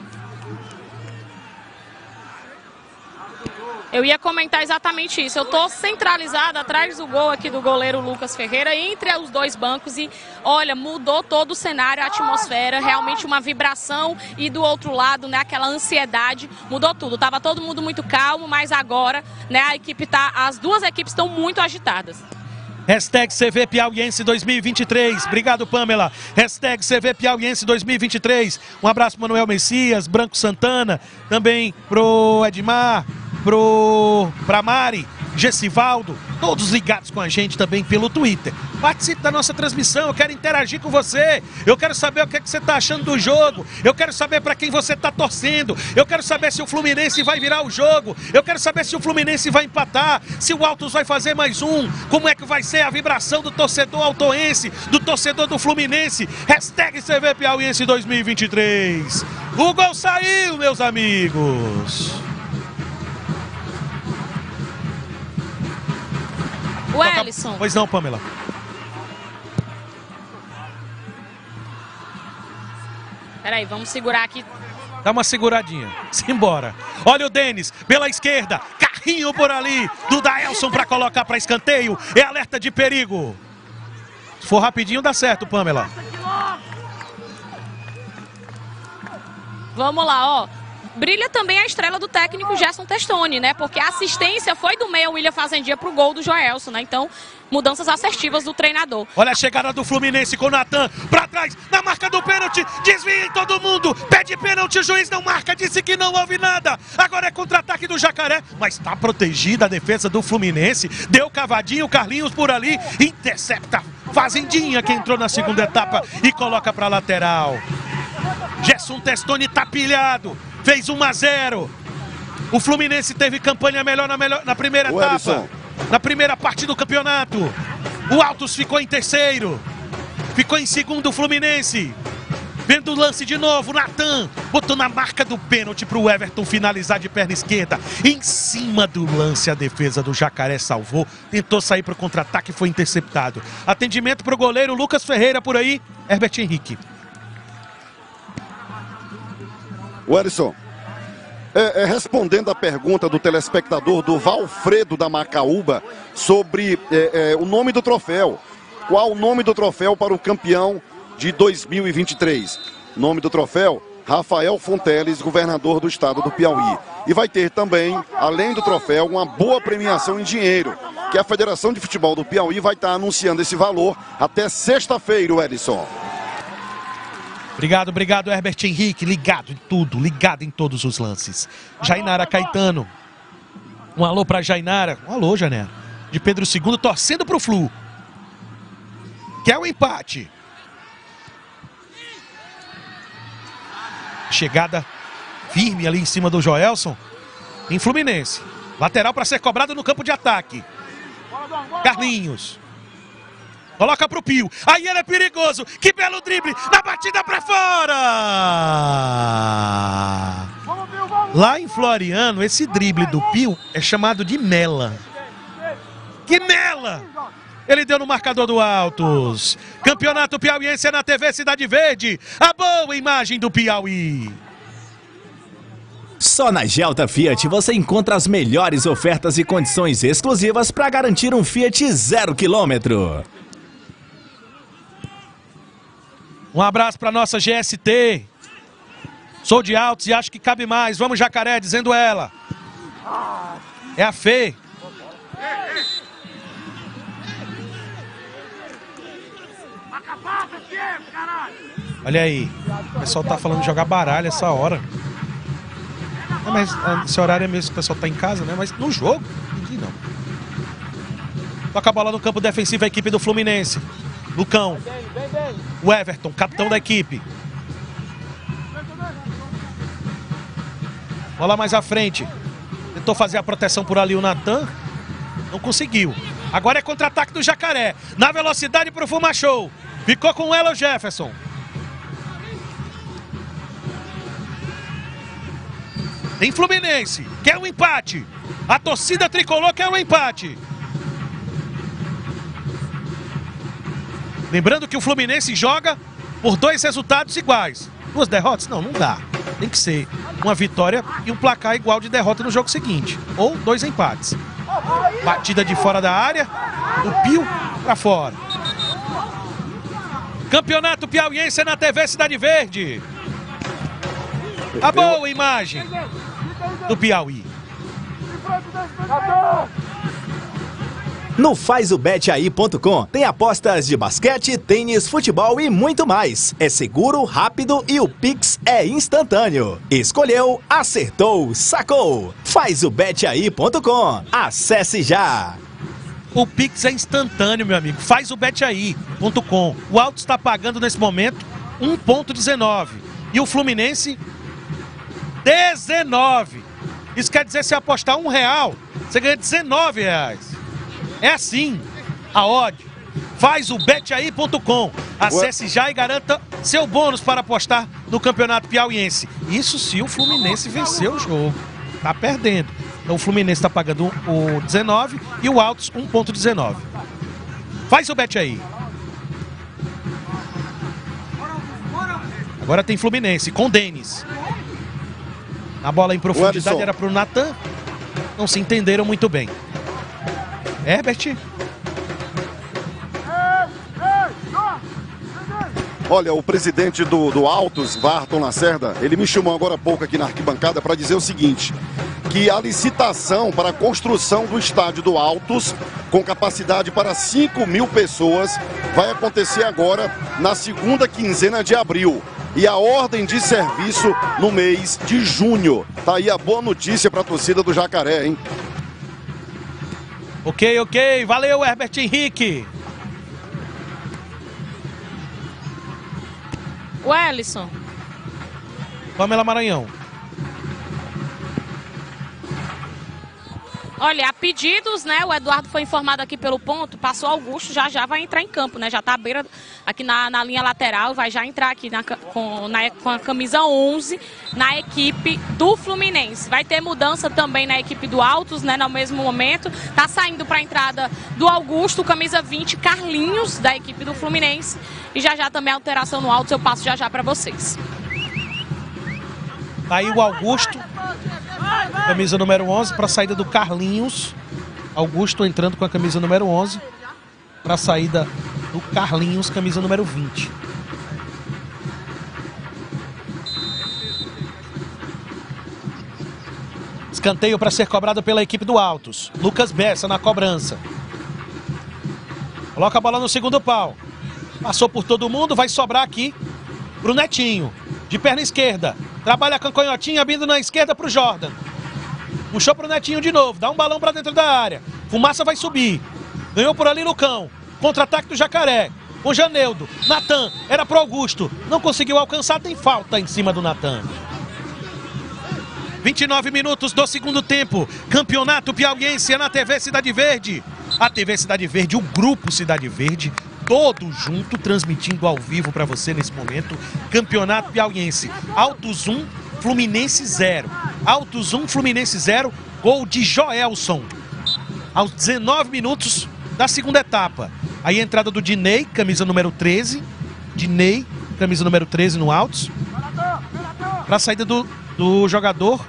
Eu ia comentar exatamente isso. Eu tô centralizada atrás do gol aqui do goleiro Lucas Ferreira, entre os dois bancos e, olha, mudou todo o cenário, a atmosfera, realmente uma vibração e do outro lado, né, aquela ansiedade, mudou tudo. Tava todo mundo muito calmo, mas agora, né, a equipe tá, as duas equipes estão muito agitadas. Hashtag C V Piauiense dois mil e vinte e três. Obrigado, Pamela. Hashtag C V Piauiense dois mil e vinte e três. Um abraço pro Manuel Messias, Branco Santana, também pro Edmar, pro pra Mari, Gessivaldo, todos ligados com a gente também pelo Twitter. Participe da nossa transmissão, eu quero interagir com você, eu quero saber o que, é que você está achando do jogo, eu quero saber para quem você está torcendo, eu quero saber se o Fluminense vai virar o jogo, eu quero saber se o Fluminense vai empatar, se o Altos vai fazer mais um, como é que vai ser a vibração do torcedor altoense, do torcedor do Fluminense. Hashtag C V Piauiense dois mil e vinte e três. O gol saiu, meus amigos. O Ellison. Pois não, Pamela. Peraí, vamos segurar aqui. Dá uma seguradinha. Simbora. Olha o Denis pela esquerda. Carrinho por ali do Daelson para colocar para escanteio. É alerta de perigo. Se for rapidinho, dá certo, Pamela. Vamos lá, ó. Brilha também a estrela do técnico Gerson Testoni, né? Porque a assistência foi do meia William Fazendia pro gol do Joelson, né? Então, mudanças assertivas do treinador. Olha a chegada do Fluminense com o Natan pra trás, na marca do pênalti, desvia em todo mundo, pede pênalti, o juiz não marca, disse que não houve nada. Agora é contra-ataque do Jacaré, mas tá protegida a defesa do Fluminense, deu cavadinho, Carlinhos por ali, intercepta Fazendinha que entrou na segunda etapa e coloca pra lateral. Gerson Testoni tá pilhado. Fez um a zero. O Fluminense teve campanha melhor na, melhor, na primeira o etapa. Ellison. Na primeira parte do campeonato. O Altos ficou em terceiro. Ficou em segundo o Fluminense. Vendo o lance de novo, Natan botou na marca do pênalti para o Everton finalizar de perna esquerda. Em cima do lance, a defesa do Jacaré salvou. Tentou sair para o contra-ataque e foi interceptado. Atendimento para o goleiro Lucas Ferreira por aí. Herbert Henrique. O Ellison, é, é, respondendo a pergunta do telespectador do Valfredo da Macaúba sobre é, é, o nome do troféu. Qual o nome do troféu para o campeão de dois mil e vinte e três? Nome do troféu? Rafael Fonteles, governador do estado do Piauí. E vai ter também, além do troféu, uma boa premiação em dinheiro, que a Federação de Futebol do Piauí vai estar anunciando esse valor até sexta-feira, o Ellison. Obrigado, obrigado, Herbert Henrique, ligado em tudo, ligado em todos os lances. Jainara Caetano, um alô pra Jainara, um alô, Jainara, de Pedro segundo, torcendo pro Flu. Quer o empate. Chegada firme ali em cima do Joelson, em Fluminense. Lateral para ser cobrado no campo de ataque. Carlinhos. Coloca pro Pio. Aí ele é perigoso. Que belo drible. Na batida pra fora. Lá em Floriano, esse drible do Pio é chamado de mela. Que mela. Ele deu no marcador do Altos. Campeonato Piauiense é na T V Cidade Verde. A boa imagem do Piauí. Só na Gelta Fiat você encontra as melhores ofertas e condições exclusivas para garantir um Fiat zero quilômetro. Um abraço para nossa G S T. Sou de Altos e acho que cabe mais. Vamos, Jacaré, dizendo ela. É a Fê. Olha aí, o pessoal tá falando de jogar baralho essa hora. É, mas esse horário é mesmo que o pessoal tá em casa, né? Mas no jogo, entendi não. Toca a bola no campo defensivo a equipe do Fluminense. Lucão. O Everton, capitão da equipe. Bola mais à frente. Tentou fazer a proteção por ali o Natan. Não conseguiu. Agora é contra-ataque do Jacaré. Na velocidade pro Fuma Show. Ficou com ela o Jefferson. Tem Fluminense. Quer um empate. A torcida tricolor quer um empate. Lembrando que o Fluminense joga por dois resultados iguais. Duas derrotas? Não, não dá. Tem que ser uma vitória e um placar igual de derrota no jogo seguinte. Ou dois empates. Batida de fora da área. O Pio pra fora. Campeonato Piauiense na T V Cidade Verde. A boa imagem do Piauí. No faz o bet aí ponto com tem apostas de basquete, tênis, futebol e muito mais. É seguro, rápido e o Pix é instantâneo. Escolheu, acertou, sacou. faz o bet aí ponto com. Acesse já. O Pix é instantâneo, meu amigo. faz o bet aí ponto com. O Altos está pagando nesse momento um ponto dezenove. E o Fluminense, dezenove. Isso quer dizer, se apostar um real, você ganha dezenove reais. É assim, a odd. faz o bet aí ponto com. Acesse já e garanta seu bônus para apostar no Campeonato Piauiense. Isso se o Fluminense vencer o jogo. Tá perdendo. Então o Fluminense está pagando o dezenove e o Altos um ponto dezenove. Faz o bet aí. Agora tem Fluminense com Denis. A bola em profundidade era para o Natan. Não se entenderam muito bem. Herbert. Olha, o presidente do, do Altos, Varton Lacerda, ele me chamou agora há pouco aqui na arquibancada para dizer o seguinte, que a licitação para a construção do estádio do Altos, com capacidade para cinco mil pessoas, vai acontecer agora na segunda quinzena de abril. E a ordem de serviço no mês de junho. Tá aí a boa notícia para a torcida do Jacaré, hein? Ok, ok. Valeu, Herbert Henrique. Wellison. Pamela Maranhão. Olha, a pedidos, né? O Eduardo foi informado aqui pelo ponto, passou Augusto, já já vai entrar em campo, né? Já tá à beira, aqui na, na linha lateral, vai já entrar aqui na, com, na, com a camisa onze na equipe do Fluminense. Vai ter mudança também na equipe do Altos, né? No mesmo momento, tá saindo para a entrada do Augusto, camisa vinte, Carlinhos, da equipe do Fluminense. E já já também a alteração no Altos, eu passo já já para vocês. Tá aí o Augusto. Camisa número onze para a saída do Carlinhos. Augusto entrando com a camisa número onze para a saída do Carlinhos, camisa número vinte. Escanteio para ser cobrado pela equipe do Altos. Lucas Bessa na cobrança. Coloca a bola no segundo pau. Passou por todo mundo, vai sobrar aqui pro Netinho. De perna esquerda. Trabalha a canhotinha, abrindo na esquerda pro Jordan. Puxou pro Netinho de novo. Dá um balão pra dentro da área. Fumaça vai subir. Ganhou por ali Lucão. Contra-ataque do Jacaré. Com Janeudo. Natan. Era pro Augusto. Não conseguiu alcançar. Tem falta em cima do Natan. vinte e nove minutos do segundo tempo. Campeonato Piauiense na T V Cidade Verde. A T V Cidade Verde, o Grupo Cidade Verde, todo junto, transmitindo ao vivo para você nesse momento. Campeonato Piauiense. Altos um, Fluminense zero. Altos um, Fluminense zero. Gol de Joelson. Aos dezenove minutos da segunda etapa. Aí a entrada do Dinei, camisa número treze. Dinei, camisa número treze no Altos. Para a saída do, do jogador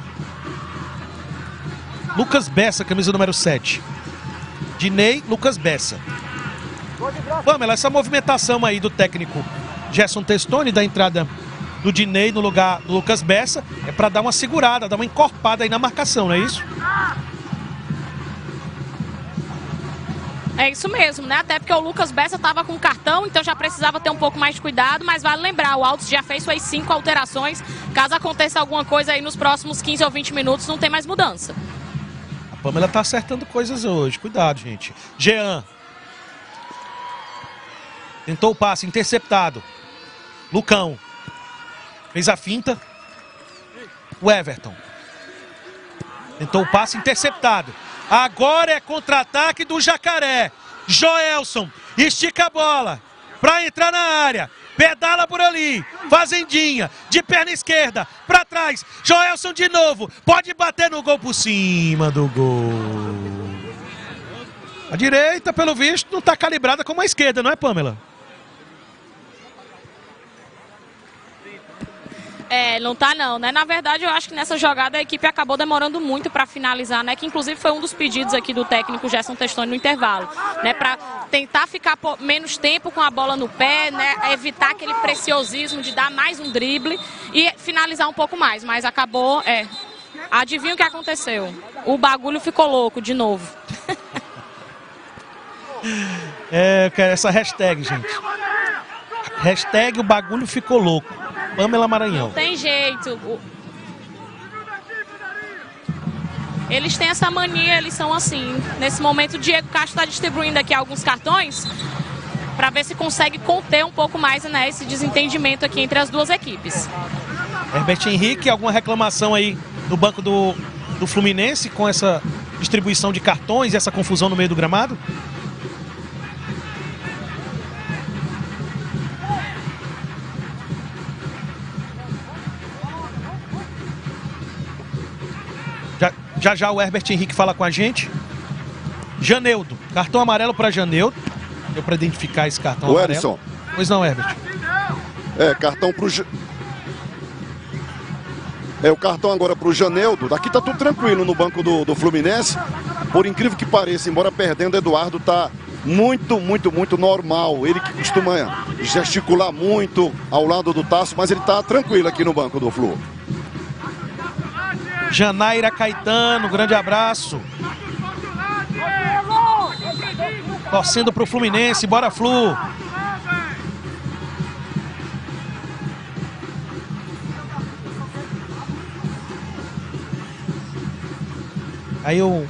Lucas Bessa, camisa número sete. Dinei, Lucas Bessa. Pamela, essa movimentação aí do técnico Gerson Testoni, da entrada do Dinei no lugar do Lucas Bessa, é para dar uma segurada, dar uma encorpada aí na marcação, não é isso? É isso mesmo, né? Até porque o Lucas Bessa estava com cartão, então já precisava ter um pouco mais de cuidado, mas vale lembrar, o Altos já fez suas cinco alterações. Caso aconteça alguma coisa aí nos próximos quinze ou vinte minutos, não tem mais mudança. A Pamela tá acertando coisas hoje, cuidado, gente. Jean. Tentou o passe, interceptado. Lucão. Fez a finta. O Everton. Tentou o passe, interceptado. Agora é contra-ataque do Jacaré. Joelson estica a bola para entrar na área. Pedala por ali. Fazendinha de perna esquerda para trás. Joelson de novo. Pode bater no gol por cima do gol. A direita, pelo visto, não está calibrada como a esquerda, não é, Pamela? É, não tá não, né? Na verdade, eu acho que nessa jogada a equipe acabou demorando muito para finalizar, né? Que inclusive foi um dos pedidos aqui do técnico Gerson Testoni no intervalo, né? Para tentar ficar menos tempo com a bola no pé, né? Evitar aquele preciosismo de dar mais um drible e finalizar um pouco mais. Mas acabou, é... Adivinha o que aconteceu? O bagulho ficou louco de novo. É, eu quero essa hashtag, gente. Hashtag o bagulho ficou louco. Pamela Maranhão. Não tem jeito. Eles têm essa mania, eles são assim. Nesse momento, o Diego Castro está distribuindo aqui alguns cartões para ver se consegue conter um pouco mais, né, esse desentendimento aqui entre as duas equipes. Herbert Henrique, alguma reclamação aí no banco do, do Fluminense com essa distribuição de cartões e essa confusão no meio do gramado? Já, já já o Herbert Henrique fala com a gente. Janeudo, cartão amarelo para Janeudo. Deu para identificar esse cartão o amarelo. Edson. Pois não, Herbert. É, cartão pro... É, o cartão agora pro Janeudo. Daqui tá tudo tranquilo no banco do, do Fluminense. Por incrível que pareça, embora perdendo, Eduardo tá muito, muito, muito normal. Ele que costuma gesticular muito ao lado do Tasso, mas ele tá tranquilo aqui no banco do Flu. Janaíra Caetano, grande abraço. Torcendo pro Fluminense, bora Flu. Aí o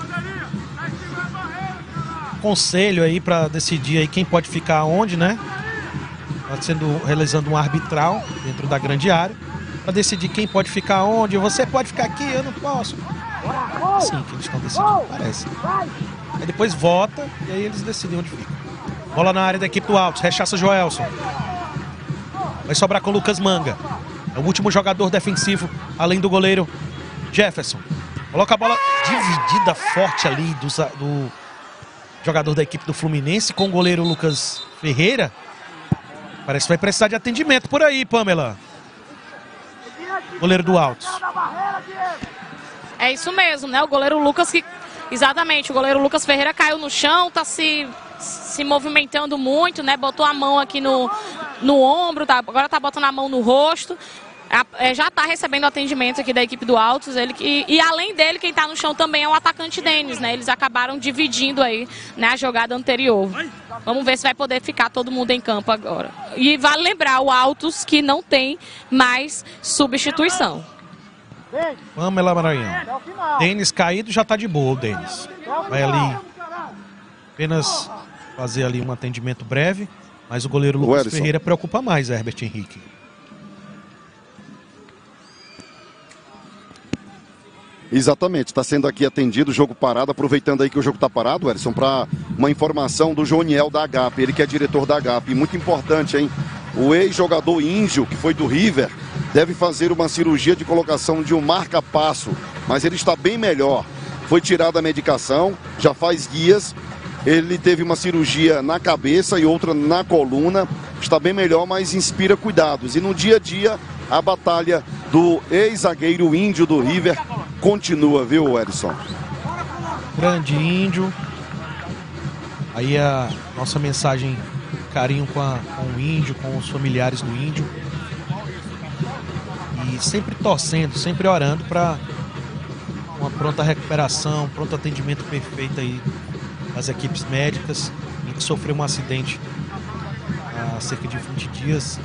conselho aí para decidir aí quem pode ficar onde, né? Tá sendo realizando um arbitral dentro da grande área para decidir quem pode ficar onde. Você pode ficar aqui, eu não posso. Sim, que eles estão decidindo, parece. Aí depois vota e aí eles decidem onde fica. Bola na área da equipe do Altos, rechaça Joelson. Vai sobrar com o Lucas Manga. É o último jogador defensivo, além do goleiro Jefferson. Coloca a bola dividida forte ali do, do jogador da equipe do Fluminense com o goleiro Lucas Ferreira. Parece que vai precisar de atendimento por aí, Pamela. Goleiro do Altos. É isso mesmo, né? O goleiro Lucas que... Exatamente, o goleiro Lucas Ferreira caiu no chão, tá se, se movimentando muito, né? Botou a mão aqui no, no ombro, tá, agora tá botando a mão no rosto. É, já está recebendo atendimento aqui da equipe do Altos. Ele, e, e além dele, quem está no chão também é o atacante Denis, né? Eles acabaram dividindo aí, né, a jogada anterior. Vamos ver se vai poder ficar todo mundo em campo agora. E vale lembrar o Altos que não tem mais substituição. Pamela Maranhão. Denis caído, já está de boa o Denis. Vai ali apenas fazer ali um atendimento breve, mas o goleiro Lucas Ferreira preocupa mais, Herbert Henrique. Exatamente, está sendo aqui atendido, o jogo parado, aproveitando aí que o jogo está parado, Edson, para uma informação do Joniel da H P, ele que é diretor da H P, muito importante, hein? O ex-jogador Índio, que foi do River, deve fazer uma cirurgia de colocação de um marca-passo, mas ele está bem melhor. Foi tirada a medicação, já faz dias, ele teve uma cirurgia na cabeça e outra na coluna, está bem melhor, mas inspira cuidados. E no dia a dia, a batalha do ex-zagueiro Índio do River continua, viu, Edson? Grande Índio. Aí a nossa mensagem, carinho com, a, com o Índio, com os familiares do Índio. E sempre torcendo, sempre orando para uma pronta recuperação, pronto atendimento perfeito aí das equipes médicas, em que sofreu um acidente há cerca de vinte dias.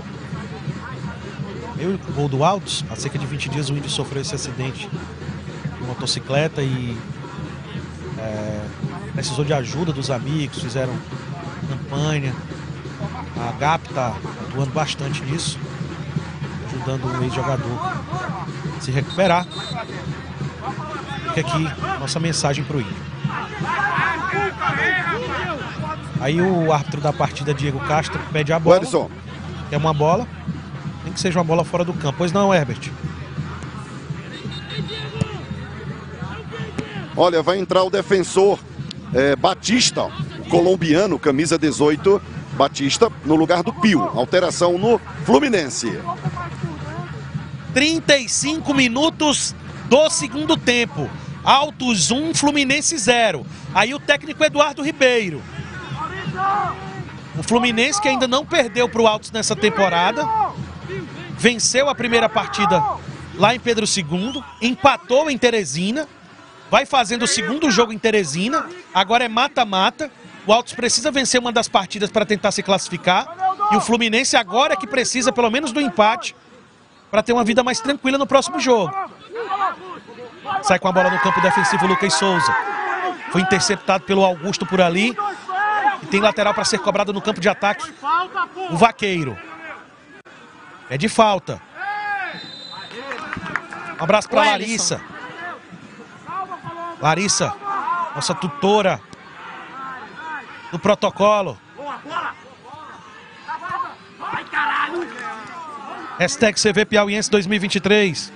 Eu, o gol do Altos, há cerca de vinte dias o Índio sofreu esse acidente de motocicleta e é, precisou de ajuda dos amigos, fizeram campanha. A G A P está atuando bastante nisso, ajudando o ex-jogador a se recuperar. Fica aqui nossa mensagem para o Índio. Aí o árbitro da partida, Diego Castro, pede a bola. Edson. É uma bola. Tem que seja uma bola fora do campo. Pois não, Herbert? Olha, vai entrar o defensor é, Batista, o colombiano, camisa dezoito. Batista no lugar do Pio. Alteração no Fluminense. trinta e cinco minutos do segundo tempo. Altos um, Fluminense zero. Aí o técnico Eduardo Ribeiro. O Fluminense, que ainda não perdeu para o Altos nessa temporada, venceu a primeira partida lá em Pedro segundo, empatou em Teresina, vai fazendo o segundo jogo em Teresina, agora é mata-mata. O Altos precisa vencer uma das partidas para tentar se classificar, e o Fluminense agora é que precisa pelo menos do empate para ter uma vida mais tranquila no próximo jogo. Sai com a bola no campo defensivo o Lucas Souza. Foi interceptado pelo Augusto por ali. E tem lateral para ser cobrado no campo de ataque. O Vaqueiro. É de falta. Um abraço para Larissa. Larissa, nossa tutora do protocolo. Hashtag C V Piauiense dois mil e vinte e três.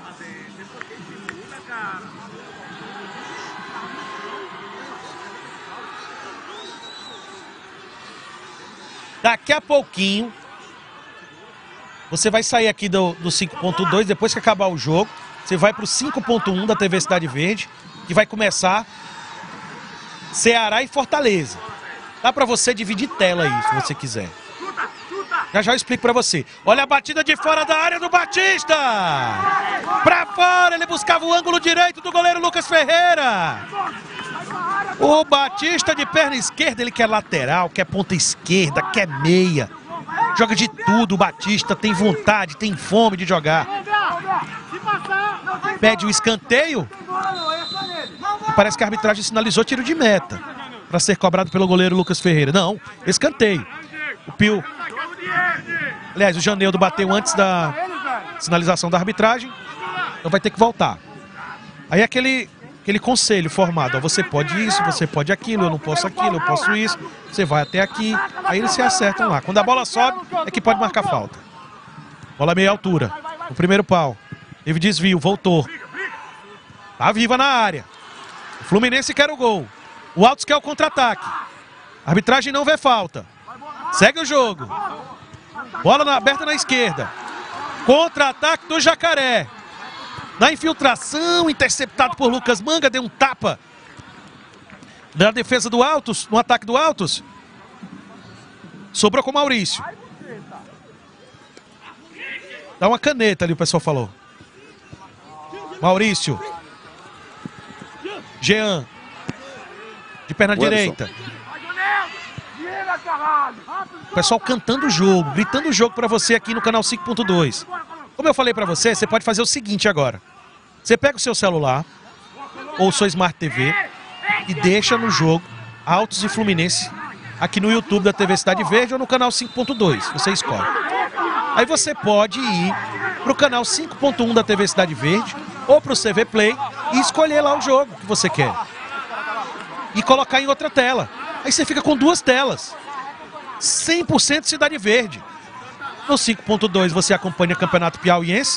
Daqui a pouquinho, você vai sair aqui do, do cinco ponto dois, depois que acabar o jogo, você vai para o cinco ponto um da T V Cidade Verde, que vai começar Ceará e Fortaleza. Dá para você dividir tela aí, se você quiser. Já já eu explico para você. Olha a batida de fora da área do Batista. Para fora, ele buscava o ângulo direito do goleiro Lucas Ferreira. O Batista de perna esquerda, ele quer lateral, quer ponta esquerda, quer meia. Joga de tudo, o Batista tem vontade, tem fome de jogar. Pede o escanteio. E parece que a arbitragem sinalizou tiro de meta para ser cobrado pelo goleiro Lucas Ferreira. Não, escanteio. O Pio... Aliás, o Janeudo bateu antes da sinalização da arbitragem. Então vai ter que voltar. Aí aquele... Aquele conselho formado, ó, você pode isso, você pode aquilo, eu não posso aquilo, eu posso isso, você vai até aqui, aí eles se acertam lá. Quando a bola sobe, é que pode marcar falta. Bola meia altura, o primeiro pau, teve desvio, voltou. Tá viva na área. O Fluminense quer o gol. O Altos quer o contra-ataque. A arbitragem não vê falta. Segue o jogo. Bola na, aberta na esquerda. Contra-ataque do Jacaré. Na infiltração, interceptado por Lucas Manga, deu um tapa na defesa do Altos, no ataque do Altos. Sobrou com o Maurício. Dá uma caneta ali, o pessoal falou. Maurício. Jean. De perna direita. O pessoal cantando o jogo, gritando o jogo para você aqui no canal cinco ponto dois. Como eu falei para você, você pode fazer o seguinte agora. Você pega o seu celular ou sua Smart T V e deixa no jogo Altos e Fluminense aqui no YouTube da T V Cidade Verde ou no canal cinco ponto dois. Você escolhe. Aí você pode ir para o canal cinco ponto um da T V Cidade Verde ou para o C V Play e escolher lá o jogo que você quer. E colocar em outra tela. Aí você fica com duas telas. cem por cento Cidade Verde. No cinco ponto dois você acompanha o Campeonato Piauiense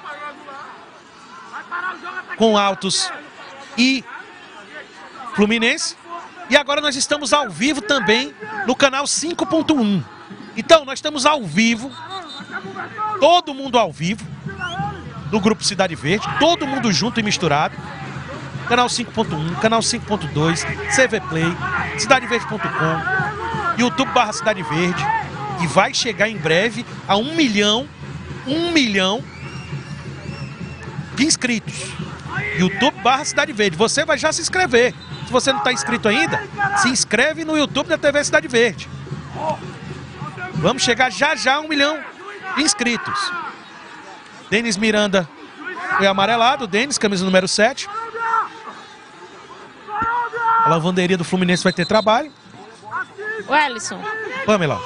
com Altos e Fluminense. E agora nós estamos ao vivo também no canal cinco ponto um. Então nós estamos ao vivo, todo mundo ao vivo, no Grupo Cidade Verde, todo mundo junto e misturado. Canal cinco ponto um, canal cinco ponto dois, C V Play, cidade verde ponto com, YouTube barra Cidade Verde. E vai chegar em breve a um milhão, um milhão de inscritos. YouTube barra Cidade Verde. Você vai já se inscrever. Se você não está inscrito ainda, se inscreve no YouTube da T V Cidade Verde. Vamos chegar já já a um milhão de inscritos. Denis Miranda foi amarelado. Denis, camisa número sete. A lavanderia do Fluminense vai ter trabalho. Wellison. Pamela.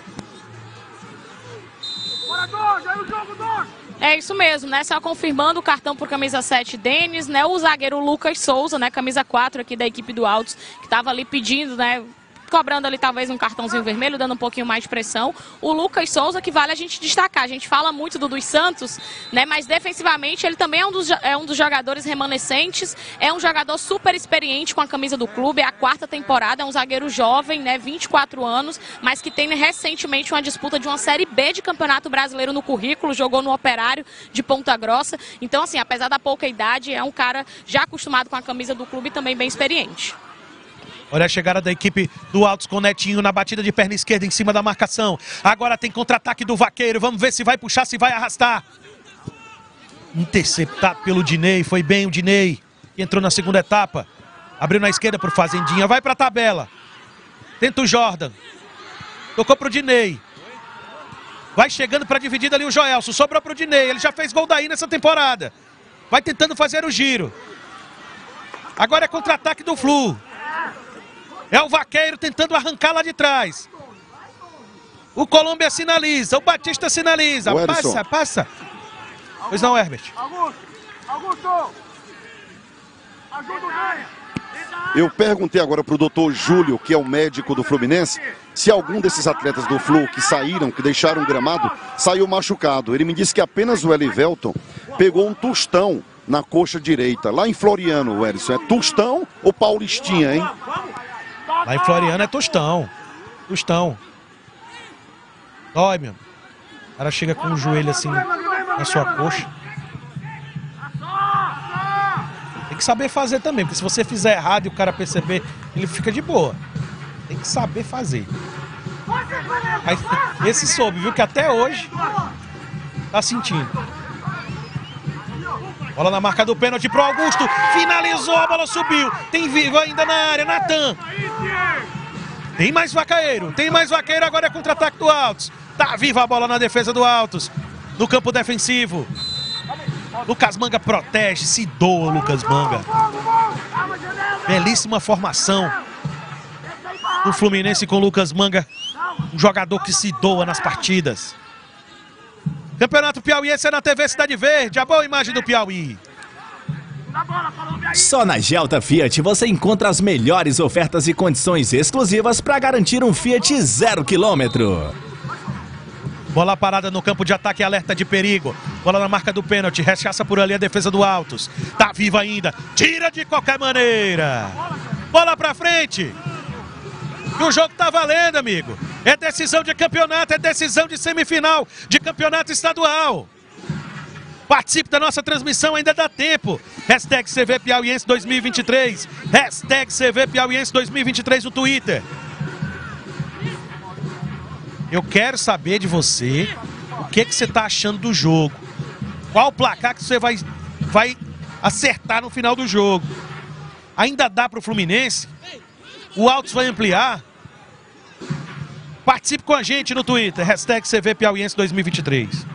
É isso mesmo, né? Só confirmando o cartão por camisa sete, Denis, né? O zagueiro Lucas Souza, né? Camisa quatro aqui da equipe do Altos, que estava ali pedindo, né? Cobrando ali talvez um cartãozinho vermelho, dando um pouquinho mais de pressão. O Lucas Souza, que vale a gente destacar. A gente fala muito do dos Santos, né? Mas defensivamente ele também é um dos, é um dos jogadores remanescentes. É um jogador super experiente com a camisa do clube. É a quarta temporada, é um zagueiro jovem, né? vinte e quatro anos, mas que tem recentemente uma disputa de uma Série B de Campeonato Brasileiro no currículo. Jogou no Operário de Ponta Grossa. Então, assim, apesar da pouca idade, é um cara já acostumado com a camisa do clube e também bem experiente. Olha a chegada da equipe do Altos com o Netinho na batida de perna esquerda em cima da marcação. Agora tem contra-ataque do Vaqueiro. Vamos ver se vai puxar, se vai arrastar. Interceptado pelo Dinei. Foi bem o Dinei, que entrou na segunda etapa. Abriu na esquerda pro Fazendinha. Vai pra tabela. Tenta o Jordan. Tocou pro Dinei. Vai chegando pra dividida ali o Joelson. Sobrou pro Dinei. Ele já fez gol daí nessa temporada. Vai tentando fazer o giro. Agora é contra-ataque do Flu. É o Vaqueiro tentando arrancar lá de trás. O Colômbia sinaliza, o Batista sinaliza. Passa, passa. Pois não, Herbert. Augusto! Ajuda o Ganha! Eu perguntei agora para o doutor Júlio, que é o médico do Fluminense, se algum desses atletas do Flu que saíram, que deixaram o gramado, saiu machucado. Ele me disse que apenas o Elivelton pegou um tostão na coxa direita. Lá em Floriano, Wellison, é tostão ou paulistinha, hein? Lá em Floriano é tostão. Tostão. Dói, meu. O cara chega com o joelho assim na sua coxa. Tem que saber fazer também, porque se você fizer errado e o cara perceber, ele fica de boa. Tem que saber fazer. Aí, esse soube, viu, que até hoje tá sentindo. Bola na marca do pênalti pro Augusto. Finalizou, a bola subiu. Tem vivo ainda na área, Natan. Tem mais Vaqueiro, tem mais Vaqueiro, agora é contra-ataque do Altos. Tá viva a bola na defesa do Altos. No campo defensivo. Lucas Manga protege, se doa Lucas Manga. Belíssima formação do Fluminense com Lucas Manga. Um jogador que se doa nas partidas. Campeonato Piauiense é na T V Cidade Verde, a boa imagem do Piauí. Só na Gelta Fiat você encontra as melhores ofertas e condições exclusivas para garantir um Fiat zero quilômetro. Bola parada no campo de ataque, alerta de perigo. Bola na marca do pênalti, rechaça por ali a defesa do Altos. Tá viva ainda, tira de qualquer maneira. Bola pra frente. E o jogo tá valendo, amigo. É decisão de campeonato, é decisão de semifinal de campeonato estadual. Participe da nossa transmissão, ainda dá tempo. Hashtag C V Piauiense dois mil e vinte e três. Hashtag C V Piauiense dois mil e vinte e três no Twitter. Eu quero saber de você o que, que você está achando do jogo. Qual o placar que você vai, vai acertar no final do jogo. Ainda dá para o Fluminense? O Altos vai ampliar? Participe com a gente no Twitter. Hashtag C V Piauiense dois mil e vinte e três.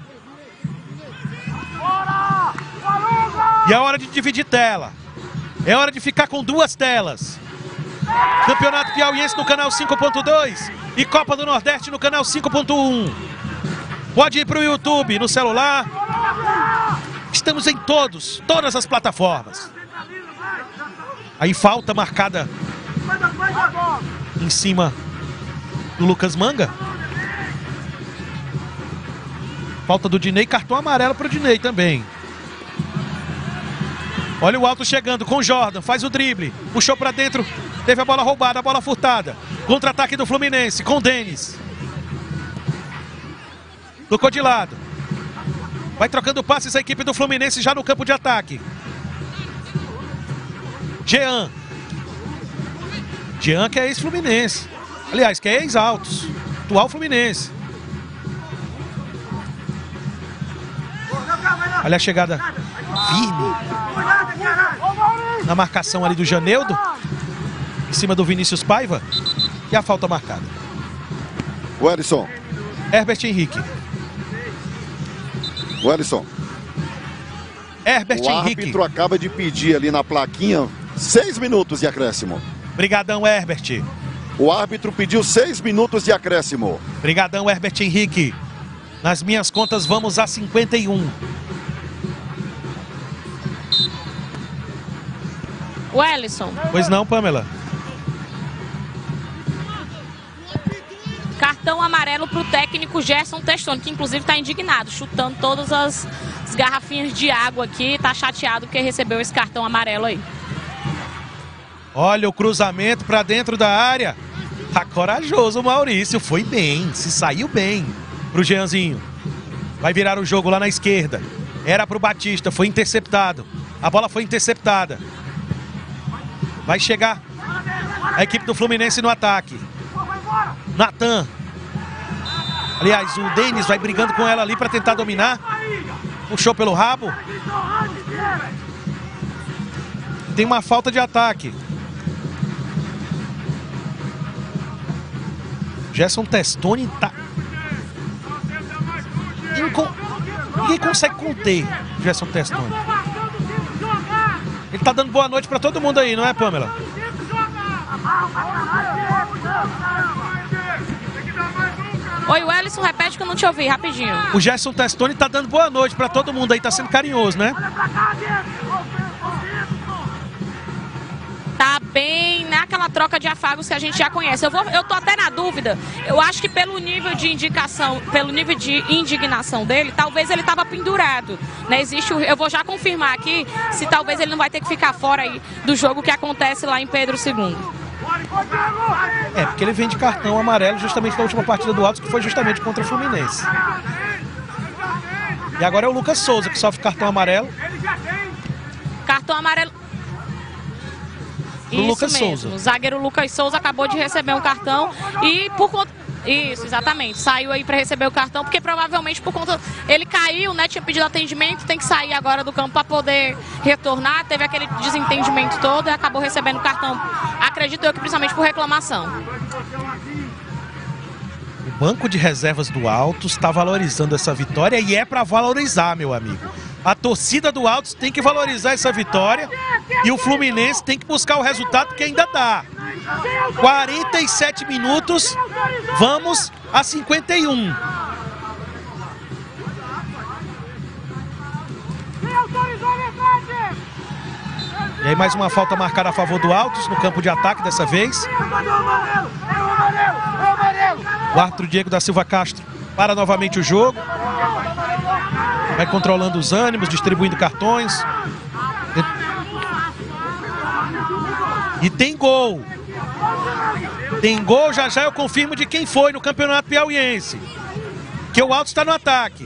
E é hora de dividir tela. É hora de ficar com duas telas. Campeonato Piauiense no canal cinco ponto dois e Copa do Nordeste no canal cinco ponto um. Pode ir para o YouTube, no celular. Estamos em todos, todas as plataformas. Aí falta marcada em cima do Lucas Manga. Falta do Dinei, cartão amarelo para o Dinei também. Olha o Alto chegando com o Jordan, faz o drible, puxou para dentro, teve a bola roubada, a bola furtada. Contra-ataque do Fluminense com o Denis. Tocou de lado. Vai trocando passes a equipe do Fluminense já no campo de ataque. Jean. Jean que é ex-Fluminense. Aliás, que é ex-Altos. Atual Fluminense. Olha a chegada firme na marcação ali do Janeudo. em cima do Vinícius Paiva. E a falta marcada. Wellison. Herbert Henrique. Wellison. Herbert o Henrique. O árbitro acaba de pedir ali na plaquinha seis minutos de acréscimo. Brigadão, Herbert. O árbitro pediu seis minutos de acréscimo. Brigadão, Herbert Henrique. Nas minhas contas, vamos a cinquenta e um. Wellison. Pois não, Pamela. Cartão amarelo para o técnico Gerson Testoni, que inclusive está indignado, chutando todas as, as garrafinhas de água aqui. Está chateado porque recebeu esse cartão amarelo aí. Olha o cruzamento para dentro da área. Tá corajoso o Maurício, foi bem, se saiu bem pro Jeanzinho. Vai virar o jogo lá na esquerda. Era pro Batista, foi interceptado. A bola foi interceptada. Vai chegar a equipe do Fluminense no ataque. Natan. Aliás, o Denis vai brigando com ela ali para tentar dominar. Puxou pelo rabo. Tem uma falta de ataque. Gerson Testoni tá... Incon... Ninguém consegue conter Gerson Testoni. Ele tá dando boa noite para todo mundo aí, não é, Pamela? Oi, Wellison, repete que eu não te ouvi, rapidinho. O Gerson Testoni tá dando boa noite para todo mundo aí, tá sendo carinhoso, né? Tá bem naquela troca de afagos que a gente já conhece. Eu, vou, eu tô até na dúvida. Eu acho que pelo nível de indicação, pelo nível de indignação dele, talvez ele tava pendurado, né? Existe o, eu vou já confirmar aqui se talvez ele não vai ter que ficar fora aí do jogo que acontece lá em Pedro segundo. É, porque ele vem de cartão amarelo justamente na última partida do Altos, que foi justamente contra o Fluminense. E agora é o Lucas Souza que sofre cartão amarelo. Cartão amarelo. Do Isso Lucas mesmo. Souza. O zagueiro Lucas Souza acabou de receber um cartão e por conta... Isso, exatamente. Saiu aí para receber o cartão, porque provavelmente por conta... Ele caiu, né? Tinha pedido atendimento, tem que sair agora do campo para poder retornar. Teve aquele desentendimento todo e acabou recebendo o cartão. Acredito eu que principalmente por reclamação. O banco de reservas do Altos está valorizando essa vitória e é para valorizar, meu amigo. A torcida do Altos tem que valorizar essa vitória e o Fluminense tem que buscar o resultado porque ainda dá. quarenta e sete minutos, vamos a cinquenta e um. E aí mais uma falta marcada a favor do Altos no campo de ataque dessa vez. O árbitro Diego da Silva Castro para novamente o jogo. Vai controlando os ânimos, distribuindo cartões. E tem gol. Tem gol, já já eu confirmo de quem foi no Campeonato Piauiense. Que o Altos está no ataque.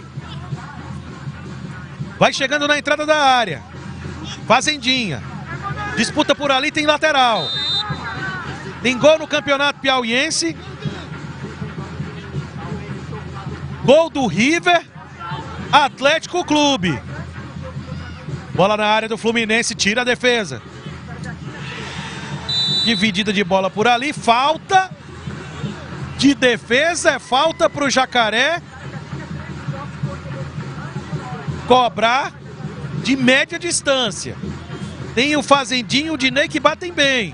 Vai chegando na entrada da área. Fazendinha. Disputa por ali, tem lateral. Tem gol no Campeonato Piauiense. Gol do River Atlético Clube. Bola na área do Fluminense, tira a defesa. Dividida de bola por ali, falta de defesa, é falta para o Jacaré cobrar de média distância. Tem o Fazendinho e o Dinei que batem bem.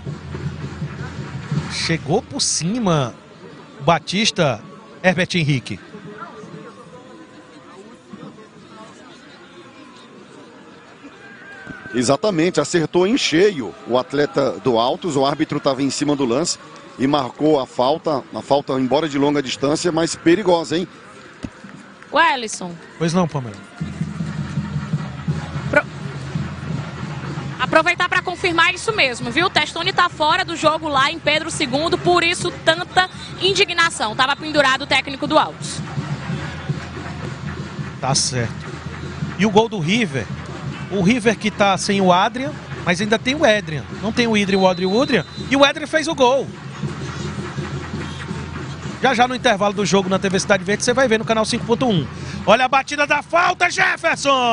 Chegou por cima o Batista, Herbert Henrique. Exatamente, acertou em cheio o atleta do Altos, o árbitro estava em cima do lance e marcou a falta, a falta embora de longa distância, mas perigosa, hein? Wellison. Pois não, Pamela. Pro... Aproveitar para confirmar isso mesmo, viu? O Testoni tá fora do jogo lá em Pedro segundo, por isso tanta indignação. Tava pendurado o técnico do Altos. Tá certo. E o gol do River? O River que tá sem o Adrian, mas ainda tem o Edrian. Não tem o Idri, o Odri e o Udrian. E o Edrian fez o gol. Já já no intervalo do jogo na T V Cidade Verde, você vai ver no canal cinco ponto um. Olha a batida da falta,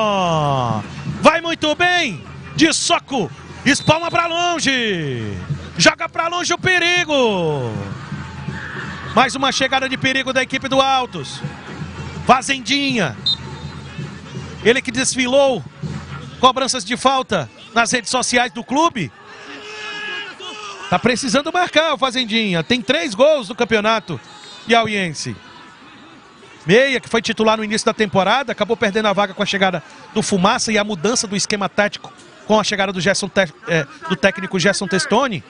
Jefferson! Vai muito bem! De soco! Espalma pra longe! Joga pra longe o perigo. Mais uma chegada de perigo da equipe do Altos. Fazendinha. Ele que desfilou cobranças de falta nas redes sociais do clube. Tá precisando marcar o Fazendinha. Tem três gols no campeonato piauiense. Meia, que foi titular no início da temporada, acabou perdendo a vaga com a chegada do Fumaça e a mudança do esquema tático com a chegada do, Gerson, é, do técnico Gerson Testoni.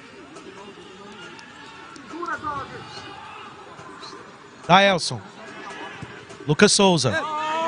Daelson. Lucas Souza.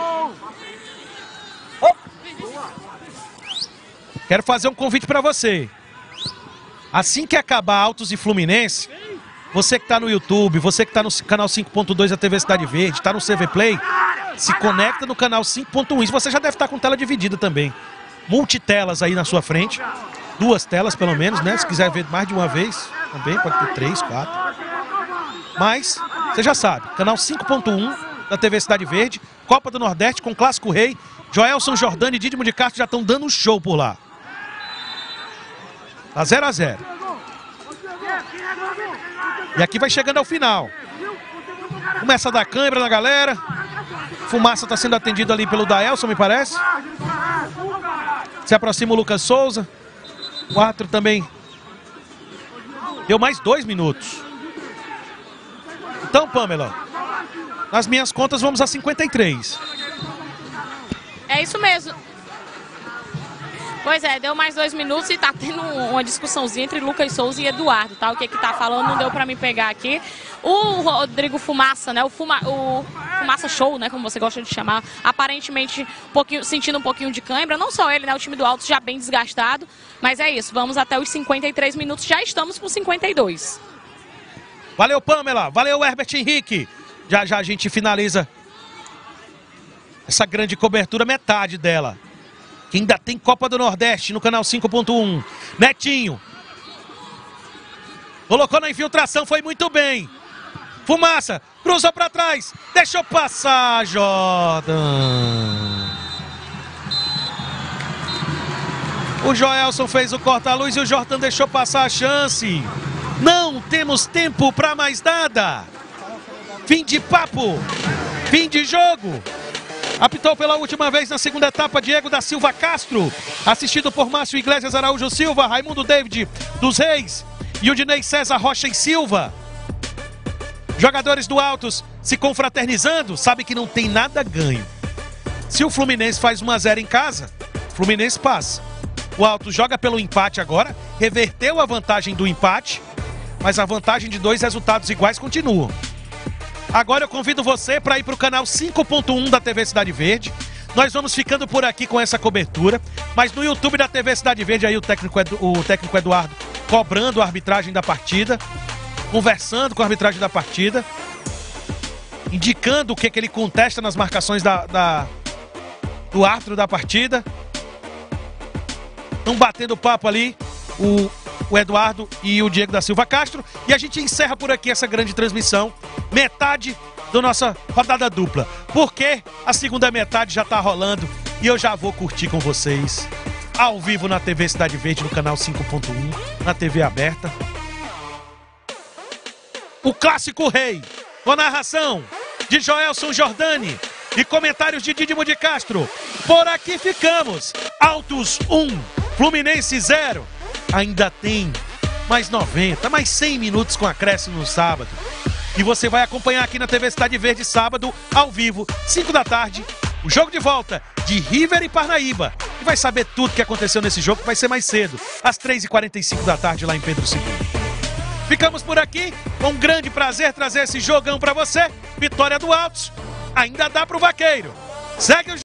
Quero fazer um convite para você. Assim que acabar Altos e Fluminense, você que está no YouTube, você que está no canal cinco ponto dois da T V Cidade Verde, está no C V Play, se conecta no canal cinco ponto um. Isso você já deve estar com tela dividida também. Multitelas aí na sua frente. Duas telas pelo menos, né? Se quiser ver mais de uma vez, também pode ter três, quatro. Mas, você já sabe, canal cinco ponto um da T V Cidade Verde, Copa do Nordeste com Clássico Rei, Joelson Jordani e Dídimo de Castro já estão dando um show por lá. Tá zero a zero. E aqui vai chegando ao final. Começa a dar câimbra na galera. Fumaça está sendo atendido ali pelo Daelson, me parece. Se aproxima o Lucas Souza. Quatro também. Deu mais dois minutos. Então, Pamela, nas minhas contas vamos a cinquenta e três. É isso mesmo. Pois é, deu mais dois minutos e tá tendo uma discussãozinha entre Lucas Souza e Eduardo, tá? O que que tá falando não deu pra me pegar aqui. O Rodrigo Fumaça, né? O, Fuma, o Fumaça Show, né? Como você gosta de chamar. Aparentemente um pouquinho, sentindo um pouquinho de cãibra. Não só ele, né? O time do Altos já bem desgastado. Mas é isso, vamos até os cinquenta e três minutos. Já estamos com cinquenta e dois. Valeu, Pamela. Valeu, Herbert Henrique. Já já a gente finaliza essa grande cobertura, metade dela. Que ainda tem Copa do Nordeste no canal cinco ponto um. Netinho. Colocou na infiltração, foi muito bem. Fumaça, cruzou para trás. Deixou passar, Jordan. O Joelson fez o corta-luz e o Jordan deixou passar a chance. Não temos tempo para mais nada. Fim de papo. Fim de jogo. Apitou pela última vez na segunda etapa Diego da Silva Castro, assistido por Márcio Iglesias Araújo Silva, Raimundo David dos Reis e o Dinei César Rocha e Silva. Jogadores do Altos se confraternizando, sabe que não tem nada ganho. Se o Fluminense faz um a zero em casa, o Fluminense passa. O Altos joga pelo empate agora, reverteu a vantagem do empate, mas a vantagem de dois resultados iguais continua. Agora eu convido você para ir para o canal cinco ponto um da T V Cidade Verde. Nós vamos ficando por aqui com essa cobertura. Mas no YouTube da T V Cidade Verde, aí o técnico, o técnico Eduardo cobrando a arbitragem da partida, conversando com a arbitragem da partida, indicando o que, que ele contesta nas marcações da, da, do árbitro da partida. Estão batendo papo ali o, o Eduardo e o Diego da Silva Castro. E a gente encerra por aqui essa grande transmissão. Metade da nossa rodada dupla. Porque a segunda metade já tá rolando e eu já vou curtir com vocês. Ao vivo na T V Cidade Verde, no canal cinco ponto um, na T V aberta. O Clássico Rei, com narração de Joelson Jordani e comentários de Dídimo de Castro. Por aqui ficamos. Altos um, Fluminense zero. Ainda tem mais noventa, mais cem minutos com acréscimo no sábado. E você vai acompanhar aqui na T V Cidade Verde sábado, ao vivo, cinco da tarde, o jogo de volta de River e Parnaíba. E vai saber tudo o que aconteceu nesse jogo, que vai ser mais cedo, às três e quarenta e cinco da tarde lá em Pedro segundo. Ficamos por aqui, com um grande prazer trazer esse jogão pra você. Vitória do Altos, ainda dá pro Vaqueiro. Segue o